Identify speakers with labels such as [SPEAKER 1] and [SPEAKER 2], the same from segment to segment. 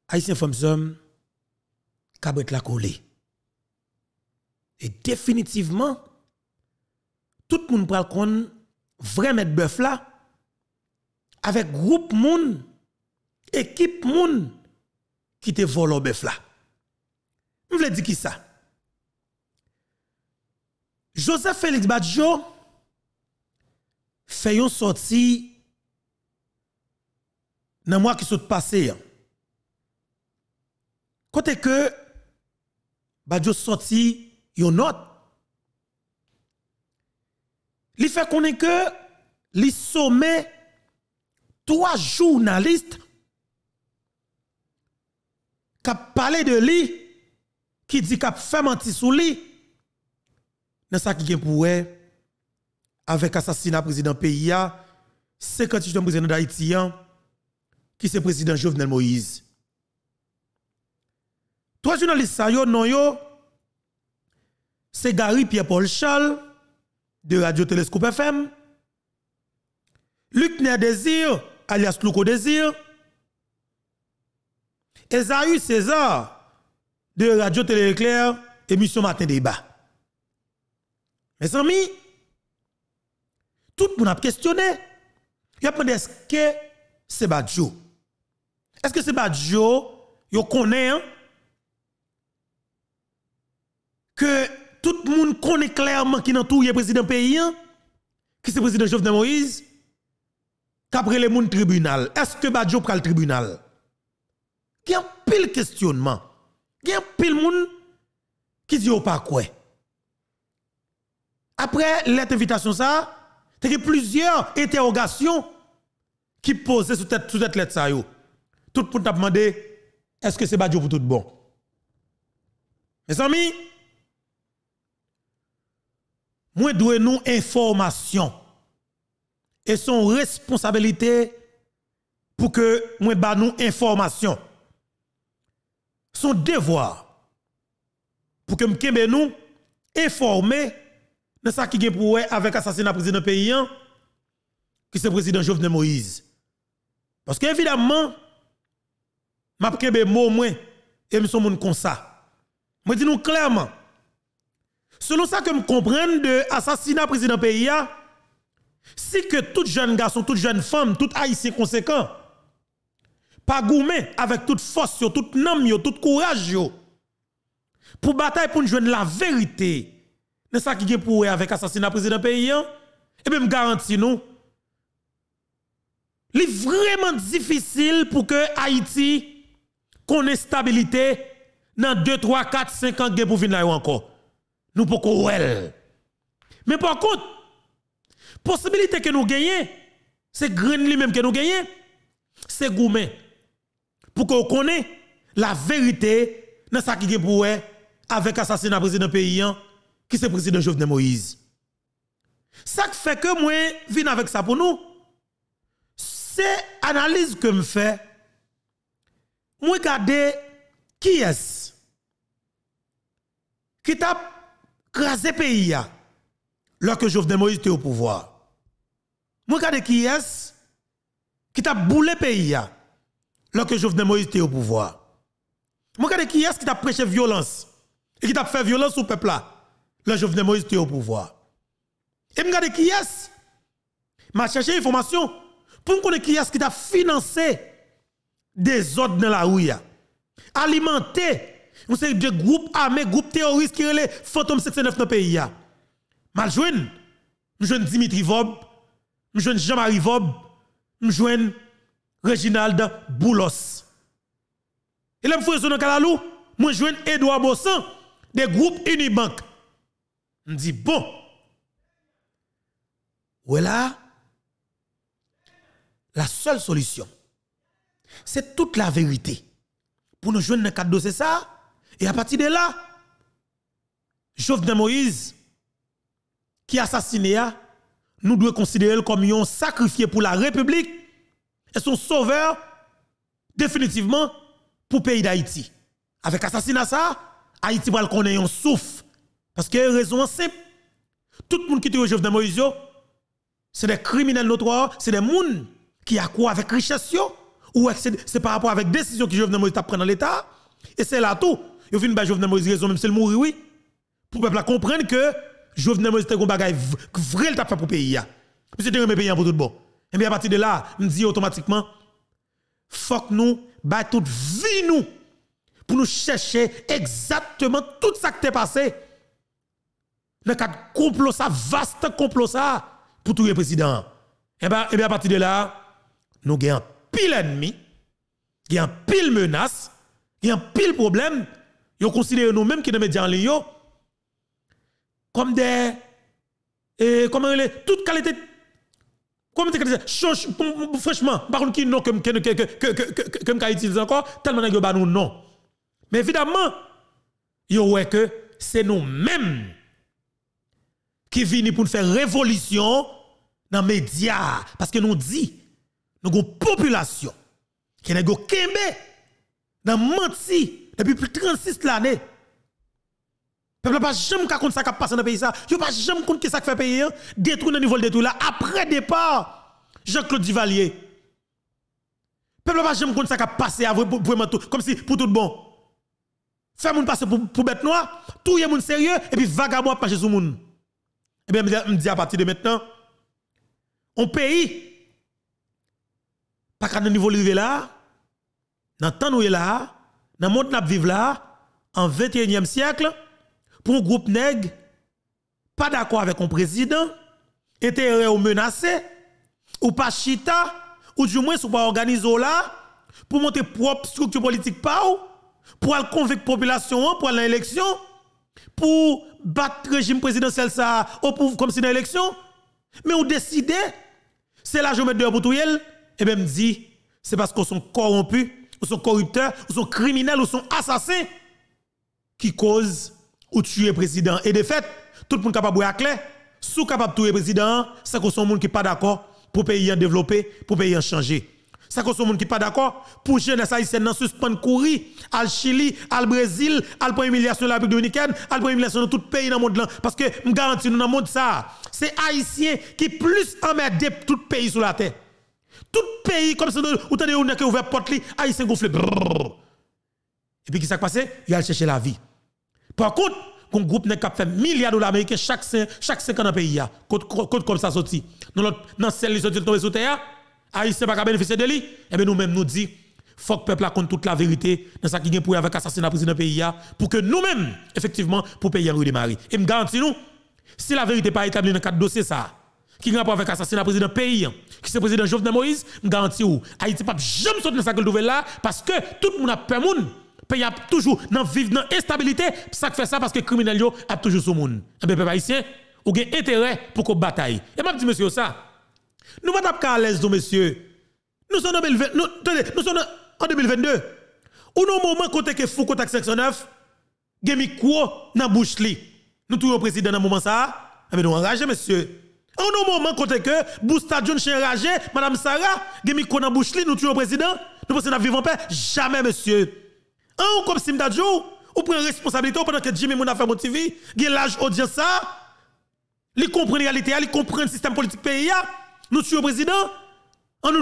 [SPEAKER 1] Haïtien femmes hommes cabret la collé. Et définitivement tout le monde pral kon vrai mettre bœuf là avec groupe moun équipe moun qui te vole bœuf là. Je veux dire qui ça? Joseph Félix Badjo fait une sortie dans mois qui sont passé. Côté que Badjo sorti une note. Il fait connaître que les sommet 3 journalistes qui parlé de lui, qui dit qu'il fait mentir sur lui, dans ça qui est pour avec assassinat président pays, 58e président d'Haïti, qui c'est président Jovenel Moïse. 3 journalistes, non, c'est Gary Pierre-Paul Charles, de Radio Télescope FM, Luc Ner Désir, alias Louko Désir, Esaü César, de Radio Télé Éclair, émission Matin Débat. Mes amis, tout le monde a questionné. Il a demandé est-ce que c'est Badjo? Est-ce que c'est Badjo? Yo connaît que tout le monde connaît clairement qui dans tout le président pays, qui c'est le président Jovenel Moïse, qu'après le monde tribunal. Est-ce que Badjo prend le tribunal? Il y a pile questionnement. Il y a pile monde qui dit pas quoi. Après l'invitation ça, il y a plusieurs interrogations qui posent sur cette lettre ça yo. Tout le monde a demandé est-ce que c'est Badjo pour tout bon? Mes amis, moi dois nous information et son responsabilité pour que moi ba nous information. Son devoir pour que m'kembe nous informer dans ça qui est pour avec assassinat président pays qui c'est président Jovenel Moïse. Parce que évidemment m'a kembe mot moi et me son monde comme ça. Moi dis nous clairement selon ça que me comprendre de assassinat président pays si que tout jeune garçon, toute jeune femme, tout haïtien conséquent pas gourmet avec toute force, toute nom, tout courage pour bataille pour nous joindre la vérité. C'est ça qui est pour avec assassinat président pays et bien me garantis nous c'est vraiment difficile pour que Haïti connaisse stabilité dans 2 3 4 5 ans pour venir là encore. Nous pouvons mais par contre possibilité que nous gagnons c'est grain lui-même que nous gagnons c'est gourmet pour qu'on connaisse la vérité dans ça qui est pour avec assassinat président pays qui c'est président Jovenel Moïse. Ça fait que moi viens avec ça pour nous c'est analyse que me fait moi regarder qui est qui t'a crasé pays lorsque Jovenel Moïse était au pouvoir. Moi regarder qui est qui t'a boulé pays lorsque Jovenel Moïse était au pouvoir. Moi regarder qui est qui t'a prêché violence et qui t'a fait violence au peuple là. Le Jovenel Moïse était au pouvoir. Et me regarder qui est m'a cherché information pour me connaître qui est qui t'a financé des ordres dans la rue. Alimenté on sait de groupes armés, groupes terroristes qui relèvent Fantôme 69 dans le pays. Mal joine, je joine Dimitri Vob, je joine Jean-Marie Vob, je joine Reginald Boulos. Et là, je fais dans Kalalou, je joine Edouard Bossan, des groupes Unibank. Je dis bon, voilà, la seule solution, c'est toute la vérité. Pour nous joindre dans le cadre de ça, et à partir de là, Jovenel Moïse, qui a assassiné, nous devons considérer comme un sacrifié pour la République et son sauveur définitivement pour le pays d'Haïti. Avec l'assassinat, ça, Haïti va le connaître un souffle. Parce que raison simple, tout le monde qui est Jovenel Moïse, c'est des criminels notoires, c'est des gens qui a quoi avec richesse ou c'est par rapport avec décision que Jovenel Moïse t'a pris dans l'état et c'est là tout. Yo fin ba Jovenel Moïse raison même c'est le mourir oui. Pour peuple comprendre que Jovenel Moïse t'a gon bagay vrai le t'a fait pour pays a. Monsieur te remet pays pour tout bon. Et bien à partir de là, me dit automatiquement faut que nous ba toute vie nous pour nous chercher exactement tout ça qui t'est passé. Dans le cadre complot ça vaste complot ça pour tout le président. Et bien à partir de là, nous avons pile ennemi, il y a pile menace, il y a pile problème. Ils considèrent nous-mêmes qui dans les médias en ligne comme des toute qualité comme franchement par contre qui non que utilise encore tellement que ba nous non. Mais évidemment, yo ouais que c'est nous-mêmes qui venons pour faire révolution dans les médias parce que nous dit nous avons une population qui n'a pas kembe dans menti depuis plus de 36 l'année. Peuple pas jamais compte ça qui passe dans le pays ça. Yo pas jamais compte que ça fait payer détruire le niveau de détruire là après départ Jean-Claude Duvalier. Peuple pas jamais compte ça qui passe vraiment tout comme si pour tout bon. Faire moun passer pour bête noire, tout y moun sérieux et puis vagabond marcher sur moun. Eh bien me dit à partir de maintenant on pays pas qu'à niveau rivé là dans temps nous est là dans monde n'a vivre là en 21e siècle pour un groupe nèg pas d'accord avec un président intérêt ou menacé ou pas chita ou du moins ou pas organiser là pour monter propre structure politique pas ou pour aller convaincre la population pour l'élection pour battre le régime présidentiel ça au pouvoir comme si dans l'élection mais on décide c'est la journée de pour tout et bien me dit c'est parce qu'on sont corrompus ou sont corrupteurs ou sont criminels ou sont assassins qui cause ou tuer président et de fait tout le monde capable de clair sous capable de tuer président c'est qu'on sont monde qui pas d'accord pour pays en développer pour pays en changer. Ça cause monde qui pas d'accord pour jeunesse haïtienne nan suspendre courir al Chili, al Brésil, al prendre humiliation la République dominicaine, al prendre humiliation dans tout pays dans le monde là parce que me garantis nous dans le monde ça, c'est haïtien qui plus emmerdé tout pays sur la terre. Tout pays comme ça ou tande on a ouvert porte li, haïtien gonflé. Et puis qui ça passé? Il a chercher la vie. Par contre, un groupe n'a fait milliards de dollars américains chaque 5 ans dans le pays là. Côte comme ça sorti. Dans celle li sorti tomber sur terre. Haïtien pas bénéficier de lui, et bien nous-mêmes nous dit faut que le peuple raconte toute la vérité dans ça qui vient pour avec assassinat président pays pour que nous-mêmes effectivement pour payer en redémarrer. Et me garantis nous si la vérité pas établie dans quatre dossiers ça qui a rapport avec assassinat président pays qui c'est président Jovenel Moïse, me garantis ou Haïti pas jamais sortir dans ça nouvelle là parce que tout le monde a peur moun pays a toujours dans vivre dans instabilité, ça fait ça parce que criminel yo a toujours sous moun. Et bien peuple haïtien ou gain intérêt pour qu'on bataille. Et m'a dit monsieur ça nous ne sommes pas à l'aise, monsieur. Nous sommes en 2022. Ou non, moment côté que Foucault Contact section 9, Gemi Kwo dans bouche li. Nous tous le président dans moment ça, mais nous enragé, monsieur. Ou non, moment côté que Bousta John chien enragé, madame Sarah, Gemi Kwo dans bouche li, nous tous le président, nous pensons vivre en paix. Jamais, monsieur. Ou comme si m'dadjou, ou prend responsabilité pendant que Jimmy Moun a fait mon TV, gen l'âge audience ça, li comprend la réalité, li comprend le système politique pays. Nous tuons le président, nous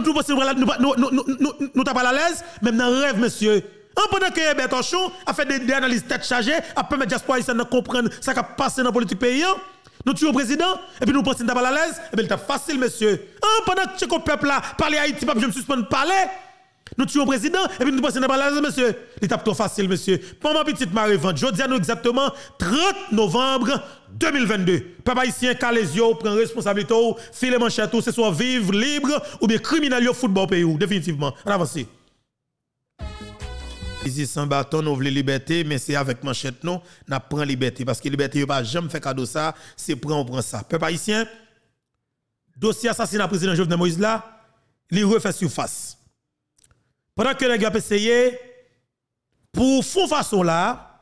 [SPEAKER 1] nous pas à l'aise, même dans le rêve, monsieur. Pendant que Bertochon a fait des analyses tête chargées, a permis à diaspora de comprendre ce qui a passé dans la politique pays, nous tuons le président, et puis nous pensons pas à l'aise, et bien c'est facile, monsieur. Pendant que le peuple là, parler Haïti, je me suspends de parler, nous tuons le président, et puis nous pensons pas à l'aise, monsieur. L'étape trop facile, monsieur. Pour ma petite Marie-Vente, je dis à nous exactement 30 novembre 2022. Papa ici, Calésio prend responsabilité, filer manchette, c'est soit vivre libre ou bien criminel au football pays, définitivement. On avance. Ici, sans bâton, nous voulons liberté, mais c'est avec manchette, nous, nous prenons liberté. Parce que liberté, nous pas jamais fait cadeau ça, c'est prend, on prend ça. Papa ici, dossier assassinat président Jovenel Moïse là, il refait surface. Pendant que les gars essayé pour faire façon là,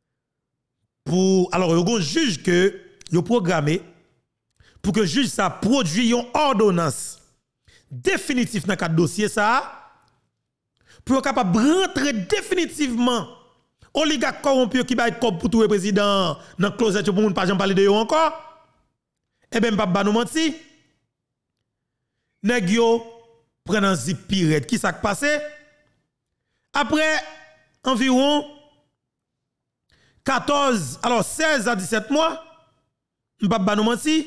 [SPEAKER 1] alors il y a un juge que il programmé pour que le juge ça produit une ordonnance définitive dans le dossier ça pour être capable de rentrer définitivement oligarque corrompu qui va être comme pour tout le président dans le closet pour ne pas parler de eux encore. Eh bien, pas nous mentir. Nèg yo prendre un zip pirate. Qui s'est passé? Après environ 16 à 17 mois, je ne vais pas nous mentir.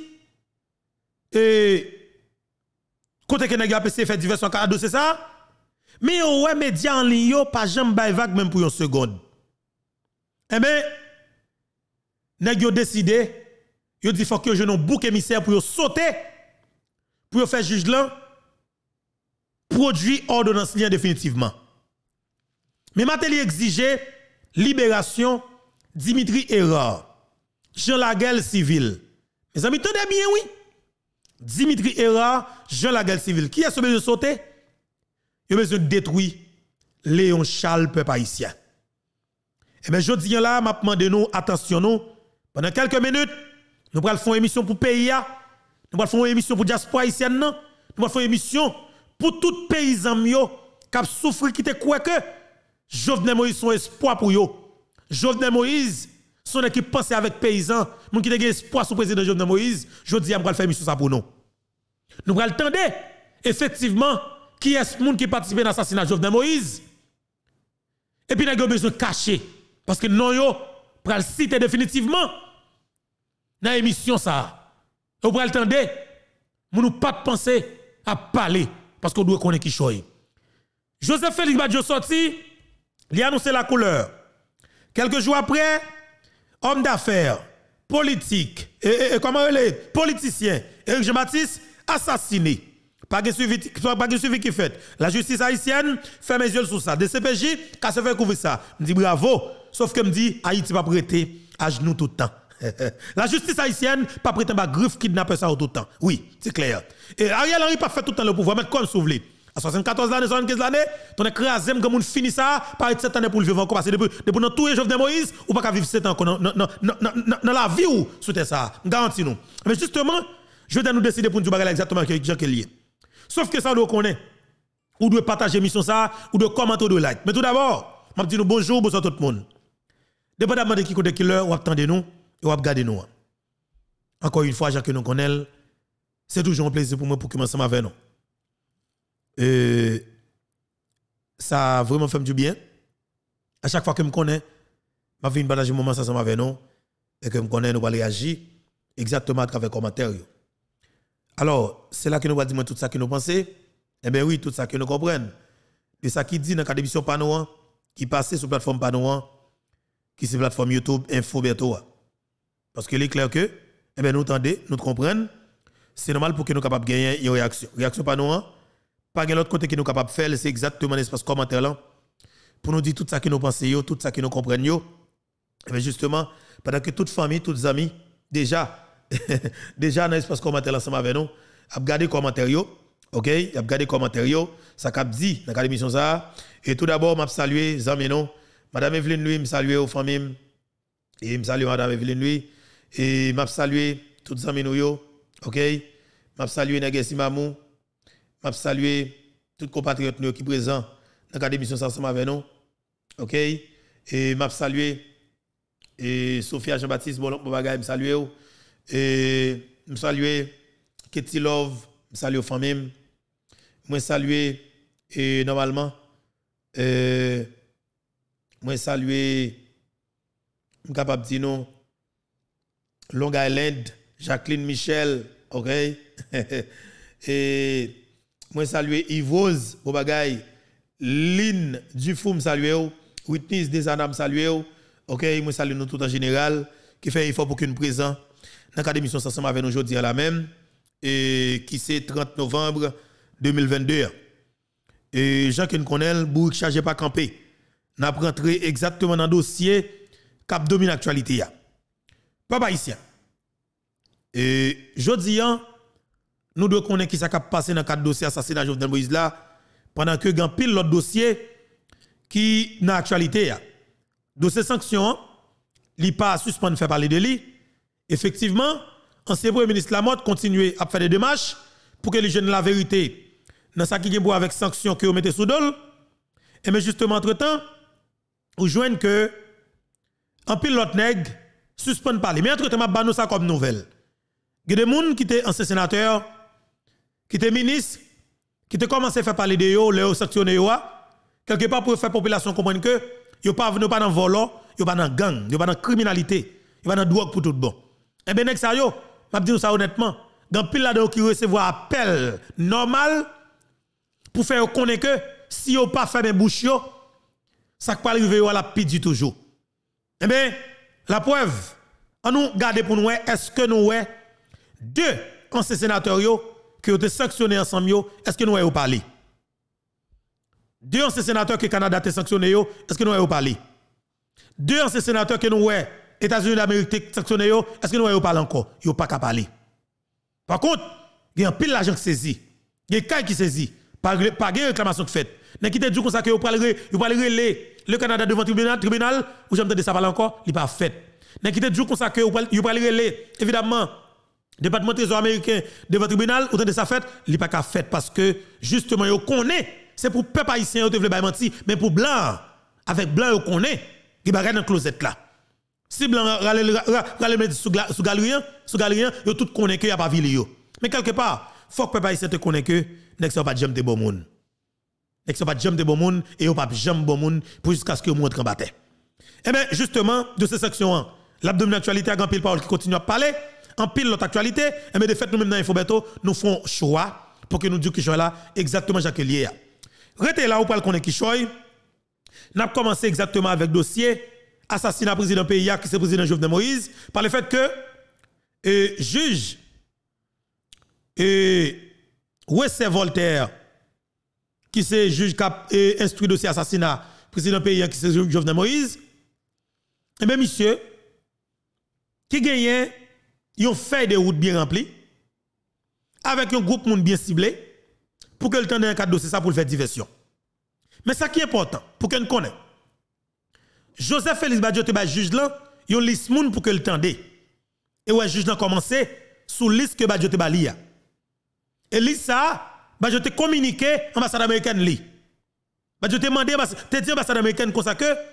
[SPEAKER 1] Et côté que nous avons fait diverses cadeaux, c'est ça. Mais ouais, médias en ligne, pas jamais vague même pour une seconde. Eh bien, nous avons décidé, nous dit faut que je n'ai bouc émissaire pour sauter, pour faire juge là, produit ordonnance lien définitivement. Mais Matéli exigeait libération Dimitri Erard, Jean Laguerre civil. Mes amis, tenez bien, oui. Dimitri Erard, Jean Laguerre civil. Qui a besoin de sauter? Il a besoin de détruire Léon Charles, peuple haïtien. Et bien, je dis là, m'a demandé nous, attention, nous, pendant quelques minutes, nous allons faire une émission pour pays, nous allons faire une émission pour diaspora haïtienne, nous allons faire une émission pour tout paysan qui a souffert, qui te croit que Jovenel Moïse son espoir pour eux. Jovenel Moïse, son équipe pense avec paysans, moun qui te espoir sur le président Jovenel Moïse, je dis, on va faire mission ça pour nous. Nous allons attendre, effectivement, qui est ce monde qui participe à l'assassinat de Jovenel Moïse. Et puis, nous avons besoin de cacher. Parce que nous, nous allons citer définitivement dans l'émission ça. Et vous allez attendre, nous n'avons pas de penser à parler. Parce qu'on doit connaître qui choye. Joseph Félix Badjo sorti, il a annoncé la couleur. Quelques jours après, homme d'affaires, politique, politicien, Éric Jean-Baptiste, assassiné. Pas de suivi qui fait. La justice haïtienne fait mes yeux sur ça. DCPJ, qui se fait couvrir ça. Je dis bravo. Sauf que me dit, Haïti va prêter à genoux tout le temps. La justice haïtienne pas prêter à griffe kidnapper ça tout le temps. Oui, c'est clair. Et Ariel Henry pas fait tout le temps le pouvoir, mais comme s'ouvrir. À 74 années, 75 années, ton écrasé comme on finit ça, par 7 années pour le vivre encore. Parce que depuis dans tout Jovenel Moïse, ou pas vivre 7 ans dans la vie ou c'était ça. Garantis nous. Mais justement, je vais nous décider pour nous dire exactement que Jean Kelly. Sauf que ça, on doit connaître. Ou doit partager mission ça, ou doit commenter, ou doit like. Mais tout d'abord, je dis nous bonjour, bonsoir tout le monde. Dépendamment de qui côté killer, ou attendez nous, et ou regardez nous. Encore une fois, Jacques nous connaît, c'est toujours un plaisir pour moi pour commencer avec nous. Ça a vraiment fait du bien. À chaque fois que je me connais, je viens partager un moment ensemble avec nous, et que je me connais, nous allons réagir exactement à travers les commentaires. Alors, c'est là que nous allons dire tout ça que nous pensons. Eh bien oui, tout ça que nous comprenons. Et ça qui dit dans la émission Panoan, qui passe sur la plateforme Panoan, qui est la plateforme YouTube Info Berto. Parce que est clair que, eh bien nous entendons, nous comprenons, c'est normal pour que nous soyons capables de gagner une réaction. Réaction Panoan, pas de l'autre côté que nous sommes capables de faire, c'est exactement l'espace commentaire là, pour nous dire tout ça que nous pensons, tout ça que nous comprenons. Et bien justement, pendant que toute famille, tous les amis, déjà dans l'espace commentaire ensemble avec nous, a regardé les commentaires, ok, a regardé les commentaires, ça cap dit dans l'émission ça. Et tout d'abord, m'a salué les amis nous, Madame Evelyne lui, me saluer aux familles, et me saluer Madame Evelyne lui, et m'a salué tous les amis nous, ok, m'a salué Negesi Mamou, m'a salué tous les compatriotes qui sont présents dans l'émission ça ensemble avec nous, ok, et m'a salué et Sophia Jean-Baptiste Bobagay, me saluer. Et je salue Ketty Love, je salue aux familles, je salue et normalement, je salue, je suis capable de dire non, Long Island, Jacqueline Michel, ok, et je salue Yvose Bobagay, Lynn Dufour, je salue, Whitney Desana, je salue, ok, je salue nous tout en général, qui fait effort pour que nous présents. Dans la émission ensemble avec nous aujourd'hui à la même et qui c'est 30 novembre 2022. Et Jean qui nous connaît, Bourg chargé pas camper. N'a rentré exactement dans le dossier cap domine l'actualité. Papa ici. Et aujourd'hui nous devons connaître qui ça cap passé dans le cadre dossier assassinat Jovenel Moïse là pendant que grand pile l'autre dossier qui dans l'actualité. Dossier sanction, li pas suspendre faire parler de lui. Effectivement, ancien premier ministre Lamotte continue à faire des démarches pour que les jeunes la vérité dans ça qui est avec sanctions que vous mettez sous dol. Et mais justement entre-temps, vous joignez que en pile l'autre nègre suspend parler. Mais entre-temps, m'a banou ça comme nouvelle. Il y a des gens qui étaient ancien sénateur, qui étaient ministre, qui te commencé à faire parler de yo, les sanctionner yo, quelque part pour faire population comprendre que yo pas venu pas dans volant, yo pas dans gang, yo pas dans criminalité, yo pas dans drogue pour tout bon. Et ben nek ça yo, m'a dit ça honnêtement, dans pile là qui recevoir appel normal pour faire connaître que si yo pas fermé bouche yo, ça pas arriver à la pidi toujours. Eh bien, la preuve, on nous garder pour nous, est-ce que nous avons deux anciens sénateurs qui ont été sanctionnés ensemble, est-ce que nous avons parlé? Deux anciens sénateurs que le Canada a sanctionné, est-ce que nous avons parlé? Deux anciens sénateurs que nous avons États-Unis d'Amérique sanctionné, est-ce que nous avons parlé encore? Ils n'ont pas qu'à parler. Par contre, il y a un pile d'argent qui saisit, il y a des cas qui saisit, pas de réclamation qui fait. Mais qui te dit comme ça que vous parlez le Canada devant le tribunal, ou j'aime de ça parler encore, il n'est pas fait. Mais qui te dit comme ça que vous parlez évidemment, le département de trésor américain devant le tribunal, ou de ça fait, il n'est pas fait parce que justement, vous connaissez, c'est pour peuple haïtien, vous voulez mentir, mais pour blanc, avec blanc, vous connaissez, il n'y a pas dans la closette là. Si blanc râle mettre sous galérien, vous tout connaissez qu'il n'y a pas de mais quelque part, il faut que peuple haïtien te connaisse que n'est pas jamais de bon monde. N'est pas jamais de bon monde et pas jamais bon monde pour jusqu'à ce que vous montrez en bataille. Eh bien, justement, de ces sections, l'abdomen actualité a grand pile parole qui continue à parler, en pile l'autre actualité, eh bien, de fait, nous-mêmes dans Infobeto, nous faisons choix pour que nous disions qui choix là, exactement Jacques Lié. Restez là où parle qu'on est qui choix. Nous avons commencé exactement avec le dossier assassinat président PIA qui c'est président Jovenel Moïse, par le fait que juge Wessé Voltaire, qui c'est juge qui a instruit dossier assassinat président PIA qui c'est Jovenel Moïse, et bien monsieur, qui gagne une feuille de route bien remplie, avec un groupe monde bien ciblé, pour que le temps d'un cadre dossier ça pour le faire diversion. Mais ça qui est important, pour que nous connaissions, Joseph Félix Badjo te juge là, yon liste moun pour que le tende. Et ouais, juge là commencé sous liste que Badjo te bali. Et liste ça, Badjo te communiqué ambassade américaine li. Badjo te demandé te dit ambassade américaine comme ça que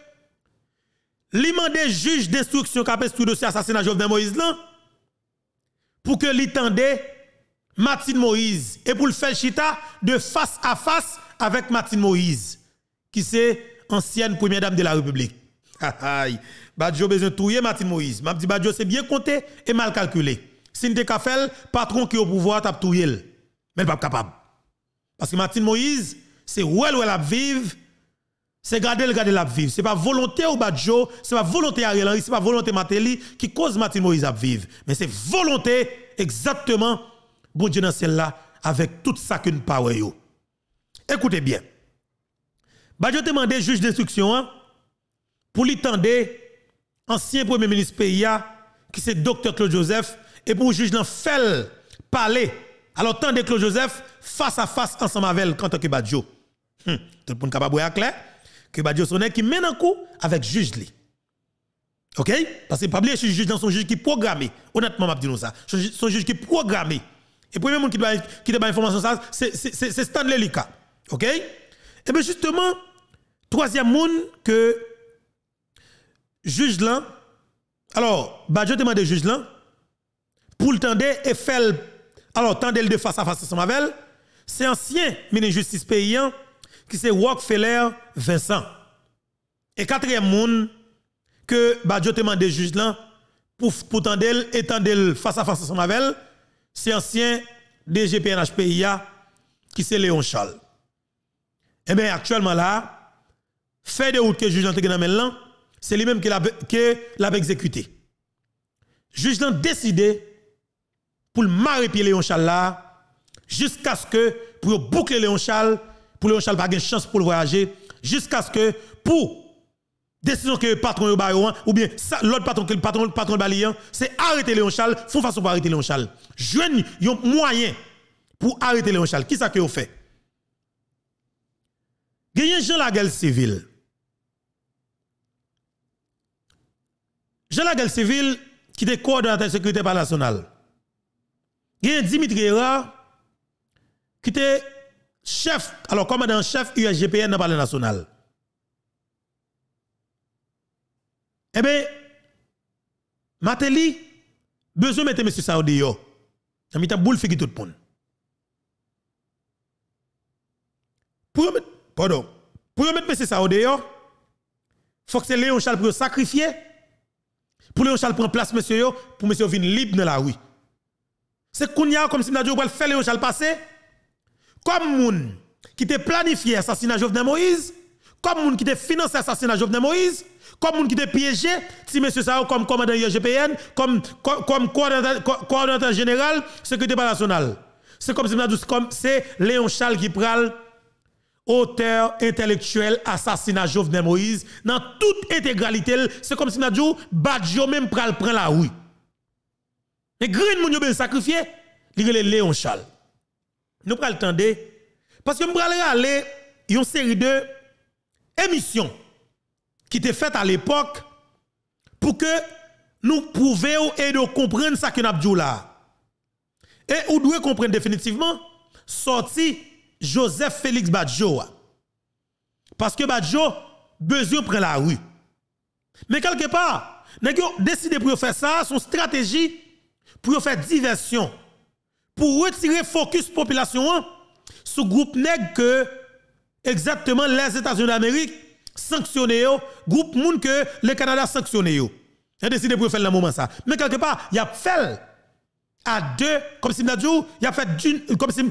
[SPEAKER 1] li mandé juge d'instruction qui a instruit dossier assassinat Jovenel Moïse là pour que li tende Martine Moïse et pour le faire chita de face à face avec Martine Moïse qui c'est ancienne première dame de la République. Badjo besoin de touyer Martine Moïse. M'a dit Badjo c'est bien compté et mal calculé. Si n'te kafel, patron qui au pouvoir t'a touyer. Mais pas capable. Parce que Martine Moïse, c'est où elle a vivre, c'est garder la vivre. C'est pas volonté ou Badjo, c'est pas volonté Ariel Henry, c'est pas volonté Matéli qui cause Martine Moïse à vivre. Mais c'est volonté exactement bon Dieu dans celle-là avec tout ça que nous parlons. Écoutez bien. Badjo demandé juge d'instruction pour lui tendre ancien premier ministre PIA qui c'est docteur Claude Joseph et pour juge l'en fait parler. Alors tendez Claude Joseph face à face ensemble avec elle en tant que Badjo. Tout le monde capable de clair que Badjo sonne qui mène un coup avec juge li. OK? Parce que pas oublier juge dans son juge qui programmé. Honnêtement m'a dit nous ça. Son juge qui programmé. Et premier monde qui doit information ça c'est Stanley Lika. OK? Et bien justement troisième monde que juge là, alors, Badjo demande juge là, pour le tendre et faire, alors, tendre de face à face ensemble avec elle, c'est ancien ministre de justice paysan qui c'est Rockefeller Vincent. Et quatrième monde que Badjo demande juge là, pour tendre et tendre face à face ensemble avec elle, c'est ancien DGPNH PIA qui c'est Léon Charles. Eh bien, actuellement là, fait de route que juge là, là, c'est lui-même qui l'a exécuté. Juge l'a décidé pour le marier Léon Charles là, jusqu'à ce que, pour boucler Léon Charles, pour Léon Charles pas de chance pour le voyager, jusqu'à ce que, pour décision que le patron ou bien l'autre patron que le patron balian, c'est arrêter Léon Charles, font façon pour arrêter Léon Charles. Jeune, il y a un moyen pour arrêter Léon Charles. Qui ça que vous fait? Gagnez Jean la guerre civile. Jean la guerre civile qui était coordonnateur de sécurité par nationale. Il y a Dimitri Héra qui était chef, alors commandant chef USGPN dans le palais national. Eh bien, Matéli, besoin de mettre M. Saoudi. Il a boule figi tout le monde. Pour mettre monsieur ça au dehors, faut que c'est Léon Charles pour sacrifier. Pour Léon Charles prendre place monsieur yo, pour monsieur venir libre dans la rue. C'est Kounia comme si nous avons fait Léon Charles passer comme moun qui te planifié assassinat Jovenel Moïse, comme moun qui te financé assassinat Jovenel Moïse, comme moun qui te piégé si monsieur ça comme commandant IGPN, comme coordonnateur général secrétaire national. C'est comme si nous comme c'est Léon Charles qui pral auteur intellectuel assassinat Jovenel Moïse dans toute intégralité, c'est comme si nous avons Badjo même pral prend la rue. Mais Green moun yo ben sacrifié, li relè Léon Charles. Nous pral tande parce que nous pral aller une série de émissions qui étaient faites à l'époque pour que nous pouvions et de comprendre ça que nous avons là. Et vous devez comprendre définitivement sorti Joseph Félix Badjo. Parce que Badjo besoin prendre la rue. Mais quelque part, nous avons décidé pour faire ça, son stratégie pour faire diversion, pour retirer focus population sur groupe nèg que exactement les États-Unis d'Amérique sanctionné groupe moun que le Canada sanctionné yo. Il a décidé pour faire le moment ça. Mais quelque part, il a fait à deux comme si Nadjou, il a fait d'une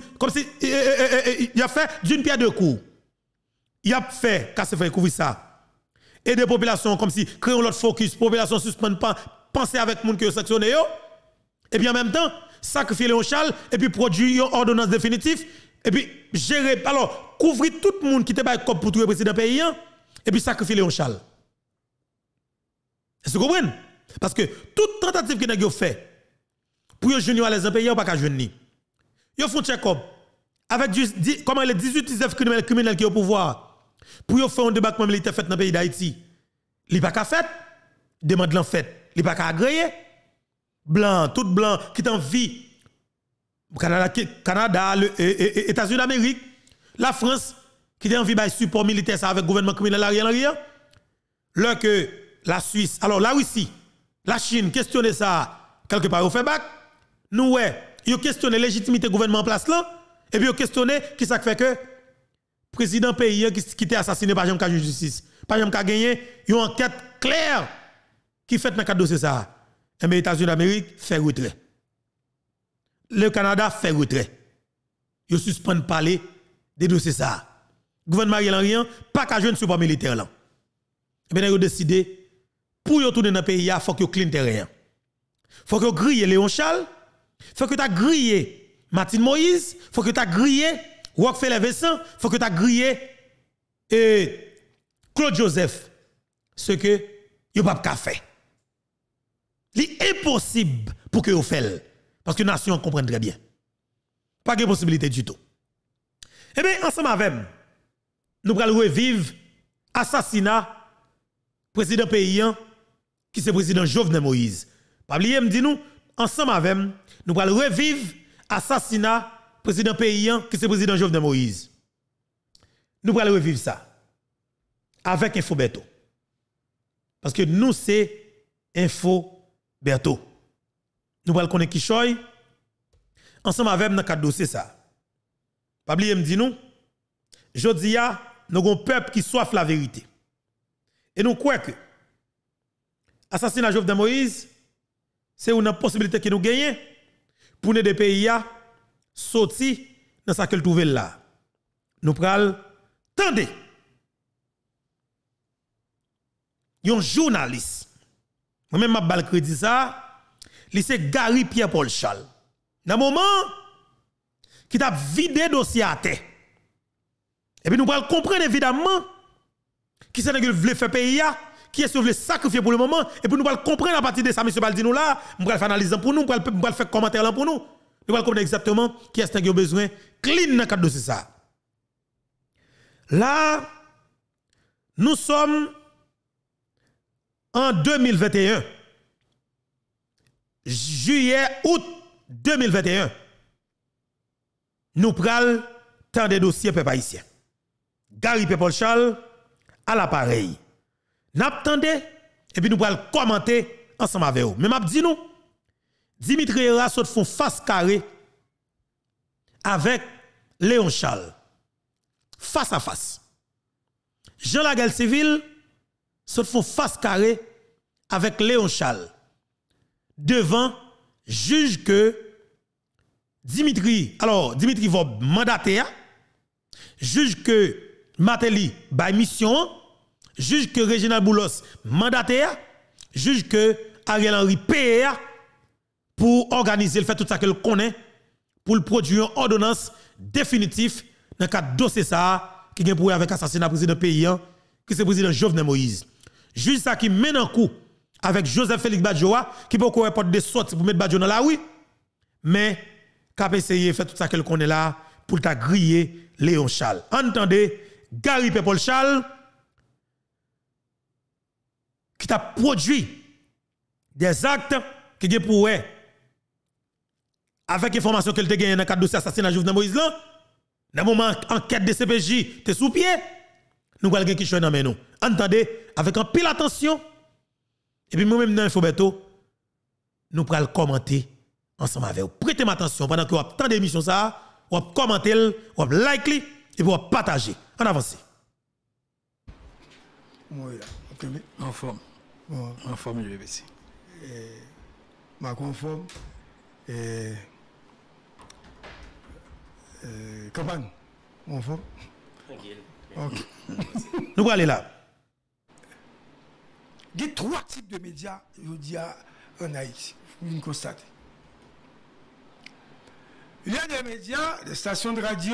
[SPEAKER 1] il a fait d'une pierre deux coups. Il a fait qu'à se faire couvrir ça. Et des populations comme si créons l'autre focus, population suspend pas penser avec moun que sanctionné yo. Et puis en même temps, sacrifier Léon Charles et puis produire une ordonnance définitive et puis gérer alors couvrir tout le monde qui était bail comme pour tout le président pays et puis sacrifier Léon Charles. Est-ce que vous comprenez? Parce que toute tentative que nous avons fait pour joindre à les pays, on pas qu'à joindre. Ils font check-up avec comment les 18-19 criminels qui ont au pouvoir pour faire un débarquement militaire fait dans le pays d'Haïti. Ils pas qu'à fait, demande l'en fait, ils pas qu'à agréer. Blanc, tout blanc qui t'en vie. Canada, États-Unis d'Amérique, la France qui t'en vie by support militaire ça avec le gouvernement criminel Ariel Henry. Là que la Suisse, alors la Russie, la Chine questionner ça quelque part au fait bac. Nous ouais, ils questionner légitimité gouvernement en place là et puis ils questionner qui ça fait que président pays qui était assassiné par Jean-Claude justice, par Jean-Claude gagné une enquête claire qui fait dans le cadre de dossier ça. Les États-Unis d'Amérique fait retrait. Le Canada fait retrait. Ils suspendent parler des dossiers ça. Le gouvernement Ariel Henry pas qu'à jouer support militaire là. Et bien ils ont décidé pour y tourner dans le pays, il faut que clean terrain. Faut que griller Léon Charles, faut que tu as grillé Martin Moïse, faut que tu as grillé Rockefeller Vincent, faut que tu as grillé Claude Joseph. Ce que yo pas ka fait. C'est impossible pour que vous fassiez. Parce que la nation comprend très bien. Pas de possibilité du tout. Eh bien, ensemble avec nous allons revivre l'assassinat président paysan qui c'est président Jovenel Moïse. Pas oublier, me dit nous, ensemble avec nous allons revivre l'assassinat président paysan qui c'est président Jovenel Moïse. Nous allons revivre ça avec Info Berto. Parce que nous, c'est Info Berto. Nous allons connaître qui choy ensemble avec dans cadre dossier ça. Pas oublier me dit nous, jodi a nous avons un peuple qui soif la vérité. Et nous croyons que assassinat Jovenel Moïse c'est une possibilité que nous gagnons pour nous des pays à sortir dans ce qu'elle trouve là. Nous pral tendez. Un journaliste. Moi-même, je vais crédit ça. C'est Gary Pierre-Paul Charles. Dans le moment qui t'a vidé le dossier à terre. Et puis nous allons comprendre évidemment qui c'est que veut faire pays, qui est-ce que veut sacrifier pour le moment. Et puis nous allons comprendre à partir de ça, M. Baldino là, nous allons faire analyse pour nous, nous allons faire commentaire là pour nous. Nous allons comprendre exactement qui est-ce qui a besoin clean dans le cadre de dossier ça. Là, nous sommes en 2021. Juillet, août 2021. Nous prenons tant de dossiers peuple haïtien. Gary Pierre-Paul Charles à l'appareil. Nous attendons et puis nous allons commenter ensemble avec vous. Mais m'a dit nous, Dimitri Hera saute font face carré avec Léon Charles. face à face. Jean Laguerre Civil se font face carré avec Léon Charles devant juge que Dimitri va mandater, juge que Matéli by mission, juge que Réginald Boulos mandater, juge que Ariel Henry paye pour organiser le fait tout ça qu'elle connaît pour le produire une ordonnance définitive dans le cadre de dossier ça qui est pour avec assassinat président pays qui c'est président Jovenel Moïse. Juge ça qui mène en coup avec Joseph Félix Badjoa qui peut qu'on porte des sorties pour mettre Badjo dans la rue mais qu'a essayé faire tout ça qu'elle connaît là pour ta griller Léon Charles. Entendez Gary Paul Charles qui t'a produit des actes qui est pour avec information qu'elle te gagne dans le cadre de dossier assassinat Jovenel Moïse là, dans le moment enquête de CPJ, t'es sous pied, nous allons qui choix dans nous. Entendez, avec un pile attention, et puis moi-même dans Infobeto, nous allons commenter ensemble avec vous. Prêtez attention pendant que vous avez tant d'émissions ça, vous avez commenté, vous avez liké, et puis vous avez partagé. En avance.
[SPEAKER 2] Moi là,
[SPEAKER 3] en forme. En forme, je vais ici.
[SPEAKER 2] Ma conforme. Campagne, en forme.
[SPEAKER 4] Tranquille.
[SPEAKER 2] Ok.
[SPEAKER 1] Nous allons aller là.
[SPEAKER 2] Il y a 3 types de médias, je dis, en Haïti. Vous constatez. Il y a des médias, des stations de radio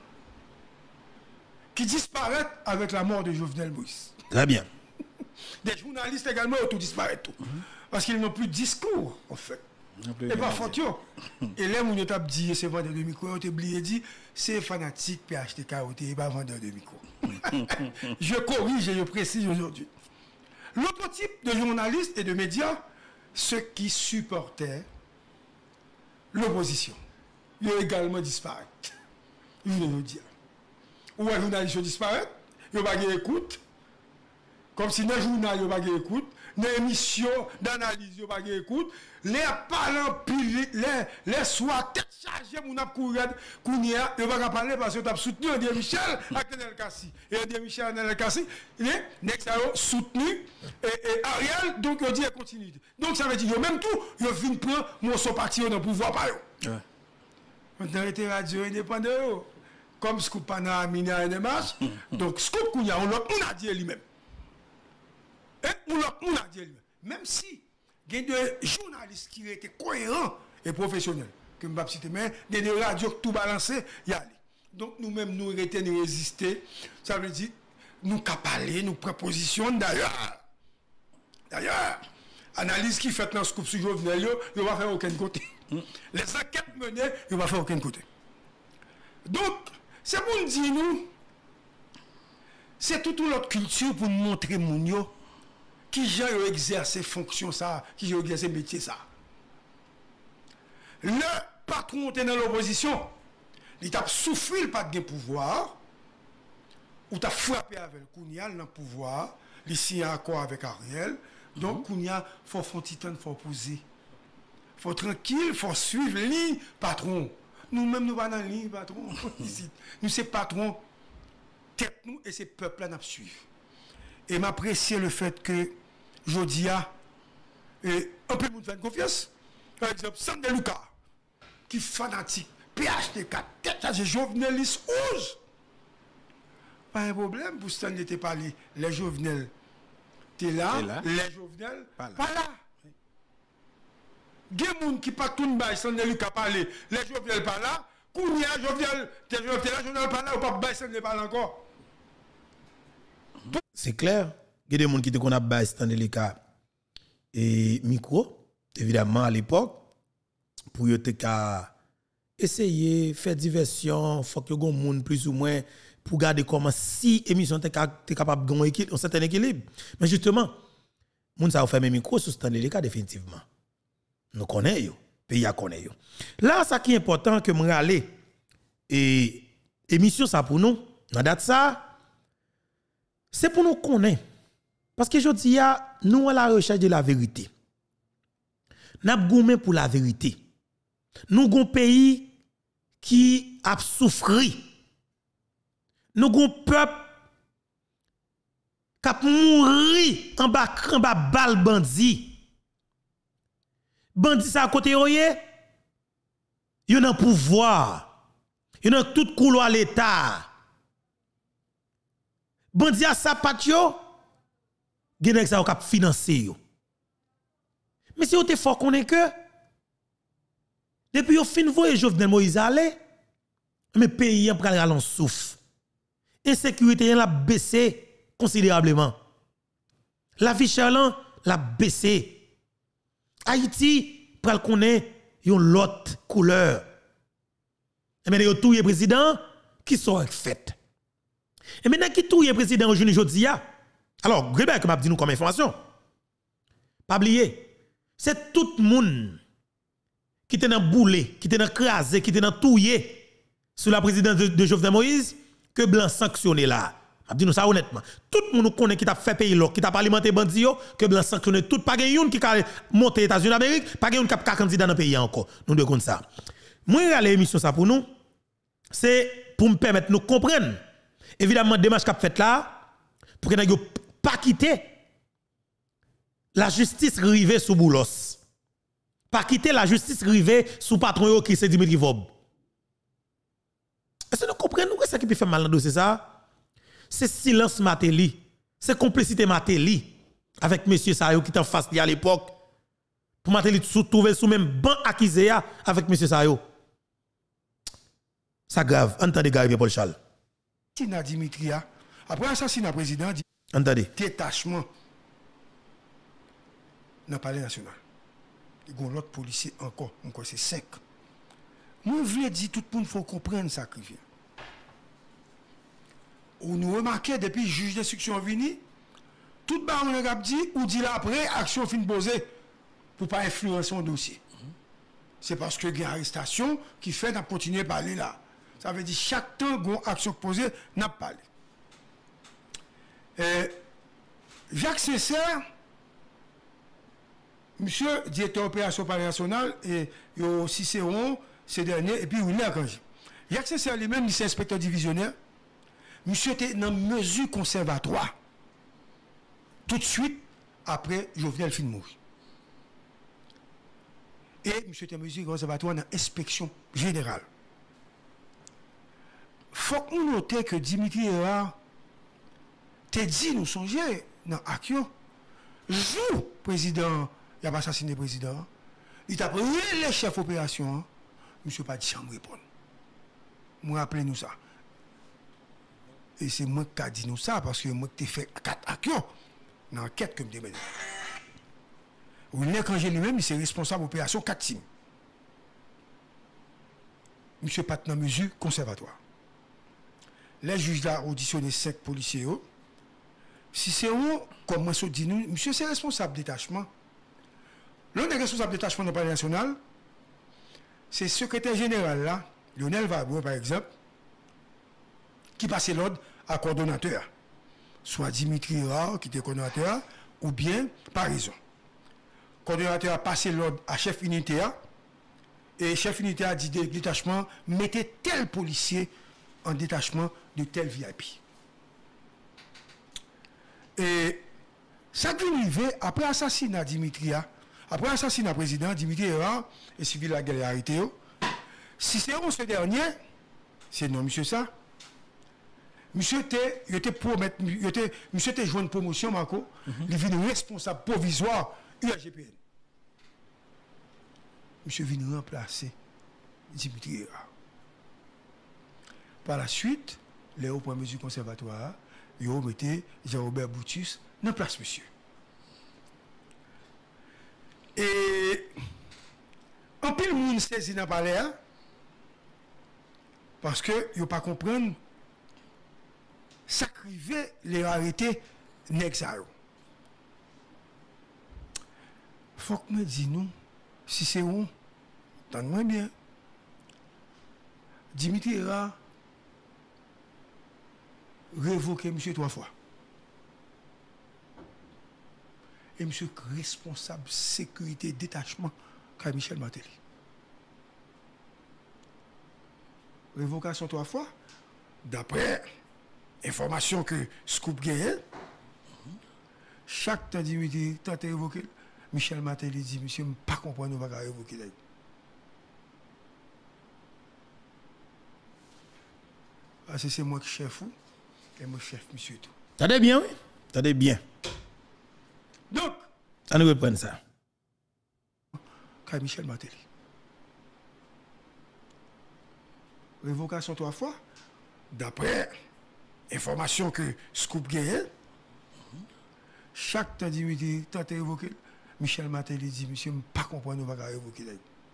[SPEAKER 2] qui disparaissent avec la mort de Jovenel Moïse.
[SPEAKER 1] Très bien.
[SPEAKER 2] Des journalistes également ont tout disparaître. Parce qu'ils n'ont plus de discours, en fait. Et pas faute. Et là, mon étape dit, c'est vendeur de micro, on t'a oublié dit, c'est fanatique PHTK, et pas vendeur de micro. Je corrige et je précise aujourd'hui. L'autre type de journalistes et de médias, ceux qui supportaient l'opposition, ils ont également disparu. Ils voulaient nous dire. Ou un journaliste disparaît, ils n'ont pas d'écoute. Comme si dans le journal, ils n'ont pas d'écoute. Dans l'émission d'analyse, ils n'ont pas d'écoute. Les parlants, les soirs, tête chargée, mon ap courir, ils n'ont pas parler parce que tu as soutenu André Michel avec Nenel Kassi. Et André Michel et Nenel Kassi, ils ont soutenu et Ariel, donc ils ont dit continue. Donc ça veut dire, même tout, ils viennent prendre mon son parti dans le pouvoir par eux. Maintenant, ils radio indépendant, comme Scoop Pana, Amina et Nemash. Donc Scoop Kounia, on a dit lui-même. Et on a dit lui-même. Même si, il y a des journalistes qui étaient cohérents et professionnels, que je ne vais pas citer, mais des radios qui tout balancé, il y a. Donc nous-mêmes, nous arrêtons de résister. Ça veut dire, nous parler, nous propositions d'ailleurs. D'ailleurs, analyse qui fait dans ce coup sur Jovenel, il ne va faire aucun côté. Les enquêtes menées, il ne va faire aucun côté. Donc, c'est pour nous dire, nous, c'est toute notre culture pour nous montrer, nous, qui j'ai exercé fonction ça, qui j'ai exercé métier ça. Le patron était dans l'opposition, il t'a souffert le pas de pouvoir, ou t'a frappé avec Kounia dans le pouvoir, il signe un accord avec Ariel. Donc Kounia, faut faire un petit temps, faut poser. Faut tranquille, faut suivre ligne patron. Nous-mêmes nous pas dans ligne patron. Nous c'est patron tête nous et c'est peuple là n'a suivre. Et m'apprécier le fait que Jodia et un peu de confiance. Par exemple, Sandé Lucas qui fanatique PHTK tête chargée Jovenel rouge. Pas un problème pour Stan n'était pas les Jovenel. T'es là, les Jovenel pas là. Il y a des gens qui pas tout bail sans lui parler. Les Jovenel pas là. Kounia Jovenel, t'es là, Jovenel pas là ou pas bail sans lui parler encore.
[SPEAKER 1] C'est clair. Il y a des gens qui te connaissent bail sans lui et micro évidemment à l'époque pour essayer de faire diversion, faut que les gens plus ou moins pour garder comment si émission t'es capable de gagner un certain équilibre. Mais justement, moun ça fait mes micros sous Stanley Leka définitivement. Nous connaissons, pays à connaître. Là, ça qui est important que me aller et émission ça pour nous, dans date ça, c'est pour nous connaître. Parce que je dis nous à la recherche de la vérité. Nous avons pour la vérité. Nous avons un pays qui a souffert. nous avons un peuple qui a mouru en bas balle bandit. Bandit ça à côté yoye, yon a pouvoir. Yon a tout couloir l'état. Bandit a sa patio, gen ça a financer yo. Mais si vous êtes fort qu'on est que depuis au fin voyage Jovenel Moïse aller, mais pays en pral ralon souffle. Insécurité l'a baissé considérablement. La vie chère l'a baissé. Haïti pral connaît yon l'autre couleur. Et maintenant yo touye président qui sont fait. Et maintenant qui touye président aujourd'hui alors Grébert comme m'a dit nous comme information. Pas oublier, c'est tout le monde qui était dans boulé, qui était dans crasé, qui était dans touye sous la présidence de Jovenel Moïse que blanc sanctionné là. M'a dit nous ça honnêtement. Tout le monde connaît qui t'a fait pays là, qui t'a alimenté bandi yo, que blanc sanctionné tout pas gagne qui a monté États-Unis d'Amérique, pas gagne qui a candidat dans le pays encore. Nous devons comme ça. Moi regarder l'émission ça pour nous, c'est pour me permettre nous comprendre. Évidemment démarche qu'a fait là pour que n'a pas quitter la justice rivée sous Boulos. Pas quitter la justice rivée sous patron qui c'est Dimitri Vob. Est-ce que nous comprenons que ça qui peut faire mal dans le dossier ça? C'est silence Matéli, c'est complicité Matéli avec monsieur Sayo qui était en face à l'époque. Pour Matéli trouver sous même banc accusé avec monsieur Sayo. Ça grave, entendez Gary Paul Charles.
[SPEAKER 2] Tina Dimitria, après l'assassinat président,
[SPEAKER 1] entendez.
[SPEAKER 2] Détachement dans le palais national. Il y a l'autre policier encore c'est 5. Moi, je veux dire, tout le monde faut comprendre ça qui vient. On nous remarquait depuis le juge d'instruction venu, tout le monde a dit, ou dit là après, action fin posée pour ne pas influencer le dossier. C'est parce que il y a une arrestation qui fait qu'on continue à parler là. Ça veut dire chaque temps qu'il y a une action posée, n'a pas parlé. Jacques César, monsieur directeur opération palais national, et Cicéron, ces derniers, et puis William Archange. Jacques César lui-même, il est inspecteur divisionnaire. Monsieur était dans mesure conservatoire. Tout de suite, après Jovenel fin mourir. Et monsieur était en mesure conservatoire dans l'inspection générale. Il faut que nous notions que Dimitri Erard t'a dit, nous songer dans l'action. Jour président, il a pas assassiné le président. Il a pris les chefs d'opération. Monsieur pas dit chambre répondre. Moi rappelez-nous ça. Et c'est moi qui ai dit nous ça parce que moi qui ai fait 4 actions dans l'enquête que je me demande. William Archange lui-même, il est responsable de l'opération 4 teams. Monsieur pas dans mesure conservatoire. Les juges ont auditionné 5 policiers. Si c'est où, comme moi, je dis nous, monsieur, c'est responsable de détachement. L'un des responsables de détachement dans le palais national, c'est le secrétaire général là, Lionel Vabro, par exemple, qui passe l'ordre à coordonnateur. Soit Dimitri Erard, qui était coordonnateur, ou bien par raison. Le coordonnateur a passé l'ordre à chef unité, et chef unité a dit détachement, mettez tel policier en détachement de tel VIP. Et ça qui est arrivé après l'assassinat Dimitria, après l'assassinat président Dimitri Erard et civil la guerre arrêté. Si c'est ce dernier, c'est non, monsieur ça. Monsieur était promettre, monsieur était joué une promotion, Marco, il est venu responsable provisoire UAGPN. Monsieur est venu remplacer Dimitri Erard. Par la suite, les hauts points de mesure conservatoire, ils ont mis Jean-Robert Boutus dans place, monsieur. Et en pile, le monde saisi dans le palais, parce que ils n'ont pas compris sacrifier les raretés Nexaro. Il faut que me dise nous, si c'est où, entendez-moi bien. Dimitri Erard révoqué monsieur 3 fois. Et monsieur responsable sécurité détachement car Michel Matéli. Révocation 3 fois. D'après information que Scoop gagne, chaque temps Dimitri tente évoquer, Michel Martelly dit, monsieur, je ne pas comprendre, nous ne pas évoquer. Parce que c'est moi qui chef ou, et moi chef, monsieur tout.
[SPEAKER 1] T'as bien, oui? T'as bien.
[SPEAKER 2] Donc,
[SPEAKER 1] ça nous reprend ça.
[SPEAKER 2] Michel Martelly. Révocation 3 fois. D'après information que Scoop gagne, chaque temps Dimitri tente évoquer, Michel Martelly dit, monsieur, je ne pas comprendre, nous ne pas évoquer.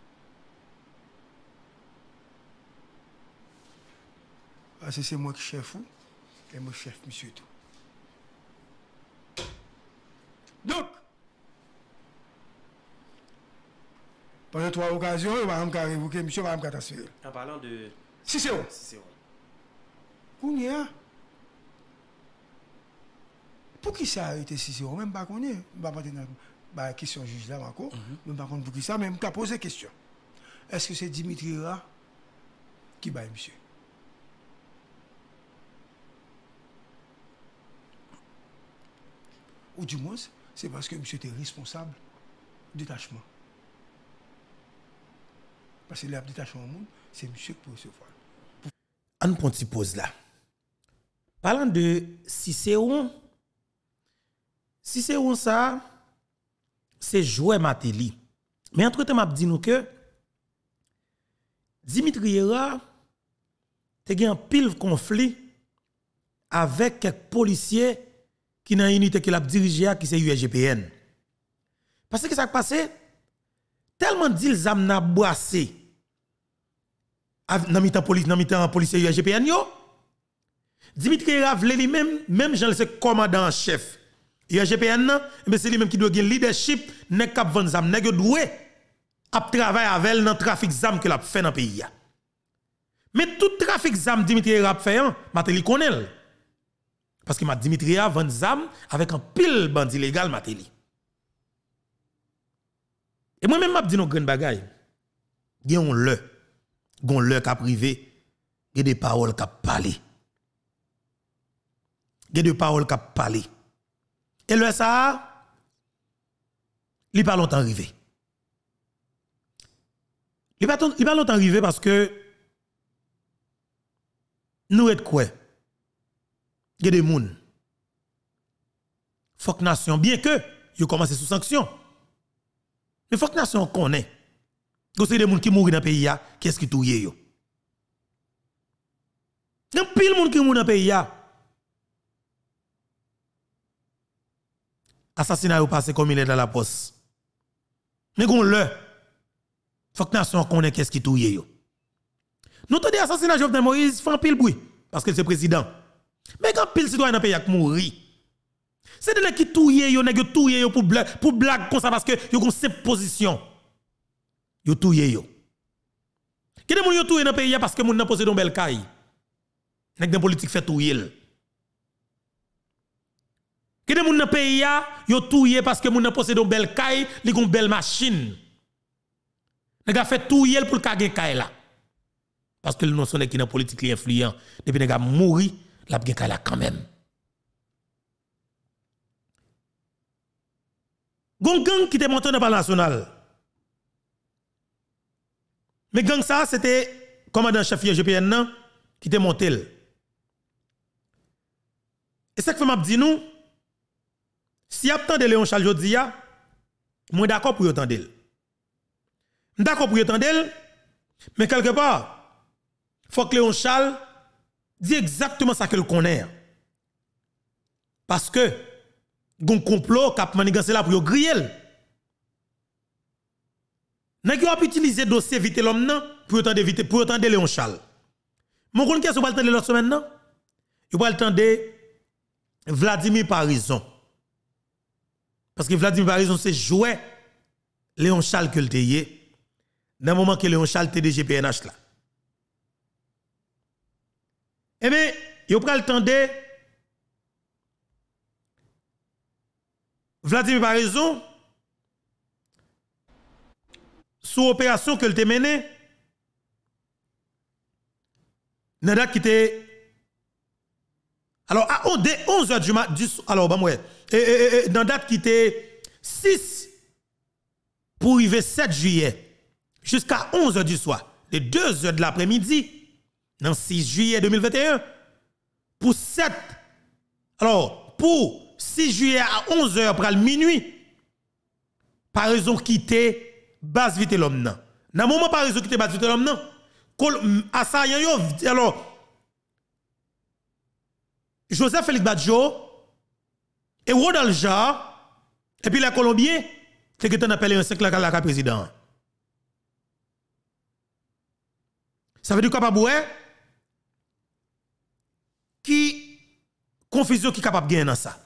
[SPEAKER 2] Parce que c'est moi qui chef ou, et moi chef, monsieur tout. Donc, pendant 3 occasions, je vais révoquer, monsieur, je vais transférer.
[SPEAKER 4] En parlant de...
[SPEAKER 2] Cicéron. Kounia. Pour qui ça a été Cicéron? Même pas qu'on est. Je ne vais pas parler de la question juge là encore. Même pas contre pour qui ça, mais je vais poser la question. Est-ce que c'est Dimitri Ra qui baille, monsieur? Ou du moins, c'est parce que monsieur était responsable du détachement. Parce que le détachement au monde, c'est monsieur qui peut recevoir.
[SPEAKER 1] On prend une petite pause là. Parlant de Cicéron, ça, c'est jouer Martelly. Mais entre-temps, m'a dit nous que Dimitri Hera a eu un pile conflit avec quelques policiers qui dans une unité qu'il a dirigé qui c'est USGPN. Parce que ça a passé tellement d'ils amna boissé dans mitan police, dans mitan policier USGPN yo. Dimitri Hera vle li même Jean le commandant en chef. USGPN mais c'est lui même qui doit gagner leadership nek k'ap vendre zam nèg yo doué a travailler avec dans trafic zam que l'a fait dans pays. Mais tout trafic zam Dimitri Hera fait Martelly connaît. Parce que ma Dimitri Hera vend zam avec un pile bandit légal Martelly. Et moi même m'a dit nos grande bagaille. Gon le ka privé, il y a des paroles qui parler. Il y a des paroles qui parler. Et le ça il pas longtemps arrivé. Il pas longtemps arrivé parce que nous êtes quoi? Il y a des gens. Faut que nation, bien que yo commencé sous sanction. Mais faut que nation connaît. C'est des gens qui mourent dans le pays, qu'est-ce qui touye yo? Il y a pile de gens qui mourent dans le pays. Assassinat est passé comme il est dans la poste. Mais gon le faut que nation connaît qu'est-ce qui touye yo. Nous te dit assassinat Jovenel Moïse fait un pile bruit parce que c'est président. Mais quand pile citoyen dans le pays a mouri. C'est de là qui touye yo, nèg touye yo pour blague comme ça parce que yo gon cette position. Yo touye yo. Qui de moun yo touye dans le pays parce que moun nan possède une belle caille. Nèg dans politique fait touye. Qui de moun dans le pays yo touye parce que moun nan possède une belle caille, li gon belle machine. Nèg a fait touye pour kage caille là. Parce que le non son qui dans politique li influent depuis nèg a mouri, la gen caille là quand même. Gon gang qui te monté dans le Parlement national. Mais gang ça, c'était commandant chef USGPN qui te monté. Et ça que m'a dit nous, si y de Léon Charles Jodia, moi d'accord pour y attendre. D'accord pour y attendre, mais quelque part, faut que Léon Charles dise exactement ça qu'il connaît. Parce que gon complot k'ap manigancé là pour yo griller. Nèg yo a utiliser dossier vite l'homme nan pour attendre vite pour attendre Léon Charles. Mon kon qui est pas attendre l'autre semaine nan? Yo pas attendre Vladimir Parison. Parce que Vladimir Parison c'est jouer Léon Charles que le tayé dans le moment que Léon Charles était DGPNH là. Eh bien, yo pral attendre Vladimir Parison sous opération que le mené dans date qui était Alors, dès 11h du matin, alors, bon, ouais, dans date qui était 6 pour arriver 7 juillet, jusqu'à 11h du soir, de 2h de l'après-midi, dans 6 juillet 2021, pour 7, alors, pour 6 juillet à 11h, après le minuit, par raison quitter base vite l'homme, non. Dans le moment par raison quitter base vite l'homme, non, assaillant yo, alors, Joseph Félix Badjo et Rodolphe Jarre et puis les Colombiens c'est que tu appelé un 5 la président. Ça veut dire quoi pas qui confusion qui capable gagner dans ça.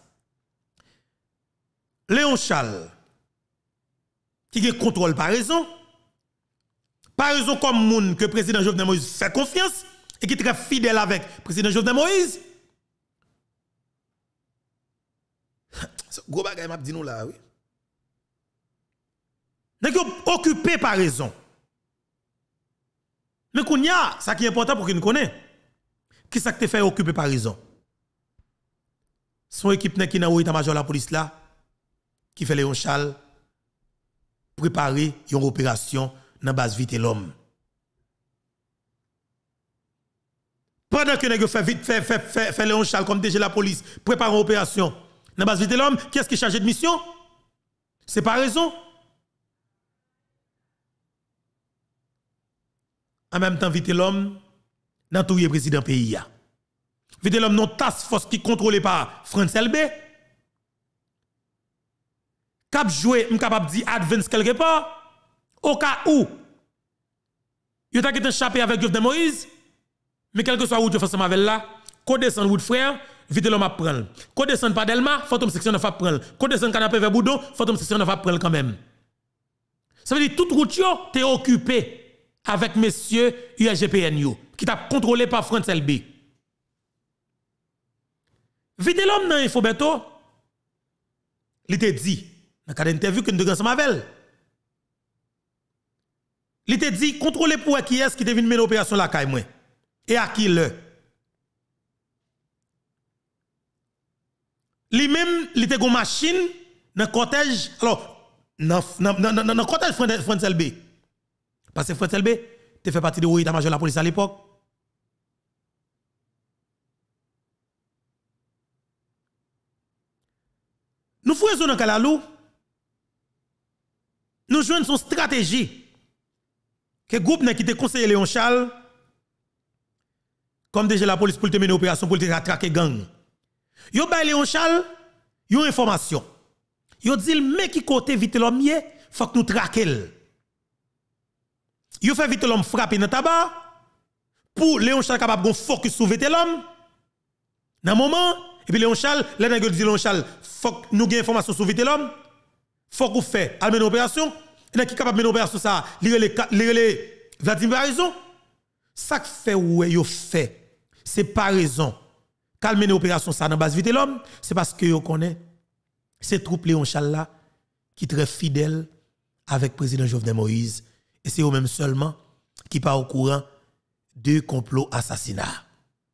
[SPEAKER 1] Léon Charles qui a contrôle par raison comme monde que président Jovenel Moïse fait confiance et qui est très fidèle avec président Jovenel Moïse. Gros bagay m'a dit nous là, oui. N'est occupé par raison. Mais qu'on y a, ça qui est important pour qu'il nous connaisse. Qui ça que te fait occuper par raison? Son équipe qui dans l'état-major de la police là, qui fait Léon Charles, préparer une opération dans base vite l'homme. Pendant que nous fait Léon Charles comme DG la police, prépare une opération dans base vite l'homme, qui est-ce qui est chargé de mission? C'est pas raison. En même temps, vite l'homme, dans tout le président pays. Vite l'homme, non task force qui contrôlé par France LB. Cap joué, capable de dire advance quelque part, au cas où, il a été échappé avec Jovenel Moïse, mais quel que soit où tu fais ça avec là, qu'on descend route frère, vite l'homme à prendre. Qu'on descend pas Delma, faut tomber section 9 à prendre. Qu'on descend canapé vers Boudon, faut tomber section 9 à prendre quand même. Ça veut dire toute route yo t'es occupé avec messieurs USGPN qui t'a contrôlé par France LB. Vite l'homme dans Infobeto, il t'a dit dans cadre d'interview que nous avons ensemble avec elle. Il t'a dit contrôler pour qui est-ce qui devine mener l'opération la caille moi et à qui le. Lui-même, il était une machine dans le cortège, alors, dans le cortège France LB. Parce que France LB, tu fais partie de l'état-major de la police à l'époque. Nous faisons dans Kalalou, nous jouons son stratégie que le groupe qui te conseillé Léon Charles, comme déjà la police pour te mener l'opération pour te traquer gang. Yo ba Léon Charles, yo information. Yo dit mais qui côté vite l'homme faut que nous traquer. Yo fait vite l'homme frapper dans tabac pour Léon Charles capable de focus sur vite l'homme. Dans moment et puis Léon Charles, les nèg dit Léon Charles, faut que nous gagne information sur vite l'homme. Faut qu'on fait à mener opération, et qui capable de mener opération ça, les Vladimir raison. Ça que fait ouais yo fait, c'est pas raison. Calmer l'opération ça dans base vite l'homme, c'est parce que yo connaît ces troupes Léon Charles là qui très fidèle avec président Jovenel Moïse et c'est eux même seulement qui pas au courant de complot assassinat.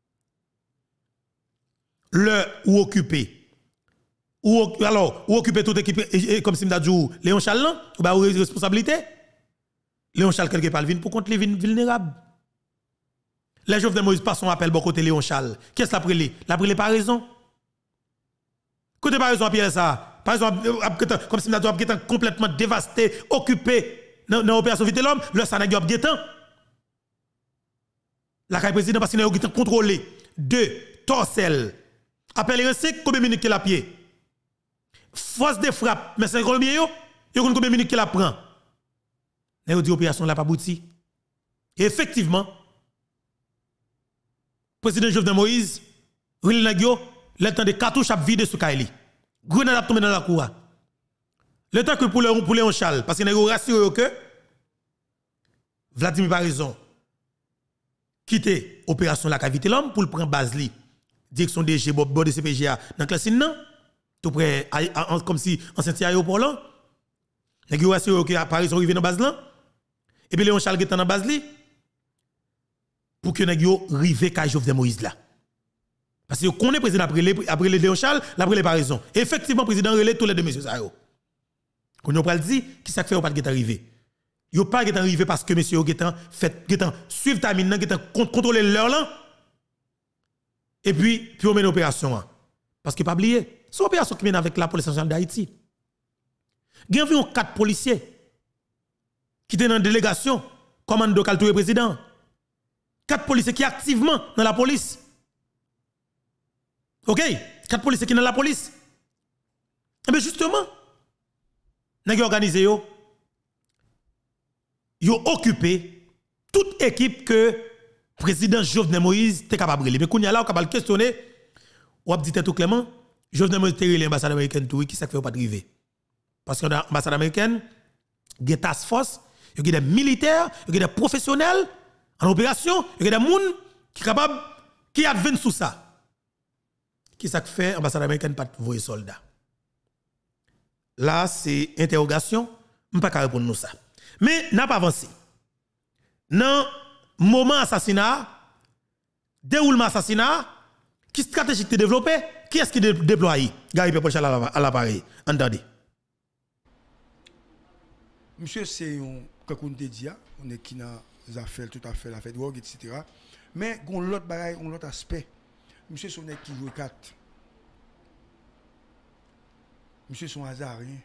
[SPEAKER 1] Le ou occupé alors ou occuper toute équipe comme si m'a dit Léon Charles là, ou ba responsabilité. Léon Charles quelque part vinn pour contre les vulnérables. Les Jovenel Moïse passent son appel bon côté Léon Charles. Qu'est-ce qu'il a pris? La pris par raison. Côté par raison Pierre ça. Par exemple comme si m'a dit complètement dévasté, occupé dans l'opération vite l'homme, le ça n'a pas guetan. La caille président parce qu'il a guetan contrôlé de Torcel. Appel R5 combien de minutes qu'il a pied. Force de frappe, mais c'est combien yo combien de minutes qu'il a prend. Et dit opération là pas abouti. Et effectivement président Jovenel Moïse, Ril Nagio, le temps de cartouche a vidé sur Kaili. Grenade a tombé dans la cour. Le temps que pour Léon Charles, parce qu'il a rassuré que Vladimir par raison quitter opération la cavité l'homme pour prendre base li. Direction DG Bob de CPGA dans classe non tout près comme si en senti aéroport là. Nèg yo rassuré que par raison arrivé dans base là. Et puis Léon Charles est dans base li pour que nèg yo rive ka Jovenel Moïse là. Parce que connaît président après le Léon Charles, après par raison. Effectivement président relève tous les deux messieurs ça yo. Qu'on on pas dit qui ça fait ou pas qui est arrivé. Yo pas qui est arrivé parce que monsieur Getan suivre ta mine Getan contrôler l'heure là. Et puis on mène opération parce que pas oublier, c'est une opération qui mène avec la police nationale d'Haïti. Il y a environ 4 policiers qui étaient dans la délégation commando Kaltoué président. 4 policiers qui sont activement dans la police. OK, 4 policiers qui sont dans la police. Et bien justement, nous organisé yo occupé toute équipe que président Jovenel Moïse était capable de. Mais quand il y a là, on capable questionner, on a dit tout clairement, Jovenel Moïse était l'ambassade américaine tout qui ça fait pas driver. Parce que l'ambassade américaine, il y a des task force, il y a des militaires, il y a des professionnels en opération, il y a des gens qui sont capables, qui adviennent sous ça. Qui ça fait l'ambassade américaine pas voyer soldats. Là, c'est interrogation, je ne peux pas répondre nous ça. Mais n'a pas avancé. Dans le moment assassinat, déroulement assassinat, qui stratégie est développé, qui est-ce qui déploie? Gary Pepochal à l'appareil. Entendez.
[SPEAKER 2] Monsieur, c'est un comme on dit, on est qui n'a affaires tout à fait la fête drogue, etc. Mais on l'autre bagaille, on l'autre aspect. Monsieur, son est qui joue 4. Monsieur, son hasard, rien.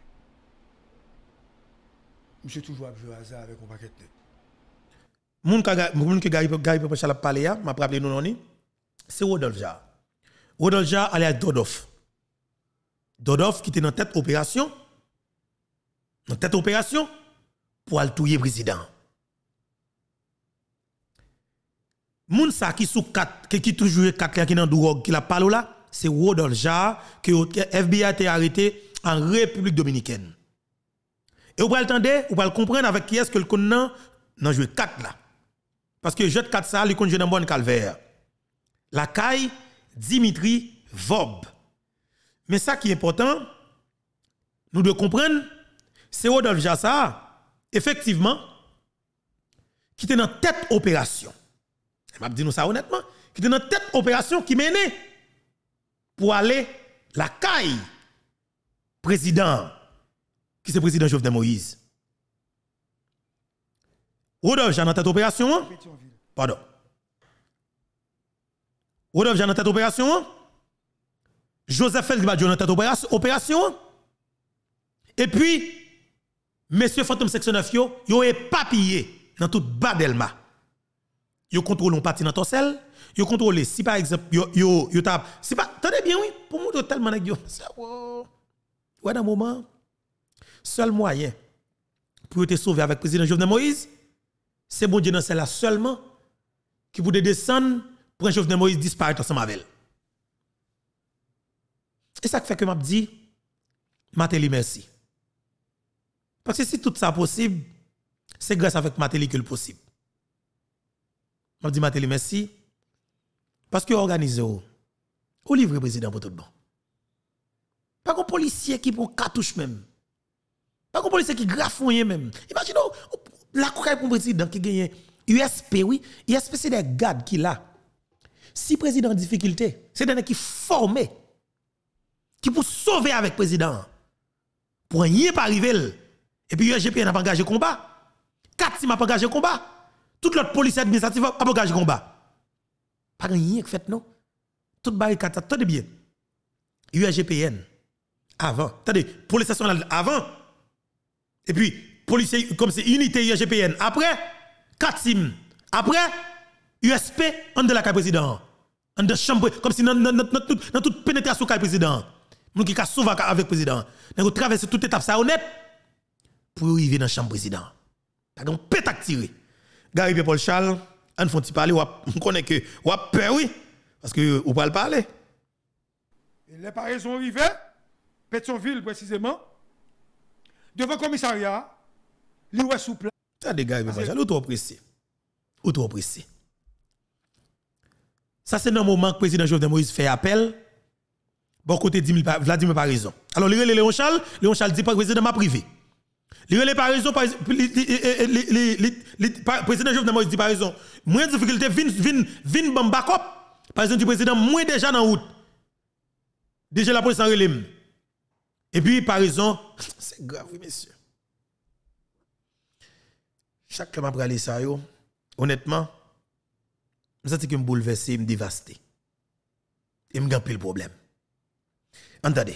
[SPEAKER 2] Monsieur, toujours à jouer hasard avec un paquet de tête.
[SPEAKER 1] Moun que Gary Pepochal a parlé, m'a rappelé nous non, c'est Rodolphe Jarre. Rodolphe Jarre allait à Dodov. Dodov qui était dans tête opération. Dans tête opération pour aller tuer président. Moun sa qui sous 4 qui toujours 4 qui dans drogue qui la parle là, c'est Rodolphe Jarre que FBI a été arrêté en République dominicaine. Et vous pouvez entendre, vous pouvez comprendre avec qui est-ce que le connaît dans jouer 4 là. Parce que jeu 4 ça, il connaît dans bon calvaire. La caille Dimitri Vob. Mais ça qui est important, nous devons comprendre, c'est Rodolphe Jassa, effectivement, qui était dans tête opération. Je vais dire nous ça honnêtement, qui était dans tête opération qui menait pour aller la caille président, qui c'est président Jovenel Moïse. Rodolphe Jassa dans tête opération, pardon. Rodolphe Jassa dans tête opération, Joseph Felgbadjo dans tête opération, et puis, Monsieur Fantôme section 9, yo est papillé dans tout Badelma. Yo contrôle un parti dans Torsel, yo contrôle si par exemple yo tap, si pas attendez bien oui, pour moi tellement nèg yo. Ouais dans moment seul moyen pour te sauver avec président Jovenel Moïse, c'est bon Dieu dans celle-là seulement qui pouvait descendre pour un Jovenel Moïse disparaître ensemble avec elle. Et ça fait que m'a dit Matéli merci. Parce que si tout ça possible, c'est grâce avec Matéli que le possible. Je dis Matéli merci. Parce que organisé au livre président pour tout bon. Pas un policier qui prend cartouche même. Pas un policier qui grafouille même. Imaginez la cocaïne pour président qui gagne USP oui, USP c'est des gardes qui là. Si président en difficulté, c'est des gens qui formés qui pour sauver avec président. Pour rien pas arriver. Et puis USGP n'a pas engagé combat. 4 n'a pas engagé combat. Tout l'autre police administrative n'a pas engagé combat. Pas rien que fait non. Toute barricade, attendez bien. USGPN avant. Attendez, police nationale avant. Et puis policier comme c'est unité USGPN après 4 après USP en de la carte président. En de chambre comme si dans toute pénétration carte président. Nous qui ka sauver avec président. Nous traverser toute étape ça honnête pour arriver dans la chambre président. Pas un pétac tiré. Gary Paul Charles, on font parler, on connaît que on a peur oui parce que on va le parler.
[SPEAKER 2] Les paraisons arrivées, Pétionville précisément, devant le commissariat, lui est souple.
[SPEAKER 1] Ça des Gary Paul Charles, ou trop pressé. Ou trop pressé. Ça c'est dans le moment que le président Jovenel Moïse fait appel. Bon côté Vladimir par raison. Alors il relève Léon Charles dit pas président m'a privé. Il relève par raison président Jovenel Moïse dit par raison. Moins difficulté vin bam backup Par exemple, du président, moi déjà dans route. Déjà la police en relève. Et puis, par raison, c'est grave, oui, messieurs. Chaque fois que je ça, honnêtement, je sens que je me bouleversé, je me dévasté. Et je me gagne le problème. Entendez.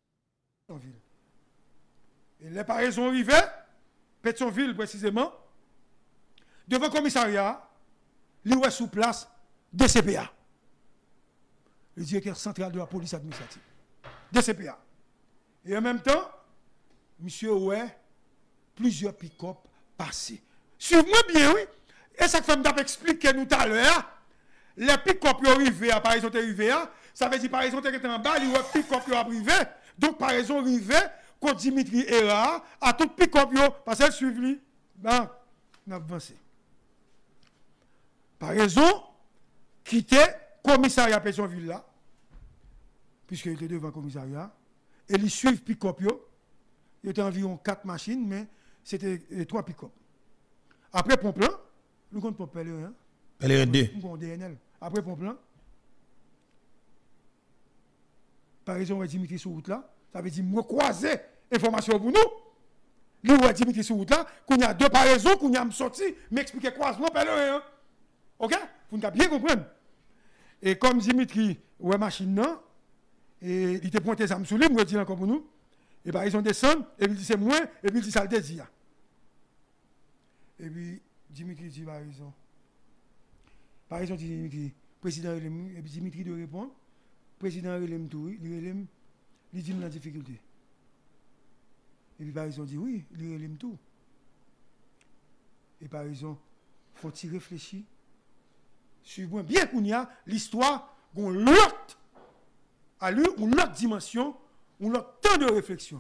[SPEAKER 2] Et les par raison arrivées, Pétionville précisément, devant le commissariat, il est sous place DCPA, le directeur central de la police administrative. DCPA. Et en même temps, monsieur ouais, plusieurs pick-up passés. Suivez-moi bien, oui. Et ça fait m'expliquer nous tout à l'heure. Les pick-up qui arrivent, par exemple, ça veut dire par exemple, qui est en bas, les pick-up qui arrivent. Donc, par exemple, arrivé, quand Dimitri Era, à tout pick-up, parce qu'elle suit lui, ben, on a avancé. Par raison, quitter le commissariat Pétionville là, puisqu'il était devant le commissariat, et ils suivent pick-up, il y avait environ 4 machines, mais c'était 3 pick-up. Après Pomplan, nous comptons Pèlerin.
[SPEAKER 1] Pèlerin 2.
[SPEAKER 2] Nous comptons DNL. Après Pomplan, par exemple, Dimitri sur route là, ça veut dire me croiser information pour nous. Nous, Dimitri sur route là, qu'on y a deux paraisons, qu'on y a sorti, m'expliquer croisement Pèlerin. Ok? Vous n'avez bien comprendre. Et comme Dimitri, ouais, machine non, et il était pointé ça me sous lui, me dire encore pour nous. Et par exemple, descend, et puis il dit c'est moi, et puis il dit ça le désir. Et puis, Dimitri dit par exemple. Par exemple, Dimitri, président Relem, et puis Dimitri de répondre, président Relem tout, il dit la difficulté. Et puis par exemple, dit oui, il Relem tout. Et par exemple, faut-il réfléchir? Suivez-moi bien qu'on y a l'histoire, qu'on l'autre, à lui, une autre dimension, on a tant de réflexion.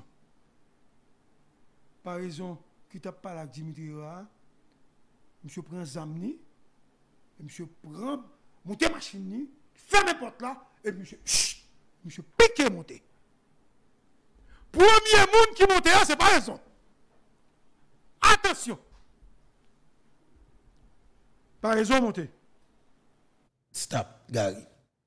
[SPEAKER 2] Par exemple, qui t'a parlé avec Dimitri Ra, monsieur prend Zamni, et monsieur prend, monter machine, ferme la porte là, et monsieur, monsieur piqué monter. Premier monde qui monte là, c'est pas raison. Attention. Par raison monter.
[SPEAKER 1] Stop, Gary.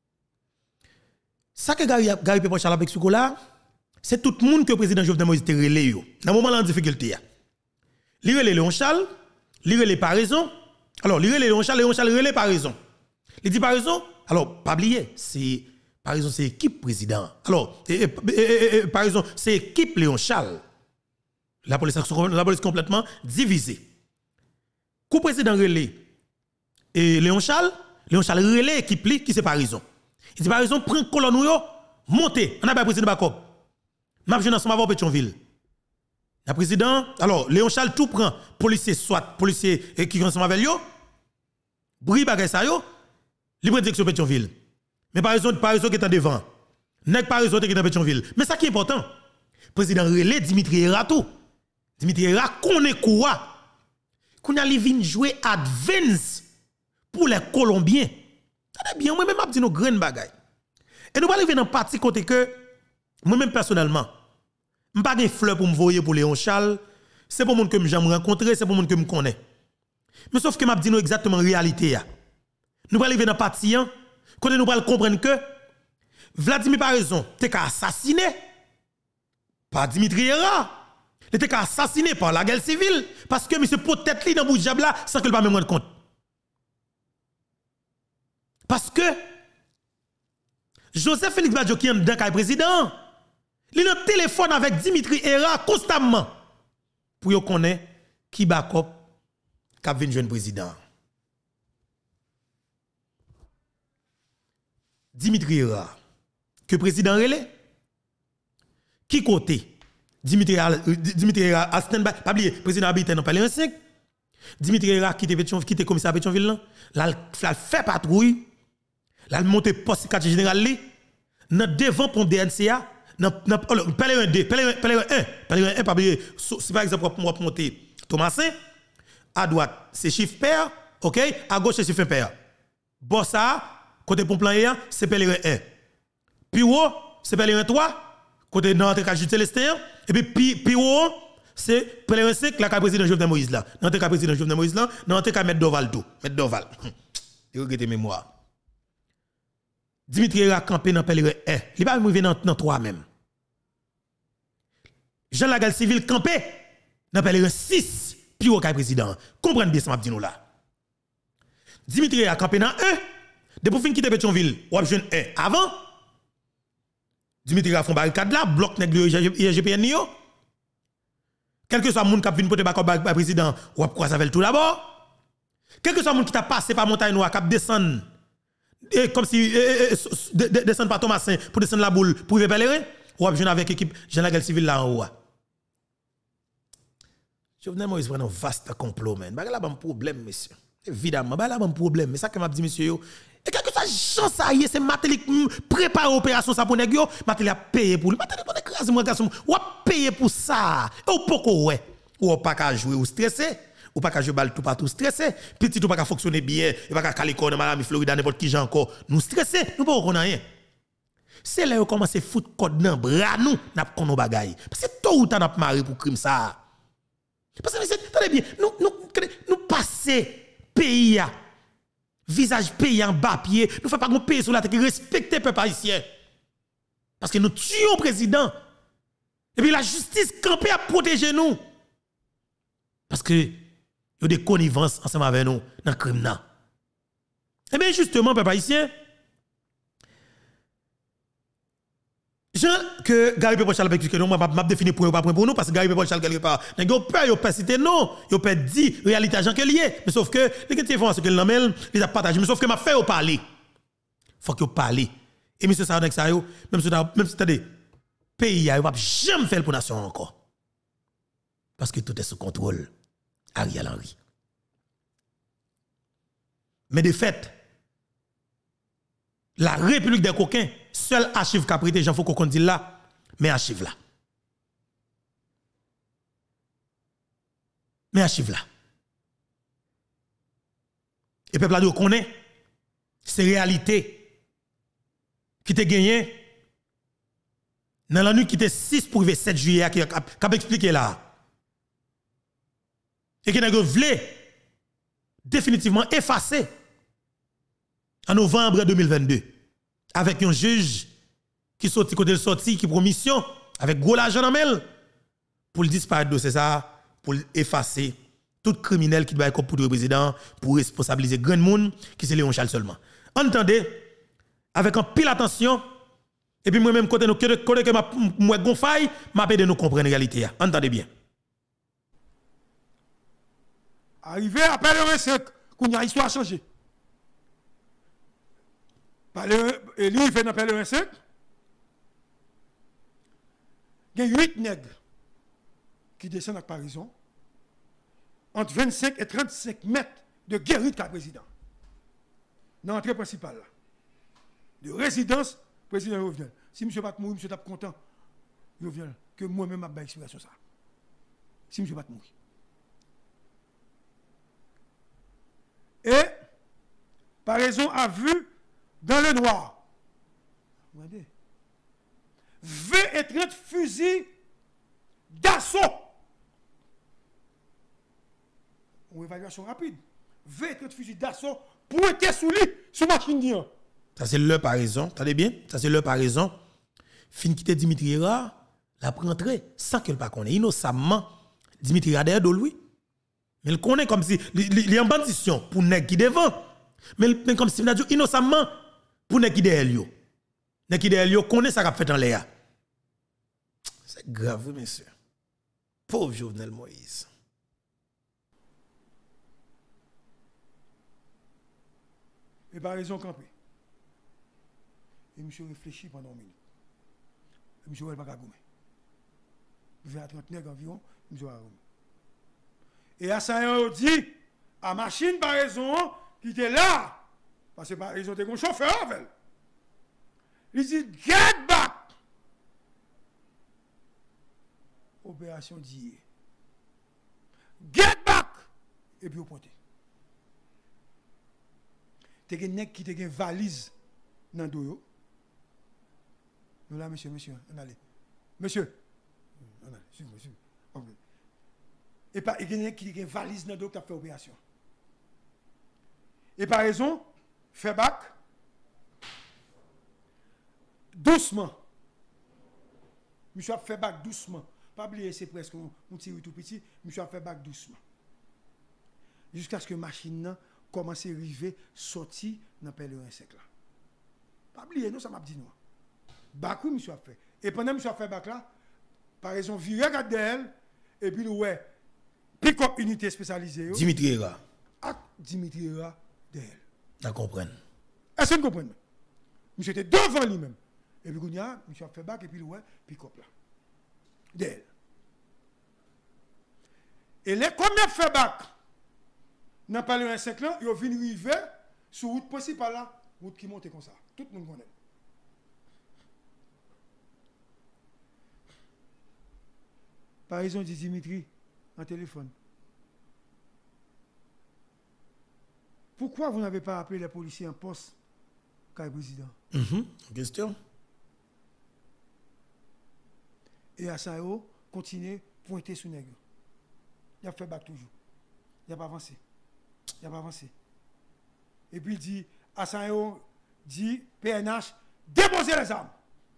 [SPEAKER 1] Ça que Gary peut parler avec ce là, c'est tout le monde que le président Jovenel Moïse te relé dans le moment de difficulté. Il relé Léon Charles, il relé par raison. Alors, il relé Léon Charles relé par raison. Il dit par raison, alors, pas oublier, c'est par raison, c'est équipe président. Alors, par raison, c'est équipe Léon Charles. La police complètement divisée. Coup président relé et Léon Charles relé équipe qui c'est par raison. Il dit par raison, prends colonne ou montez, on a pas président Bakop. M'a jeune ensemble avant Pétionville. Le président, alors Léon Charles tout prend policier soit policier qui ensemble avec yo. Bri bagay ça yo, libre direction Pétionville. Mais par raison qui est en devant. Nèg par raison qui est en Pétionville. Mais ça qui est important. Président relé Dimitri Era tout. Dimitri Era connaît quoi? Qu'on a vinn jouer advance pour les Colombiens. Ça bien moi même m'a dit nos graines bagay. Et nous pas arriver dans partie côté que moi même personnellement, je pas de fleurs pour me voyer pour Léon Charles, c'est pour monde que j'aime rencontrer, c'est pour monde que me connais. Mais sauf que m'a dit nous exactement réalité ya. Nous pas arriver dans partie quand nous pas comprendre que Vladimir par raison, t'es qu'à assassiner par Dimitri Era. Il était qu'à assassiner par la guerre civile parce que monsieur peut-être li dans bouche diable là sans que le pas même rendre compte. Parce que Joseph Félix Badjo qui est dans le président, il a un téléphone avec Dimitri Era constamment pour qu'on connaisse qui backup qui vient jeune président. Dimitri Era, que président relais, qui côté Dimitri Era à stand-by, pas oublier, président habitant dans Pèlerin 5, Dimitri Era qui était commissaire à Pétionville, là, il fait patrouille. Là, il monte poste quartier général dans devant pour DNCA, Pèlerin 2, Pèlerin 1, pas oublier, si par exemple pour monter Thomasin, à droite c'est chiffre pair, OK, à gauche c'est chiffre impair. Bossa, côté pour plan c'est Pèlerin 1. Puis haut, c'est Pèlerin 3, côté dans l'entrée de Célestin, et puis haut, c'est Pèlerin 5, la président Jovenel Moïse là. Dans l'entrée président Jovenel Moïse là, dans l'entrée Maître Doval tout. Maître Doval. Il regrette mémoire. Dimitri a campé dans pèlerin 1. Il pas arrivé dans 3 même. Jean Lagal civil campé dans pèlerin 6 puis au président. Comprenez bien ça m'a dit nous là. Dimitri a campé dans 1. Depuis fin quitter Pétionville, ou a jeune 1 avant. Dimitri a fait barricade là, bloc nèg IGPN yo. Quel que soit moun qui vinn porter ba président, ou a croiser avec tout d'abord. Quel que soit moun qui t'a passé par montagne noire qui descend comme si descend par Thomasin pour descendre la boule pour arriver pèlerin, ou a jeune avec équipe Jean Lagal civil là en haut. Jovenel Moïse prend un vaste complot man. Ba là bon problème monsieur. Évidemment, ba là bon problème, mais ça que m'a dit monsieur yo. Et quelque chose chance ça y est, c'est Matéli prépare opération ça pour nèg yo, Matéli a payé pour lui. Matéli pour écraser moi garçon, ou a payé pour ça. Et ou poko ouais. Ou pas ka jouer ou stressé, ou pas ka jouer balle tout partout stressé. Petit ou pas ka fonctionner bien, et pas ka caler corps dans Miami Florida n'importe qui gens encore. Nous stressé, nous pas connait rien. C'est là où commence à foutre code dans bras nous, n'a pas nos bagaille. Parce que tôt ou tard n'a maré pour crime ça. Parce que attendez bien, nous passer pays à visage pays en bas pied, nous faisons pas un pays sur la tête qui respecte le peuple haïtien. Parce que nous tuons le président. Et puis la justice campée à protéger nous. Parce que il y a des connivences ensemble avec nous dans le crime. Et bien justement, peuple haïtien, Jean que Gary Pepochal a expliqué, m'a défini pour nous, parce que Gary Pepochal quelque part, n'a pas peur, il pas cité non, il pas dit réalité agent que lié, mais sauf que les informations que l'amel, il a partagé, mais sauf que m'a fait parler. Faut que parler. Et monsieur ça avec ça yo, même si attendez, pays a pas jamais fait pour nation encore. Parce que tout est sous contrôle Ariel Henry. Mais de fait, la République des coquins, seul archive qu'a prêté Jean Foucault dit là, mais archive là. Mais archive là. Et peuple là connaît ces réalités qui te gagné dans la nuit qui était 6 pour 7 juillet qui a expliqué là. Et qui n'a voulu définitivement effacer en novembre 2022 avec un juge qui sorti côté sorti qui prend mission avec gros l'argent en main pour le disparaître c'est ça pour effacer tout criminel qui doit être pour le président pour responsabiliser grand monde qui c'est Léon Charles seulement. Entendez avec un pile attention et puis moi même côté que moi gonfaille m'a de nous comprendre la réalité. Entendez bien.
[SPEAKER 2] Arrivé à Pèlerin 5, qu'on a histoire changé. Et lui, il fait dans Pèlerin 5. Il y a 8 nègres qui descendent à Parison entre 25 et 35 mètres de guérite qu'a président. Dans l'entrée principale, là, de résidence, président Jovenel. Si M. va mourir, M. tape content, Jovenel, que moi-même, je vais explication ça. Si M. va mourir. Et, par raison, a vu dans le noir. Regardez. 20 et 30 fusils d'assaut. Une évaluation rapide. 20 et 30 fusils d'assaut pointés sous lui, sous machine d'Ian.
[SPEAKER 1] Ça c'est leur par raison. Attendez bien, ça c'est leur par raison. Fin quitter Dimitri Ra, la prendrait sans qu'elle pas connaisse. Innocemment, Dimitri Ra derrière de lui. Mais il connaît comme si il est en bandition pour nèg qui devant. Mais comme si il a dit innocemment pour nèg qui derrière lui. Nèg qui derrière lui connaît ça qu'a fait en l'air. C'est grave, monsieur. Pauvre Jovenel Moïse.
[SPEAKER 2] Et par raison campé. Et monsieur réfléchit pendant une minute. Et monsieur va pas gommer. 20 à 30 nègres environ, monsieur va gommer. Et à ça, on dit, à machine par raison, qui était là, parce que par raison, était un chauffeur avec. Il dit, get back! Opération d'hier. Get back! Et puis, au pointé. T'es un nègre qui te une valise dans le dos. Nous là, monsieur, on allait. Monsieur, on allait, suivez-moi. Okay. Et par exemple, qui a une valise dans le dos qui a fait opération. Et par raison, fait bac, doucement. Monsieur a fait bac doucement. Pas oublier, c'est presque un petit tout petit. Monsieur a fait bac doucement. Jusqu'à ce que la machine commence à arriver, sortir dans le pèlerin sec là. Pas oublier, nous, ça m'a dit nous. Bac, oui, monsieur a fait. Et pendant que monsieur a fait bac là, par exemple, viré regarde d'elle, et puis ouais, pick-up unité spécialisée.
[SPEAKER 1] Dimitri Era.
[SPEAKER 2] Ah, Dimitri Era d'elle.
[SPEAKER 1] Je comprends.
[SPEAKER 2] Est-ce que vous comprenez? Monsieur était devant lui-même. Et puis, monsieur a fait bac, et puis ouais, pick-up là. D'elle. Et les combien fait bac? Dans pas le 5 ans, ils viennent arriver sur route principale là, route qui monte comme ça. Tout le monde connaît. Par exemple, dit Dimitri, en téléphone. Pourquoi vous n'avez pas appelé les policiers en poste, car président?
[SPEAKER 1] Question.
[SPEAKER 2] Et à ça, continue pointer sur nègre. Il a fait bac toujours. Il n'a pas avancé. Il n'a pas avancé. Et puis il dit, à ça, dit, PNH, déposez les armes.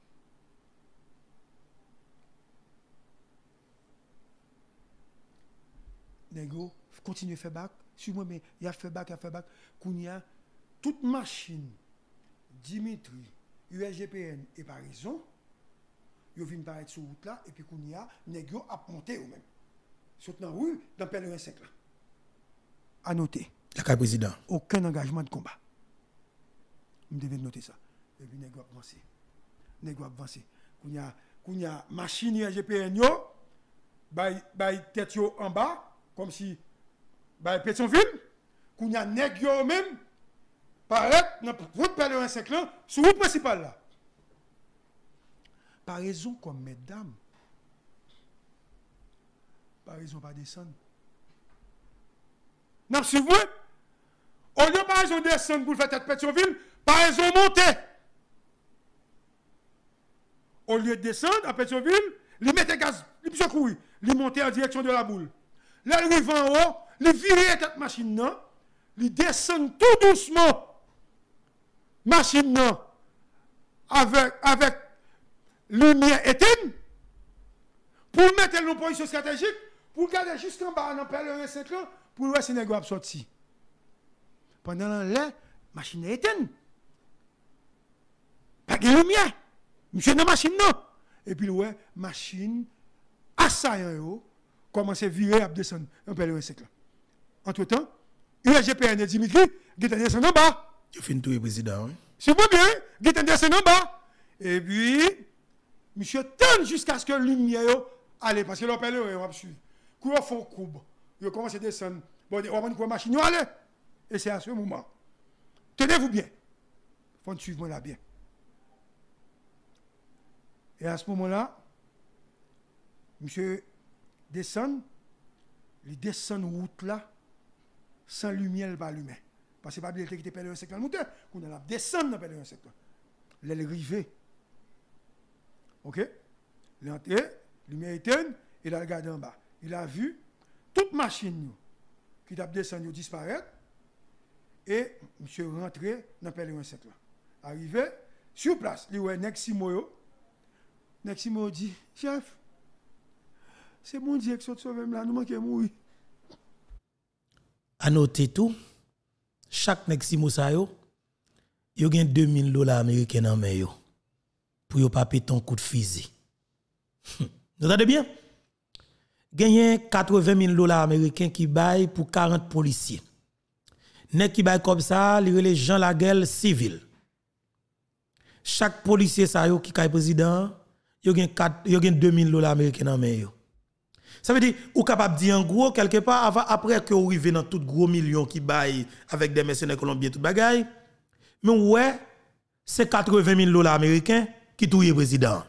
[SPEAKER 2] Nègre, continue à faire bac. Sur moi, mais il a fait bac, Kounia, toute machine, Dimitri, USGPN et par raison, ils viennent paraître sur route là, et puis Kounia, Nègre a monté eux même. Saute dans la rue, dans le pèlerin sec là. À noter.
[SPEAKER 1] Le président.
[SPEAKER 2] Aucun engagement de combat. Vous devez noter ça. Et puis Nègre a avancé. Nègre a avancé. Kounia, machine USGPN yo, bay tête yo en bas, comme si Pétionville, qu'on y a nègre même, paraît dans route pèlerin 5 là, sur route principale là. Par raison comme mesdames, par raison pas descendre. Non, si vous, au lieu par raison descendre pour faire tête Pétionville, par raison monter. Au lieu de descendre à Pétionville, il mettait gaz, il peut courir, il montait en direction de la boule. Là, il arrive en haut, il vire cette machine, non? Il descend tout doucement. Machine, non? Avec lumière éteinte, pour mettre en position stratégique, pour garder jusqu'en bas, dans le pèlerin 5 ans, pour voir si les sorti. Pendant la machine est éteinte. Pas de lumière. Monsieur, dans la machine, non? Et puis, ouais, machine, assaillant, commence à virer à descendre un pèlerin 5 là. Entre-temps, USGPN et Dimitri, qui est descendu en bas.
[SPEAKER 1] Tu finis tout le président. Oui.
[SPEAKER 2] C'est pas bien, qui est descendu en bas. Et puis, monsieur tente jusqu'à ce que la lumière allait, parce que le pèlerin va suivre. Quand ils font courbe, ils commencent à descendre. Bon, on va voir la machine aller. Et c'est à ce moment. Tenez-vous bien. Il faut suivre là bien. Et à ce moment-là, monsieur descend, il descend route là, sans lumière, pas allumé. Parce que pas bien qu'il était pèlerin 5 là, qu'on a descendre dans pèlerin 5 là. Il est arrivé. OK? Il est entré, lumière éteinte, il a regardé en bas. Il a vu toute machine qui t'a descendu disparaître et monsieur rentré dans pèlerin 5 là. Arrivé sur place, il voit Neximo. Neximo dit, chef, c'est mon Dieu qui sauve là, nous manquons mourir.
[SPEAKER 1] À noter tout, chaque Neximo sa yo gagne $2000 américains dans main yo pour yo pas péter un coup de fusil. Vous entendez bien? Gagné $80,000 américains qui baillent pour 40 policiers. Nek qui baille comme ça, les gens la guerre civile. Chaque policier sa yo qui est président, yo gagne $2,000 américains dans main yo. Ça veut dire, ou capable de dire en gros, quelque part, après que vous arrivez dans tout gros millions qui baillent avec des mercenaires colombiens, tout bagaille, mais ouais, c'est $80,000 américains qui touillent le président.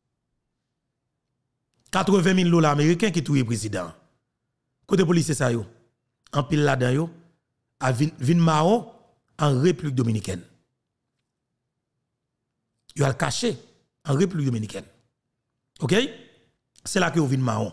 [SPEAKER 1] $80,000 américains qui touillent le président. Côté policier, ça yo, en pile là-dedans yo, à Vinmao, en République Dominicaine. Yo a le caché en République Dominicaine. OK? C'est là que vous Vinmao.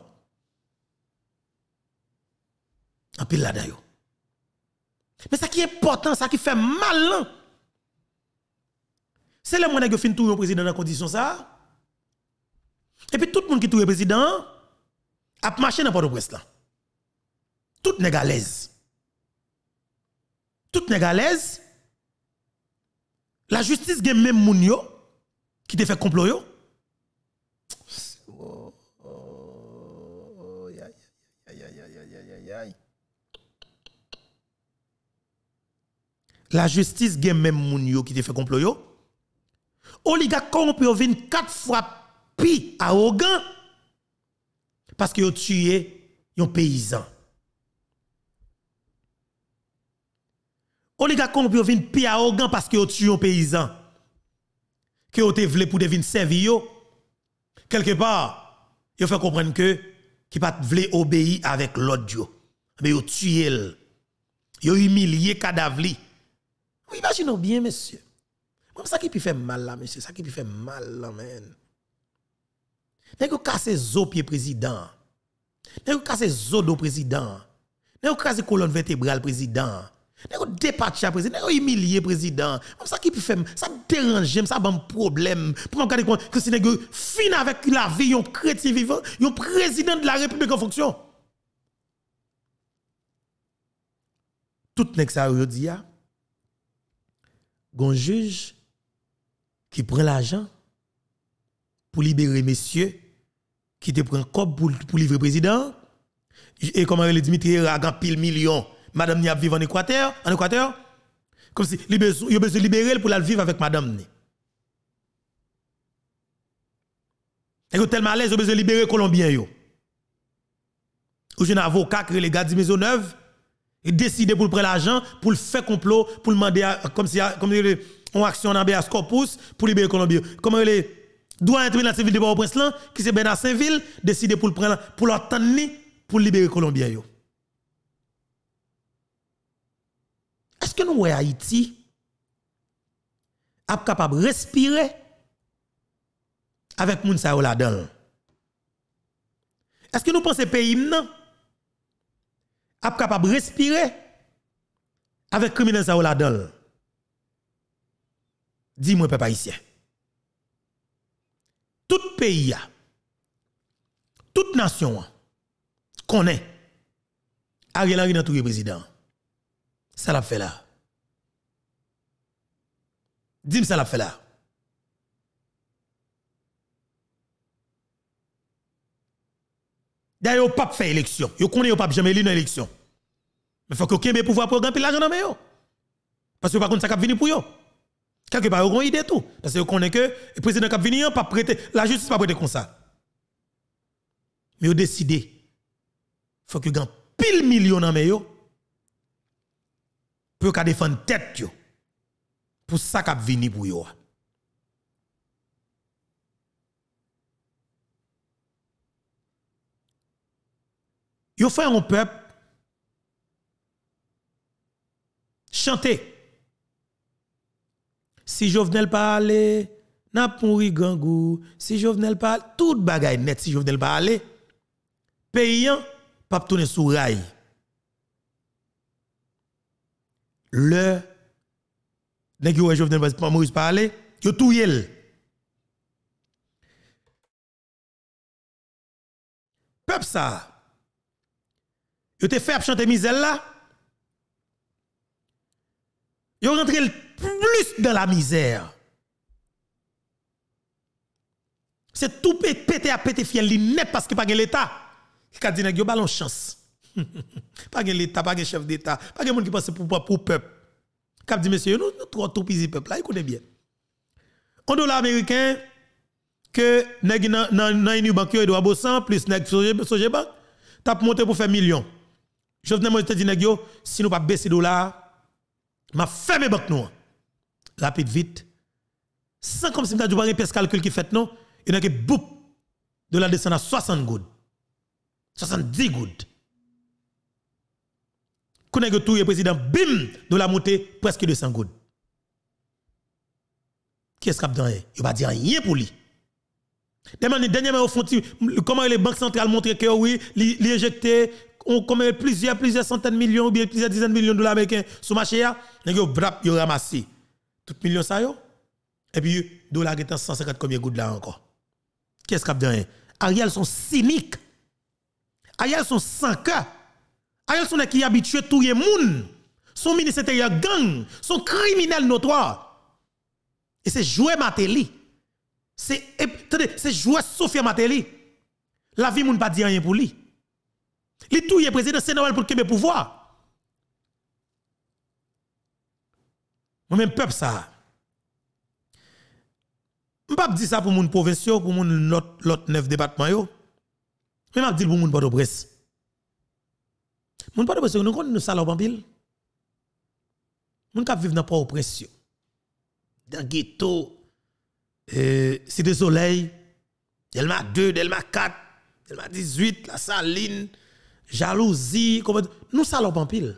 [SPEAKER 1] En pile là-dedans. Mais ça qui est important, ça qui fait mal, C'est le monde qui fin tout le président dans condition ça. Et puis tout le monde qui tout le président a marché dans Port-au-Prince là. Tout nèg à l'aise. Tout nèg à l'aise. La justice gen même moun yo qui te fait complot yo. La justice gen même moun yo qui te fait complot yo. Oligarque corrompu vinn 4 fois pi arrogant parce que yo tué yon paysan. Oligarque corrompu vinn pi arrogant parce que yo tué yon paysan. Que yo te vle pour devine servir yo. Quelque part, yo fait comprendre que qui pas vle obéir avec l'autre yo. Mais yo tué elle. Yo humilié cadavre li. Imaginez bien, monsieur. Ça qui peut faire mal là, monsieur. Ça qui peut faire mal là, man. N'est-ce que casser zo pied président. N'est-ce que casser zo do président. N'est-ce que casser colonne vertébrale président. N'est-ce que dépatcher président. N'est-ce que humilier président. Ça qui peut faire, ça dérange, ça bon problème. Pour me regarder que c'est nèg fin avec la vie, un chrétien vivant, un président de la République en fonction. Tout nèg ça yo dit ya. Gon juge qui prend l'argent pour libérer messieurs qui te prend cop pour livrer président et comment le Dimitri Ragan pile million madame ni a vivre en Équateur comme si il besoin libérer pour la vivre avec madame ni et tellement à l'aise il besoin libérer colombien yo ou un avocat qui les gars de Maisonneuve et décider pour prendre l'argent pour le faire complot pour demander comme on action en habeas corpus pour libérer Colombie. Comment les doit être dans la civil de Port-au-Prince là qui c'est ben à Saint-Ville décider pour le prendre pour l'attendre pour libérer Colombien yo. Est-ce que nous Haïti a capable de respirer avec moun sa là-dedans? Est-ce que nous pensons pays non a capable de respirer avec criminel sa là-dedans? Dis-moi, papa ici. Tout pays, toute nation, connaît Ariel Henry dans tout le président. Ça l'a fait là. Dis-moi, ça l'a fait là. D'ailleurs, pas fait élection. Yo connaît yo pas jamais élu dans élection. Mais faut que vous ayez pouvoir pour gagner l'argent dans yo. Parce que par contre ça cap venir pour yo. Quelque part, vous avez une idée tout. Parce que vous connaissez que le président qui venu pas prêter, la justice pas prêter comme ça. Mais vous décidez, il faut que vous ayez pile million dans mes yo pour que défendre tête yo. Pour ça qui venu pour yo. Yo fait un peuple chanter. Si Jovenel parle, n'a pourri gangou. Si Jovenel parle, tout bagay net. Si Jovenel parle, payant, pas tourner sous rail. Le, nèg yo Jovenel pas Maurice parle, yo tout yel. Peuple ça, yo te fait chanter misère là. Yo rentre plus dans la misère. C'est tout pété à pété fiel li net parce que pas l'État. Qui a dit nèg yo ballon chance. Pas l'État, pas chef d'État, pas monde qui pense pour peuple. Cap dit monsieur nous trop tout pisi peuple là, il connaît bien. On dollar américain que nèg nan Unibank yo doit bossan plus nèg Sogebank t'a monter pour faire millions. Je venais moi te dire nèg yo si nous pas baisser dollar m'a fermé banque nous. Rapide vite. Sans comme si m'ta du pas un calcul qui fait non, il y a que boup de la descendre à 60 gouttes. 70 gouttes. Connaît que tout le président bim de la montée presque 200 gouttes. Qui est-ce qui a dans il va dire rien pour lui. Dernièrement au fond comment les banques centrales montrent que oui, li injecté on comme plusieurs centaines de millions ou bien plusieurs dizaines de millions de dollars américains sur marché là, nèg yo brap yo ramassé tout million ça yo Et puis, dollar est 150 combien gouttes là encore. Qu'est-ce qu'il y a dedans? Ariel sont cyniques. Ariel sont sans cœur. Ariel sont qui habitués à tout le monde. Son ministre intérieur gang. Son criminel notoire. Et c'est jouer Matéli. C'est jouer Sophia Matéli. La vie moun pas dit rien pour lui. Li tout est président, c'est normal pour qu'il ait pouvoir. Moi-même, peuple ça. Je ne peux pas dire ça pour mon provinciaux, pour mon l'autre 9 départements. Mais je dis pour mon Port-au-Prince. Mon Port-au-Prince, nous connaissons salopes en pile. Mon cap vivre dans Port-au-Prince. Dans ghetto, Cité Soleil, Delma 2, Delma 4, Delma 18, La Saline, jalousie, nous salopes en pile.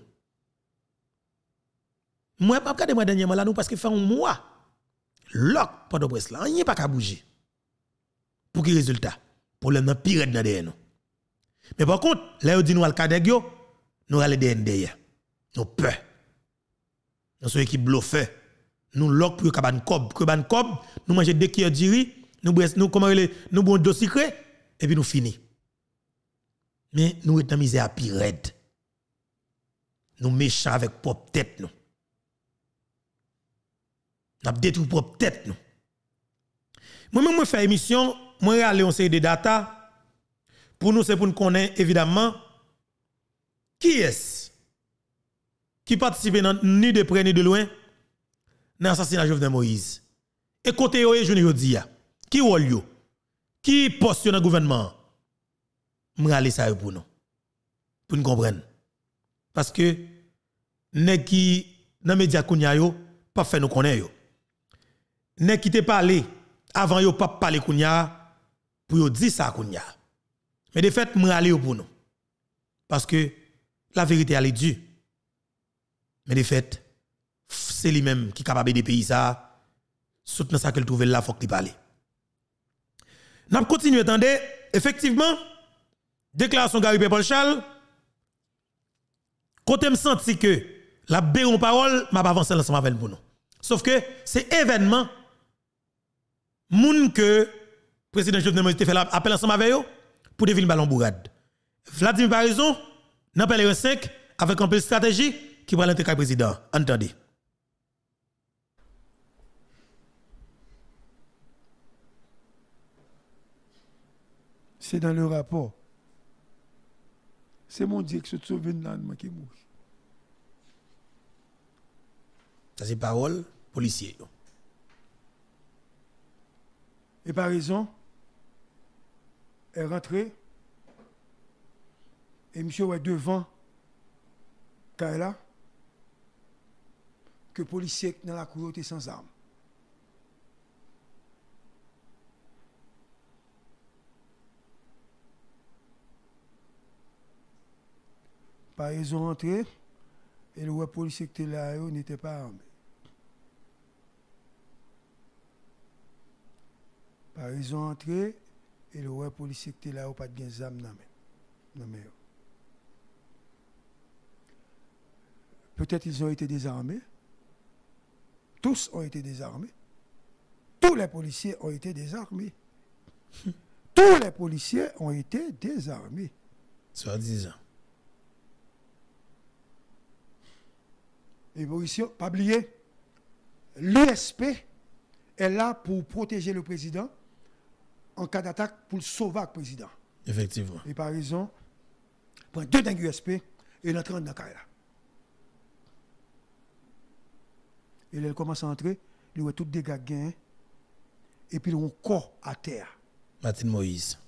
[SPEAKER 1] Moi, je ne peux pas dernièrement là, nous, parce que fait un mois, lock, pas de presse là, on n'y a pas qu'à bouger. Pour quel résultat? Pour le pire dans derrière nous. Mais par contre, là, on dit nous al Kadegyo, nous allons derrière. Nous peur. Nous sommes équipe bluffeur. Nous lock pour que ban cob, nous manger des kilos de riz, nous comment nous bon dos secret et puis nous fini. Mais nous sommes misère à pire raide. Nous méchants avec propre tête nous. Nous avons détruit propre tête nous. Moi-même, je fais émission, moi, je aller en série de data. Pour nous, c'est pour nous connaître évidemment qui est-ce qui participe ni de près ni de loin dans l'assassinat de Jovenel Moïse. Et côté yo, je ne dis pas, qui rôle yo, qui poste dans le gouvernement, je vais aller ça pour nous comprendre. Parce que, ne qui dans les médias kounya yo, pas fait nous connaître yo. Ne qui te parlé avant yo pas parler kounya pour yo dire ça kounya. Mais de fait moi aller pour nous. Parce que la vérité elle est dure. Mais de fait c'est lui même qui est capable de pays ça soutenir ça qu'elle trouve là faut qu'il parle. N'a continuer attendez effectivement déclaration Gary Paul Charles côté me senti que la béron parole m'a avancé ensemble avec pour nous. Sauf que c'est événement moun que président Jovenel Moïse fait appel ensemble avec eux pour déviler ballon bourrade. Vladimir Parizon n'a pas les 5 avec un peu de stratégie qui va l'intégrer président. Entendez.
[SPEAKER 2] C'est dans le rapport. C'est mon Dieu qui se sauve qui mourit.
[SPEAKER 1] Ça c'est parole policier.
[SPEAKER 2] Et par raison, est rentré et monsieur est devant Kaila que policier dans la cour était sans armes. Par raison rentré et le policier qui était là n'était pas armé. Par raison entrée, et le policier qui était là, pas de armes dans mais peut-être ils ont été désarmés. Tous ont été désarmés. Tous les policiers ont été désarmés. Tous les policiers ont été désarmés.
[SPEAKER 1] Soi-disant.
[SPEAKER 2] Et policiers, pas oublier, l'USP est là pour protéger le président en cas d'attaque pour sauver le président.
[SPEAKER 1] Effectivement.
[SPEAKER 2] Et par raison, prend 2 dingues USP et il entre dans le cas là. Et là, il commence à entrer, il voit tout dégâts gains et puis il a un corps à terre.
[SPEAKER 1] Martin Moïse.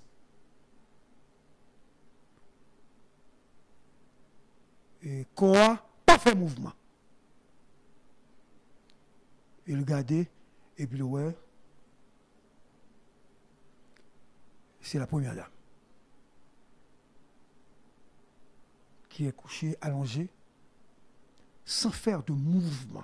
[SPEAKER 2] Et corps pas fait mouvement. Il regardait et puis ouais, c'est la première dame qui est couchée, allongée, sans faire de mouvement.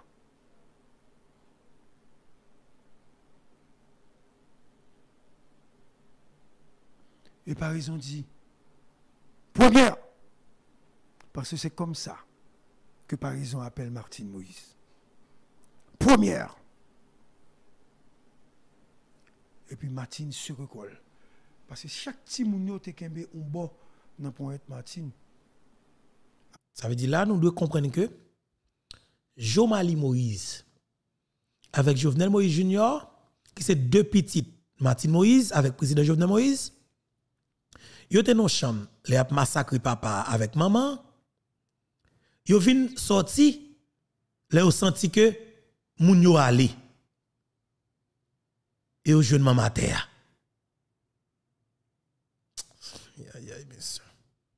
[SPEAKER 2] Et par raison dit, première, parce que c'est comme ça que par raison appelle Martine Moïse. Première, Et puis Martine se recolle. Parce que chaque petit mounio te kembe un bon dans pointe Martine.
[SPEAKER 1] Ça veut dire là, nous devons comprendre que Jomali Moïse avec Jovenel Moïse Junior, qui c'est deux petites Martine Moïse avec le président Jovenel Moïse, ils étaient dans la chambre, ils ont massacré papa avec maman. Ils viennent sortir, ils ont senti que moun yo allé. Et au jeune maman terre. Aïe, aïe, bien sûr.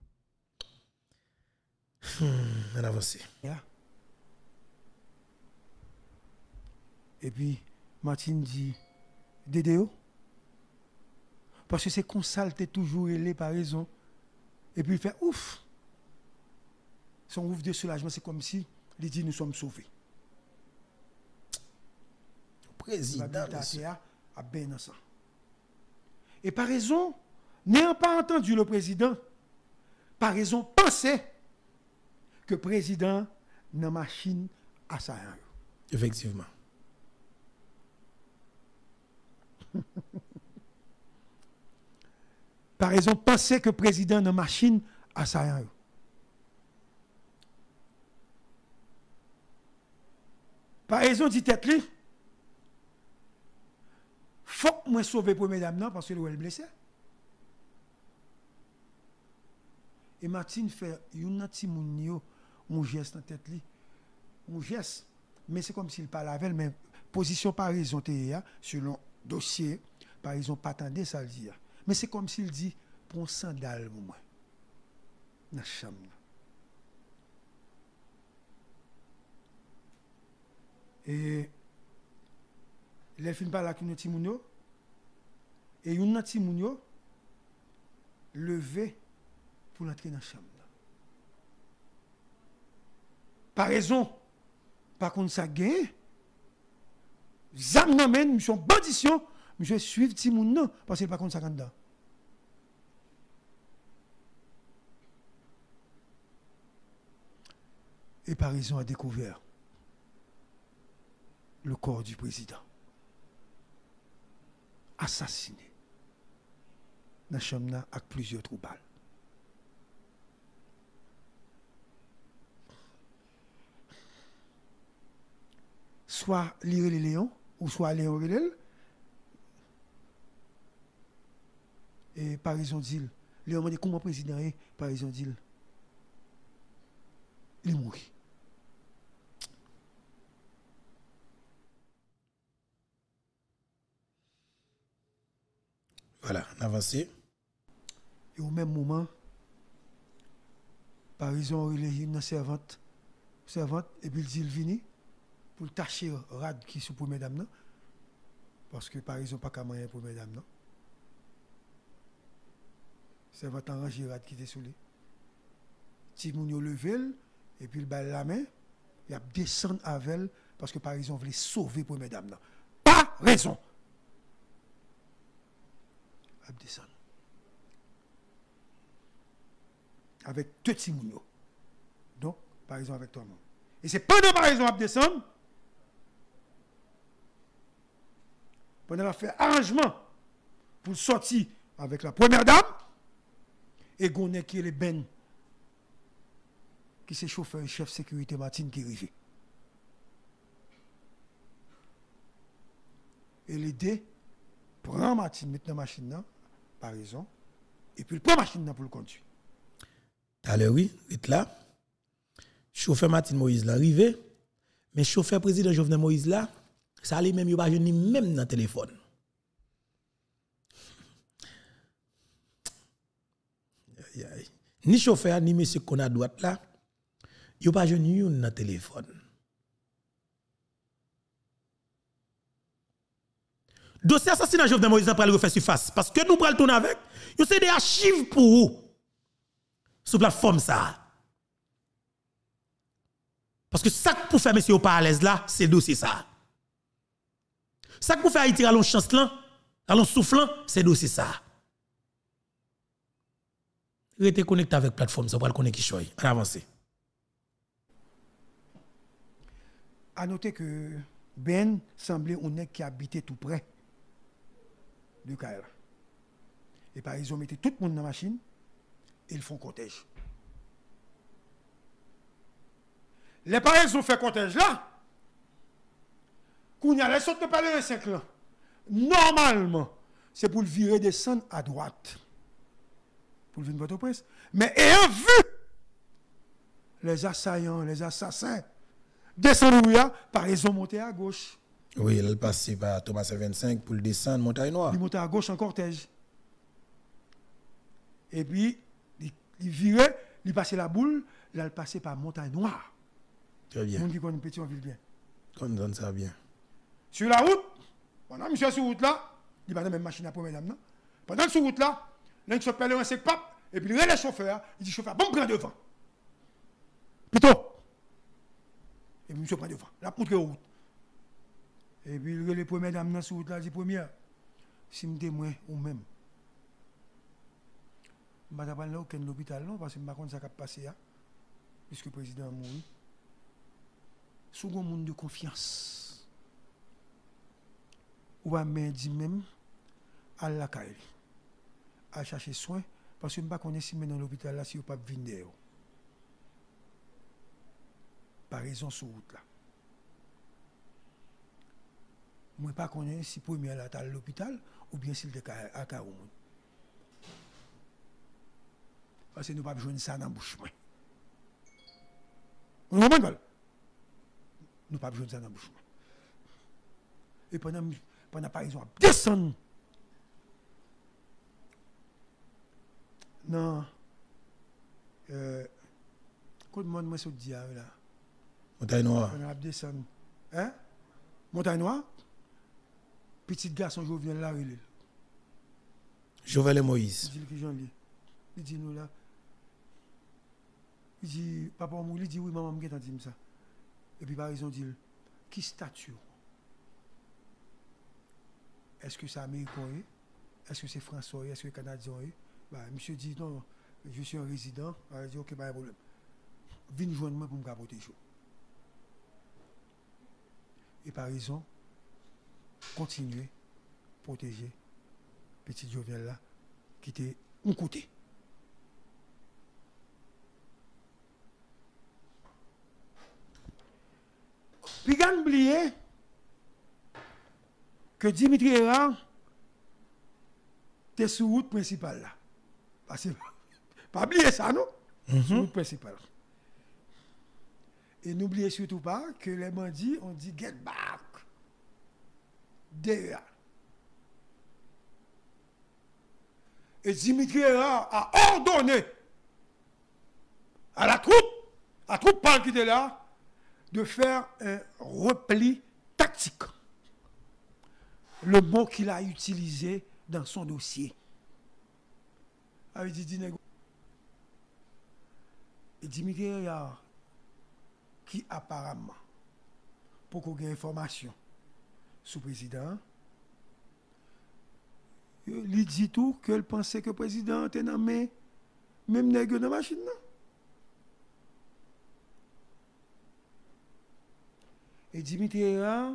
[SPEAKER 1] On avance.
[SPEAKER 2] Yeah. Et puis, Martine dit, Dédéo, parce que c'est qu'on salte toujours élé par raison. Et puis il fait ouf. Son ouf de soulagement, c'est comme si il dit nous sommes sauvés.
[SPEAKER 1] Président.
[SPEAKER 2] À ben ensemble. Et par raison, n'ayant pas entendu le président, par raison, pensez que le président n'a machine à ça.
[SPEAKER 1] Effectivement.
[SPEAKER 2] Par raison, pensez que le président n'a machine à ça. Par raison, dit-elle, faut que moi sauver pour mesdames parce que elle est blessée. Et Martine fait un petit mon geste en tête li. Mon geste, mais c'est comme s'il parlait avec elle, mais position par raison selon dossier, par exemple pas attendre ça le dire. Mais c'est comme s'il dit pour un sandal pour moi. Dans la chambre. Et les films par là qui nous petit mounio et une petit mounio levé pour entrer dans la chambre. Par raison, par contre ça gagne, zam n'amène, mission bandition, je suivre petit moun non parce que par contre ça dedans. Et par raison a découvert le corps du président assassiné dans la chambre avec plusieurs trous balles. Soit lire les léons, ou soit Léon Relel. Et par exemple, dit, Léon m'a dit comment le président est, par exemple, dit, il est mort.
[SPEAKER 1] Voilà, on avance. Et
[SPEAKER 2] au même moment, par exemple, il est une servante, et puis il dit, il vient pour tâcher rad qui sous pour mesdames, parce que par exemple, pas qu'à moyen pour mesdames, non. Servante arranger rad qui était sous lui. Si moun yo levé, et puis il bat la main, il a descendu avec elle, parce que par exemple, il voulait sauver pour mesdames, non. Pas raison. Il a descendu. Avec deux petits mounios. Donc, par exemple, avec toi-même. Et c'est pendant par exemple, il descendre. Pendant la fait arrangement pour sortir avec la première dame. Et Gonnet qui est le Ben. Qui c'est chauffeur et chef sécurité Martine qui est arrivé. Et l'aider, prend Martine, mettre dans la machine, là, par raison. Et puis il prend la machine là pour le conduire.
[SPEAKER 1] Alors oui, il est là. Chauffeur Martine Moïse là arrivé, mais chauffeur président Jovenel Moïse là, ça allait même, il pas ni même dans le téléphone. Ni chauffeur, ni monsieur qu'on a droite là, il pas ni dans le téléphone. Dossier assassinat Jovenel Moïse pour le refaire surface. Parce que nous prenons le tourner avec, c'est des archives pour vous. Sur la plateforme ça. Parce que ça que pour faire monsieur pas à l'aise là, c'est dossier ça. Ça que pour faire Haïti à l'on chancelant, à l'on soufflant, c'est dossier ça. Restez connecté avec la plateforme, ça va le connaître qui choisit. On avance.
[SPEAKER 2] À noter que Ben semblait un nègre qui habitait tout près. de Kaila. Et par ils ont mis tout le monde dans la machine et ils font cortège. Les parents ont fait cortège là. Quand il y a les sortes de palais 5 ans, normalement, c'est pour le virer descendre à droite. Pour le venir votre presse. Mais ayant vu les assaillants, les assassins, descendre par ils ont monté à gauche.
[SPEAKER 1] Oui, il est passé par Thomas 25 pour le descendre Montagne Noire.
[SPEAKER 2] Il monte à gauche en cortège. Et puis, il virait, il passait la boule, là, il passait par Montagne Noire.
[SPEAKER 1] Très bien.
[SPEAKER 2] Monde qui connaît petit, on vit bien.
[SPEAKER 1] Qu'on ça bien.
[SPEAKER 2] Sur la route, pendant monsieur sur route là, il va dans la même machine à pour mesdames, non? Pendant sur route là, l'un se pèle un sec pape, et puis il relève le chauffeur, il dit chauffeur, bon, prends devant. Plutôt. Et puis monsieur prend devant, la poutre route. Et puis il relève les premières dames dans sur route là, il dit première, si je témoin ou même. Je ne vais pas aller à aucun hôpital, non, parce que je ne sais pas ce qui a passé, puisque le président a mouru. Sous un monde de confiance, ou à dit même à la caille, à chercher soin, parce que je ne sais pas si dans l'hôpital là, si vous ne pouvez pas venir. Par raison sur route là. Je ne sais pas si premier là à l'hôpital ou bien s'il est à Caroumoun. Parce que nous ne pouvons pas jouer ça dans la bouche. Vous comprenez? Nous ne pouvons pas jouer ça dans la bouche. Et pendant par exemple, descendre. Non. Quand le monde m'a dit là.
[SPEAKER 1] Montagne Noire.
[SPEAKER 2] On a descendu. Hein? Montagne Noire. Petit garçon Jovenel là, il est.
[SPEAKER 1] Jovenel et Moïse.
[SPEAKER 2] Il dit que j'en lis. Il dit nous là. Il dit, papa, il dit oui, maman, je vais dire ça. Et puis par exemple, il dit, qui statue? Est-ce que c'est américain? Est-ce que c'est français? Est-ce que c'est canadien? Bah, monsieur dit, non, je suis un résident. Il dit, ok, pas de problème. Viens joindre moi pour me protéger. Et par exemple, continuer à protéger petit Jovenel là, qui était un côté. Puis, il a oublié que Dimitri Erard était sur la route principale là. Parce que, pas oublier ça, non? Sur la route principale. Et n'oubliez surtout pas que les bandits ont dit get back. Derrière. Et Dimitri Erard a ordonné à la troupe pâle qui était là, de faire un repli tactique. Le mot qu'il a utilisé dans son dossier. Il dit, et Dimitri Erard, qui apparemment, pour qu'on ait information sur le président, il dit tout qu'il pensait que le président était dans même nègre dans la machine. Et Dimitri Erard,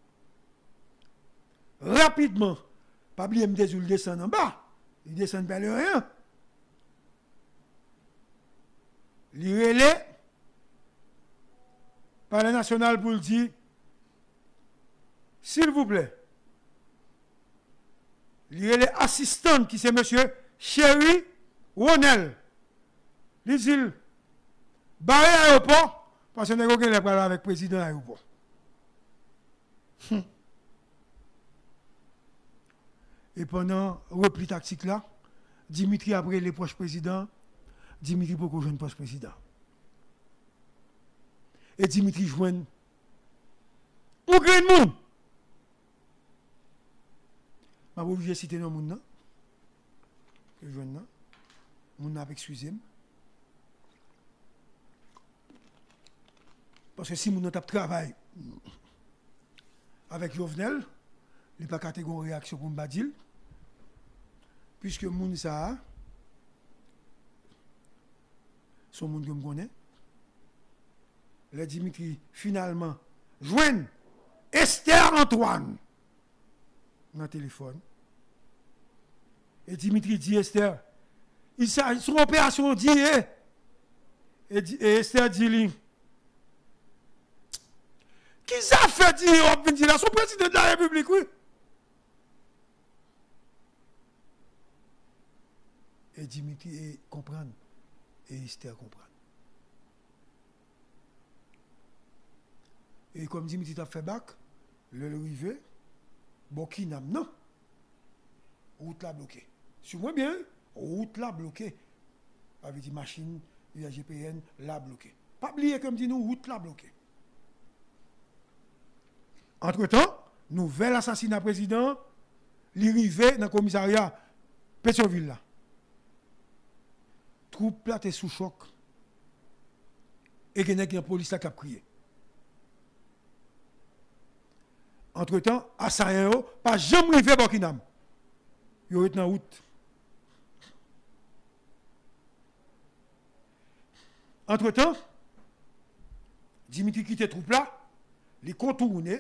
[SPEAKER 2] rapidement, pas oublier il descend en bas, il descend vers le rien. Il relève par le national pour le dire, s'il vous plaît, il relève assistant qui c'est monsieur Chéri Ronel. Il dit, barré l'aéroport, parce que nous avons parlé avec le président de l'aéroport. Et pendant le repli tactique là, Dimitri après les proches présidents, Dimitri pour qu'on joue poste président. Et Dimitri joue au grand monde. Je vais obligé de citer le monde. Que je joue là. Moun avec excusez-moi. Parce que si moun tape travail avec Jovenel, il n'y a pas catégorie réaction pour me dire. Puisque moun ça, son monde que je connais, le Dimitri finalement joignent Esther Antoine dans le téléphone Et Dimitri dit Esther, il s'agit son opération dit et Esther dit lui. Qui ça fait dire là son président de la République oui. Et Dimitri comprend et Esther comprend. Et comme Dimitri t'a fait bac, le rivé, Bokinam non. Route là bloquée. Sur moi bien, route là bloquée. Avec des machines, UAGPN là bloquée. Pas oublier comme dit nous, route là bloquée. Entre-temps, nouvel assassinat président, l'arrivée dans le commissariat Pétionville là. Troupe là, t'es sous choc. Et il y a une police qui a crié. Entre-temps, assaillant, pas jamais arrivé à Burkinam. Il est dans route. Entre-temps, Dimitri quitte troupe là, il contourne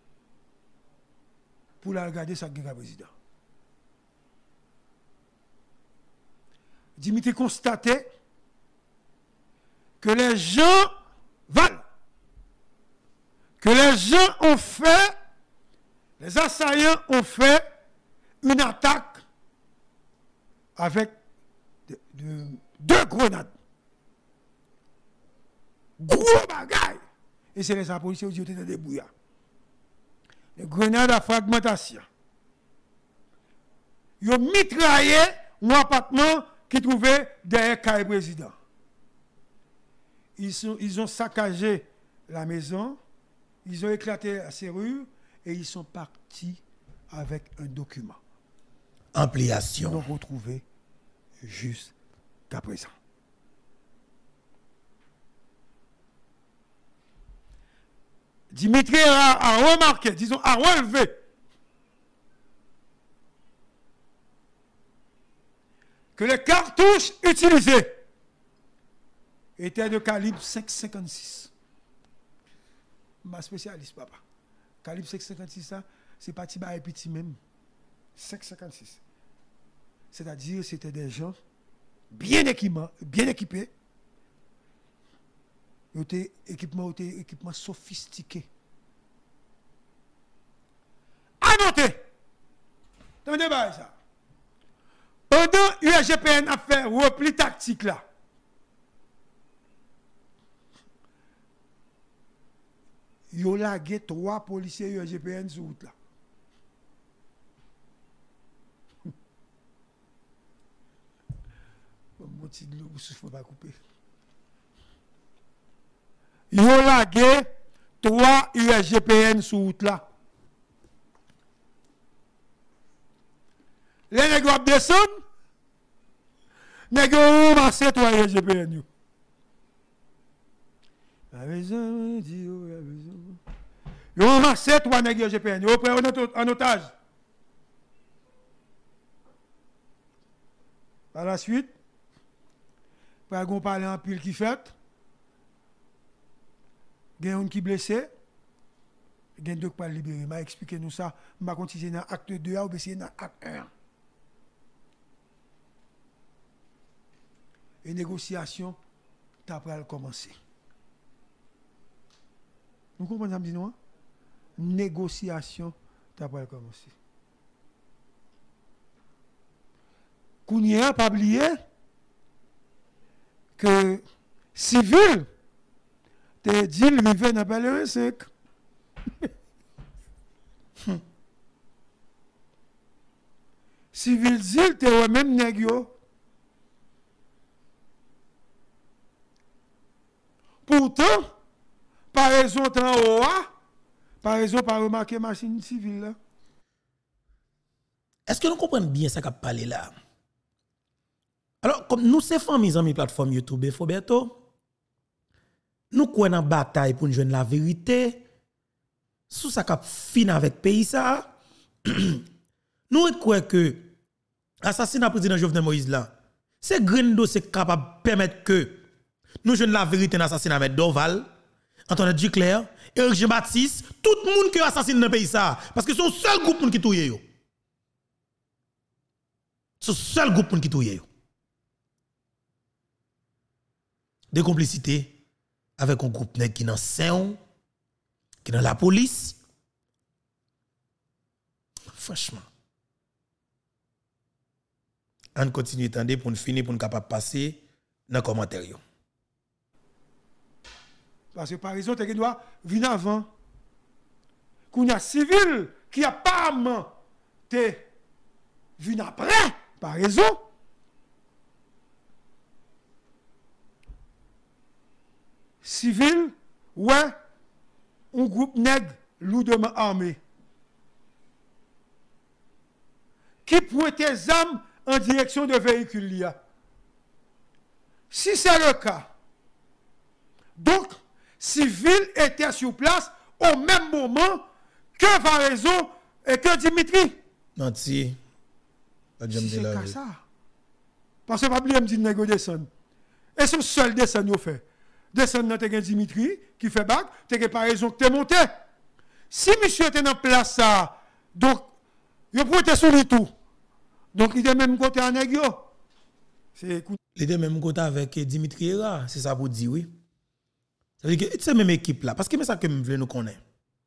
[SPEAKER 2] pour la regarder sa guerre président. Dimitri constatait que les gens valent, que les gens ont fait, les assaillants ont fait une attaque avec deux grenades. Gros bagaille. Et c'est les policiers qui ont été débrouillés. Les grenades à fragmentation. Ils ont mitraillé un appartement qui trouvait derrière le président. Ils ont saccagé la maison, ils ont éclaté la serrure et ils sont partis avec un document.
[SPEAKER 1] Ampliation.
[SPEAKER 2] Ils l'ont retrouvé jusqu'à présent. Dimitri a remarqué, disons, a relevé que les cartouches utilisées étaient de calibre 5,56. Ma spécialiste, papa. Calibre 5,56, c'est pas Tiba et petit même. 5,56. C'est-à-dire, c'était des gens bien équipés. Équipement sophistiqué. À noter, attendez ça. Pendant UAGPN a fait repli tactique là, il y a lagué 3 policiers UAGPN sur route là. Mon petit de l'eau, il ne faut pas couper. Ils ont lagué 3 USGPN sur route là. Les nègres descendent, nègres ont ramassé 3 USGPN. Ils ont ramassé 3 nègres USGPN. Ils ont pris en otage. Par la suite, par exemple, on parle en pile qui fait. Il y a un qui est blessé, il y a deux qui sont libérés. Je vais expliquer nous ça. Je vais continuer dans l'acte 2 ou bien dans l'acte 1. Et négociation, tu as commencé. Vous comprenez ce que je dis? Négociation, tu as commencé. Kounia, pas oublier que civil, te dit, il vient dans le 5. Civil dit, te même négio. Pourtant, par raison en haut, par raison par remarquer machine civile là.
[SPEAKER 1] Est-ce que nous comprenons bien ça qu'a parlé là? Alors, comme nous, ces familles amis plateforme YouTube, Foberto, nous croyons en bataille pour nous joindre la vérité. Sous ça cap fin avec le pays ça. Nous croyons que l'assassinat président Jovenel Moïse là, c'est Grendo c'est capable de permettre que nous joignons la vérité dans l'assassinat de Dorval, Antoine Duclerc, Éric Jean-Baptiste, tout le monde qui assassine dans le pays ça parce que c'est le seul groupe qui touye yo. Ce C'est le seul groupe qui touye. Des complicités avec un groupe qui est dans Saint, qui est dans la police. Franchement. On continue d'attendre pour nous finir, pour nous capable passer dans les commentaires.
[SPEAKER 2] Parce que par exemple, tu dois venir avant. Qu'on y a civil qui a pas te venu après, par raison. Civil, ouais, un groupe nègre lourdement armé. Qui pointe des armes en direction de véhicules. Si c'est le cas, donc, civil était sur place au même moment que Varaison et que Dimitri.
[SPEAKER 1] Menti.
[SPEAKER 2] Si c'est comme ça. Parce que pas oublier me dit nèg descend. Et son seul descend yo fait. Descend dans te Dimitri qui fait bac, te par raison que tu monté. Si monsieur était dans place ça, donc yo pointe sur lui tout. Donc il est même côté en nèg yo. C'est
[SPEAKER 1] il est même côté avec Dimitri Era, c'est ça pour dire oui. Ça veut dire que c'est la même équipe là parce que c'est ça que me voulons nous connaître.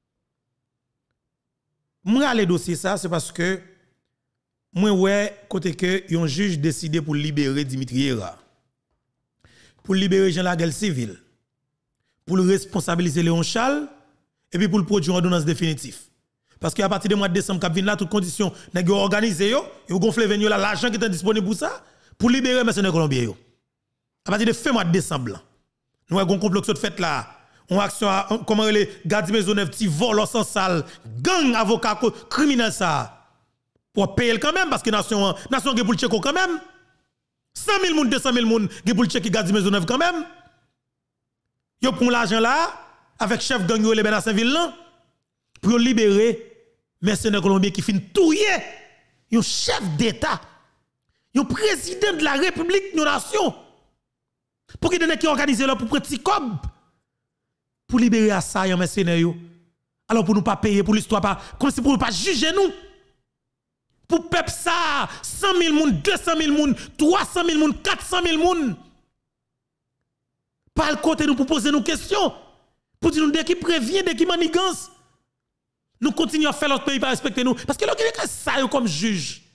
[SPEAKER 1] Moi aller dossier ça c'est parce que moi ouais côté que un juge décidé pour libérer Dimitri Era. Pour libérer Jean Laguel civil. Pour le responsabiliser Léon Charles et puis pour le produire en ordonnance définitive. Parce qu'à partir du mois de décembre cap vinn là toutes conditions nèg yo organisé yo gonfler venir là l'argent qui est disponible pour ça pour libérer mercenaires colombiens yo. À partir de fin mois de décembre là. Nous avons un complot qui fait là. On action comment les gardes Maisonneuve qui volent sans salle, gang avocat criminel ça. Pour payer quand même parce que nation qui pour checker quand même. 100 000 moun 200 000 moun qui pour checker garde Maisonneuve quand même. Yo prend l'argent là avec chef gang yo les ben à Saint-Ville là pour libérer mercenaires colombiens qui fin touyer un chef d'état, un président de la République de nation. Pour qu'il donne qui organise là pour petit cob pour libérer assaillants mercenaires. Alors pour nous pas payer pour l'histoire pas comme si pour nous pas juger nous. Pour peuple ça 100 000 moun, 200 000 moun, 300 000 moun, 400 000 moun. Pas le côté nous pour poser nos questions. Pour dire nous dès qui prévient, dès qui manigance. Nous continuons à faire notre pays pas respecter nous parce que là qui ça comme juge.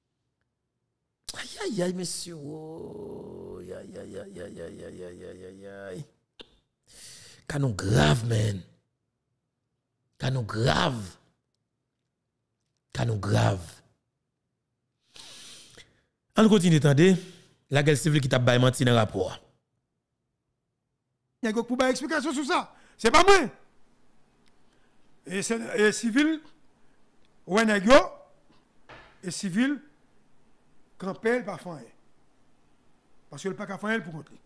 [SPEAKER 1] Aïe aïe aïe monsieur. Aïe. Canon grave, man. Canon grave. Canon grave. On continue d'entendre la guerre civile qui t'a baillé menti dans le rapport.
[SPEAKER 2] Il y a pour une explication sur ça. C'est pas moi. Et civil, ouais, nègre, et civil, campel pas faire. Parce que le pas qu'à faire pour contre.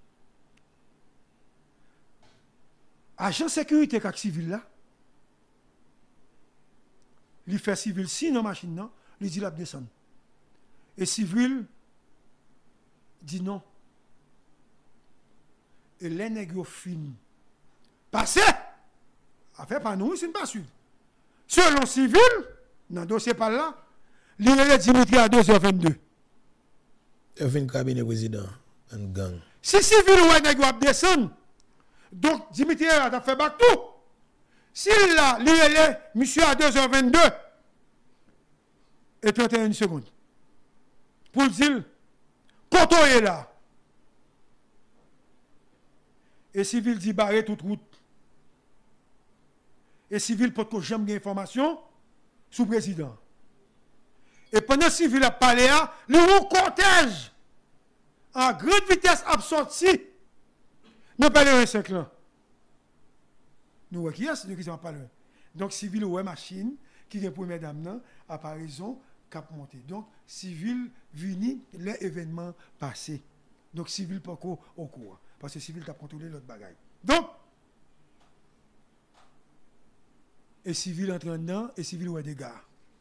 [SPEAKER 2] Agent sécurité kak civil là. Il fait civil si dans machine non, il dit la descendre. Et civil dit non. Et les nègres fin. Passez. Affaire pas nous, c'est pas sûr. Selon civil, dans le dossier par là, il est Dimitri à 2h22.
[SPEAKER 1] Il fait un cabinet président, un gang.
[SPEAKER 2] Si civil ou nègre descendre, donc Dimitri a fait back tout. S'il là, il est monsieur à 2h22 et 31 secondes. Pour dire, quand on est là, et civil dit barrer toute route. Et civil peut que j'aime des informations sous président. Et pendant que civil a parlé, le cortège en grande vitesse a sorti. Nous parlons de 5 ans. Nous, qui est-ce qui sont parlé? Donc, civil ou machine qui est pour mesdames, à par raison, cap monté. Donc, civil vini les événements passés. Donc, civil pas au courant. Parce que civil a contrôlé l'autre bagaille. Donc, et civil entre dedans, et civil ou des gars.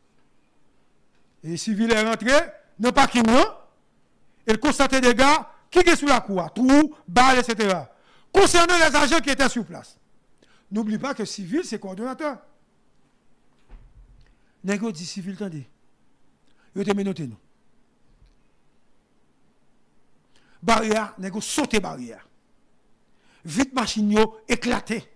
[SPEAKER 2] Et civil est rentré dans le parking, et constate des gars qui est sous la cour, trou, balle, etc. Concernant les agents qui étaient sur place. N'oublie pas que civil, c'est coordonnateur. N'est-ce dit civil, attendez. Vous avez noté nous. barrière, nèg sauté barrière. Vite machine yo éclaté.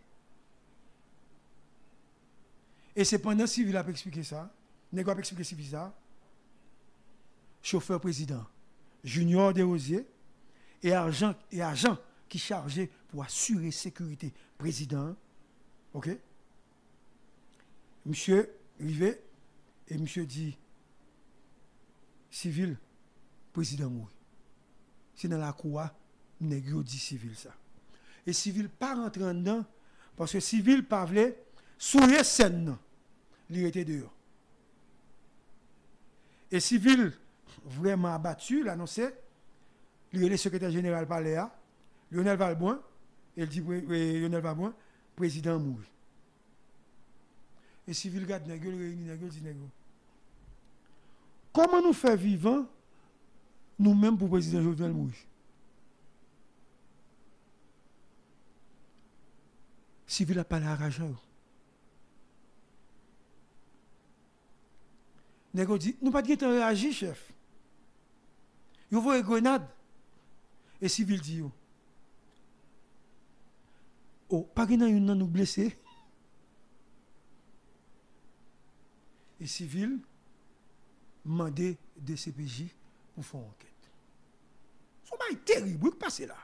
[SPEAKER 2] Et c'est pendant civil a expliqué ça, nèg a expliqué civil ça. Chauffeur président Junior Desrosiers et agent qui chargé pour assurer sécurité président. OK? Monsieur rivé et monsieur dit civil président mouri. C'est dans la cour nèg yo dit civil ça. Et civil pas rentrer dedans parce que civil pas vle souiller scène. Il était dehors. Et civil vraiment abattu, l'annonçait, le secrétaire général Paléa, Lionel Valboin, il dit Lionel Valboin, président mouri. Et civil garde nègre réuni nègre dit nègre. Comment nous faire vivant nous-mêmes pour président Jovenel mourir? Civil a pas l'argent. Nègre dit nous pas de réagir chef. Yo voye grenade. Et civil dit yo. Oh, pas que nan nous blessé. Et civil mandé de CPJ pour faire enquête. C'est pas terrible qui passe là.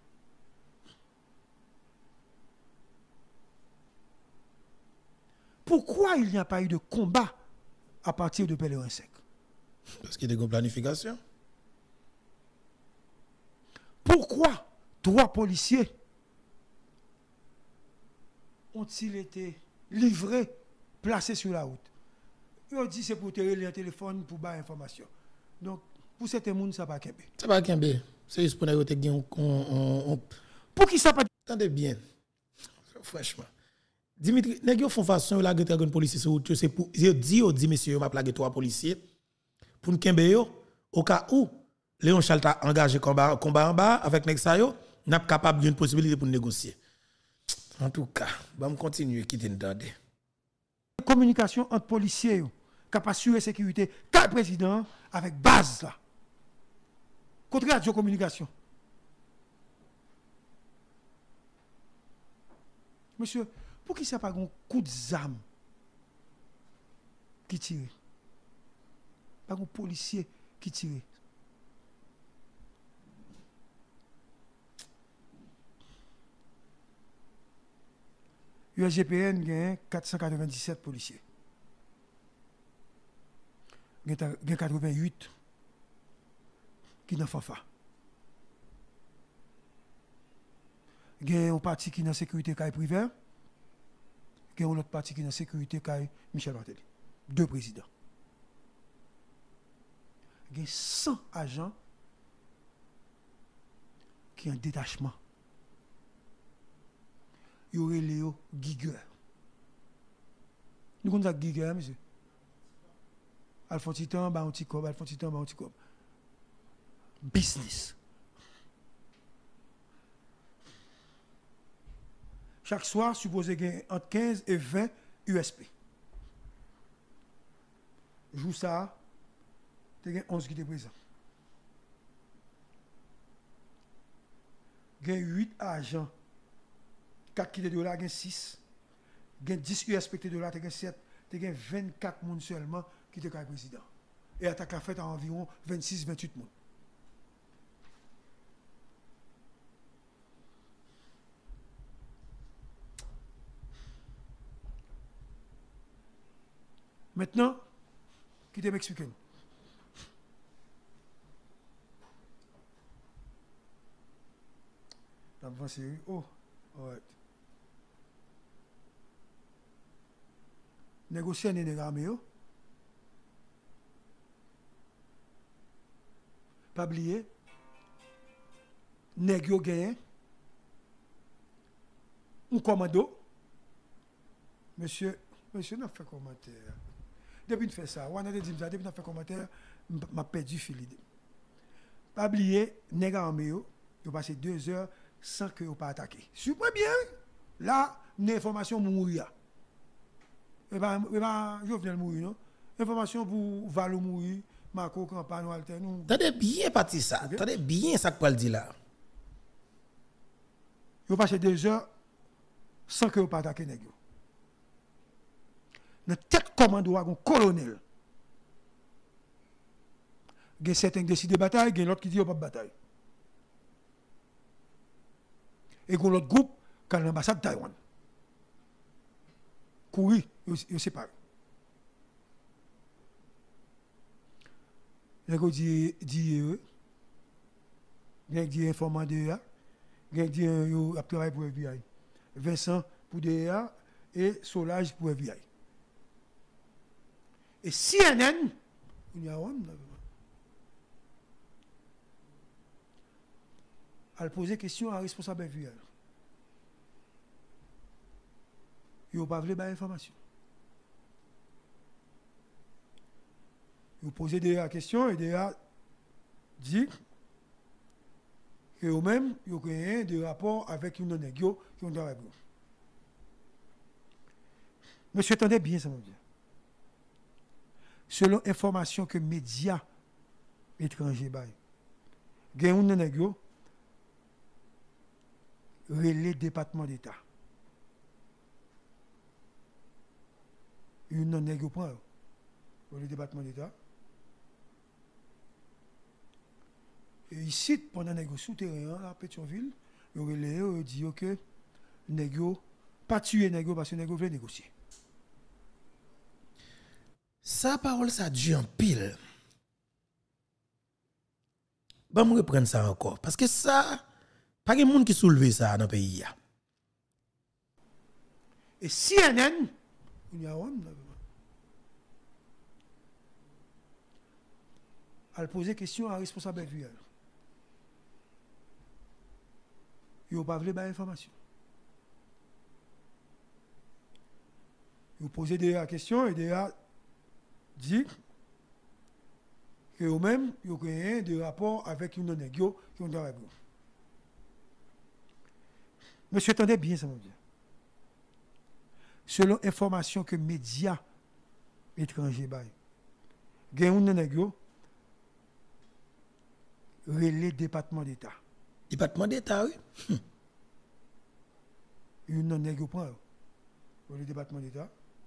[SPEAKER 2] Pourquoi il n'y a pas eu de combat à partir de Pèlerin Sec?
[SPEAKER 1] Parce qu'il y a une planification.
[SPEAKER 2] Pourquoi 3 policiers ont-ils été livrés, placés sur la route? Ils ont dit c'est pour tirer le téléphone pour avoir information. Donc, pour certains gens, ça ne va pas kembe.
[SPEAKER 1] Ça va kembe. C'est juste pour nous dire
[SPEAKER 2] pour qui ça pas?
[SPEAKER 1] Attendez bien. Franchement. Dimitri, nèg yo font façon la gèt policier sur route, c'est pour dit monsieur m'a plagué 3 policiers pour nous kembe yo au cas où Léon Charles a engagé combat en bas avec nèg sa yo, n'a pas capable d'une possibilité pour négocier. En tout cas, on continue quitter entendre.
[SPEAKER 2] Communication entre policiers capable assurer sécurité car président avec base là. Contre radio communication. Monsieur, pour qui ça pas un coup de zame qui tire? Pas un policier qui tire. USGPN gagne 497 policiers. Il y a 88 qui n'ont pas fait. Il y a un parti qui est dans la sécurité privée. Il y a un autre parti qui est dans la sécurité Michel Martelly. 2 présidents. Il y a 100 agents qui ont un détachement. Il y aurait Léo Giger. Nous connaissons Giger, monsieur. Alphonse-Titan, Baonticob, Alphonse-Titan, Baonticob. Business. Chaque soir, supposé gagner entre 15 et 20 USP. Joue ça, tu as 11 qui étaient présents. Il y a 8 agents. 4 qui étaient de là, il y a 6. Il y a 10 USP qui étaient de là, il y a 7. Il y a 24 personnes seulement qui étaient le président. Et attaque la fête à environ 26-28 personnes. Maintenant, qui te m'explique? Oh, ouais. Négocier un énergie, pas oublier, négocier gagné, un commando, monsieur n'a fait commentaire. Depuis qu'il fait ça, on a dit ça, depuis qu'il fait commentaire, m'a perdu fil. Pas oublier, négocier, il a passé 2 heures sans que vous pas attaqué. Super bien. Là, l'information mourir. Et ben, je viens de mourir, non? Information pour Valo mourir, Marco campagne alter nous.
[SPEAKER 1] Attendez bien parti ça. Attendez bien ça que dit là.
[SPEAKER 2] Yo passé 2 heures sans que vous pas attaquer nèg yo. Dans tête commando a un colonel. Gen certains qui décident de bataille, gen l'autre qui dit pas de bataille. Et gon l'autre groupe quand l'ambassade de Taïwan. Courir, yo séparé. Nèg dit gen dit informant de ya, gen dit yo a travaillé pour FBI. Vincent pour DEA et Solage pour FBI. Et CNN, il y a un elle pose question à responsable FBI. Il n'a pas voulu avoir information. Il pose des questions et des dit que eux-mêmes, ils ont créé des rapports avec une négio qui ont travaillé. Monsieur, attendez bien ça, mon Dieu. Selon information que médias étrangers baillent, il y a une négio relais département d'État. Une négio prend le département d'État. Et ici, pendant les souterrains à Pétionville, il dit que négo pas tuer négo parce que négo veut négocier.
[SPEAKER 1] Sa parole ça dure en pile. Bon, me reprendre ça encore parce que ça pas de monde qui soulève ça dans le pays.
[SPEAKER 2] Et CNN, il y a un elle pose question à responsable FBI. Il n'a pas voulu avoir information. Il pose des questions et des dit que eux-mêmes, ils ont créé des rapports avec une négio qui ont travaillé. Monsieur, attendez bien ça, mon Dieu. Selon information que médias étrangers baillent, il y a une négio relais département d'État.
[SPEAKER 1] Département d'État, oui.
[SPEAKER 2] Une négio prend le département d'État.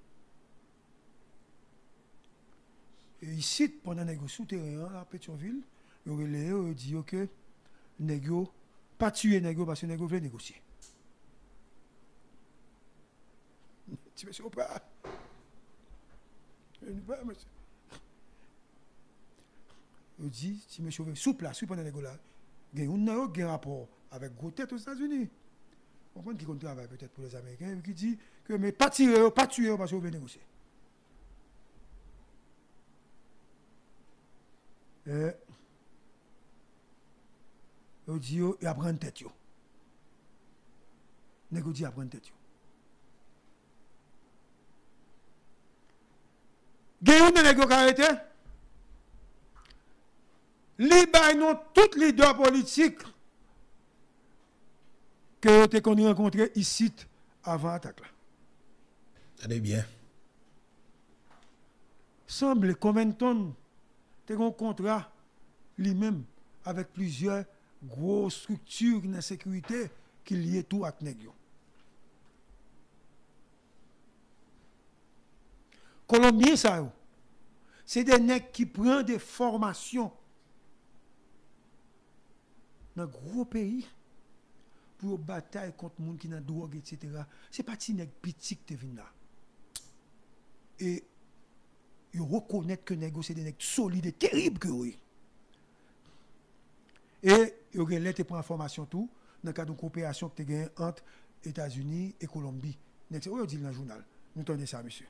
[SPEAKER 2] Et ici, pendant les souterrains à Pétionville, il dit que négio pas tuer négio parce que négio veut négocier. Tu me suis pas. Monsieur. Il dit, si me sauve sous place, pendant les là, il y a un rapport avec gros tête aux États-Unis. On comprend qui travaille peut-être pour les Américains, qui dit que mais pas tirer, pas tuer parce que vous venez négocier. Il dit il apprend tête yo. Négocier apprend tête yo. Gagne une négociation arrêté. Li non tous les leaders politiques que tu as rencontrés ici avant l'attaque.
[SPEAKER 1] Allez bien.
[SPEAKER 2] Semble combien de tonnes tu as un contrat lui-même avec plusieurs grosses structures de sécurité qui lient tout à Négio. Colombien, ça, c'est des nègres qui prennent des formations dans un gros pays pour bataille contre les gens qui ont des drogues, etc. Ce n'est pas des nègres petits qui viennent là. Et ils reconnaissent que les nègres, c'est des nègres solides et terribles que oui. Et ils ont prendre information tout dans le cadre de coopération que tu as entre États-Unis et Colombie. C'est ce dit dans le journal. Nous entendons ça, monsieur.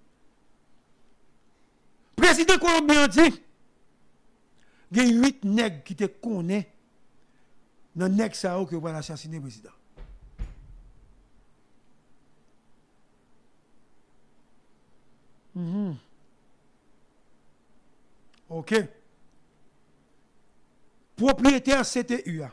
[SPEAKER 2] Président colombien dit il y a 8 nègres qui te connaissent dans le nègre ça que va assassiner le président. OK. Propriétaire CTU,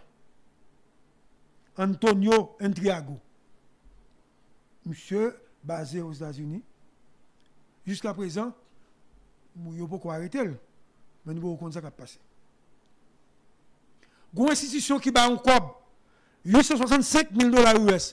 [SPEAKER 2] Antonio Entriago. Monsieur basé aux États-Unis. Jusqu'à présent, il n'y a pas arrêté. Mais nous avons ça qui a passé. Une institution qui bat un cob, 865 000 $ US.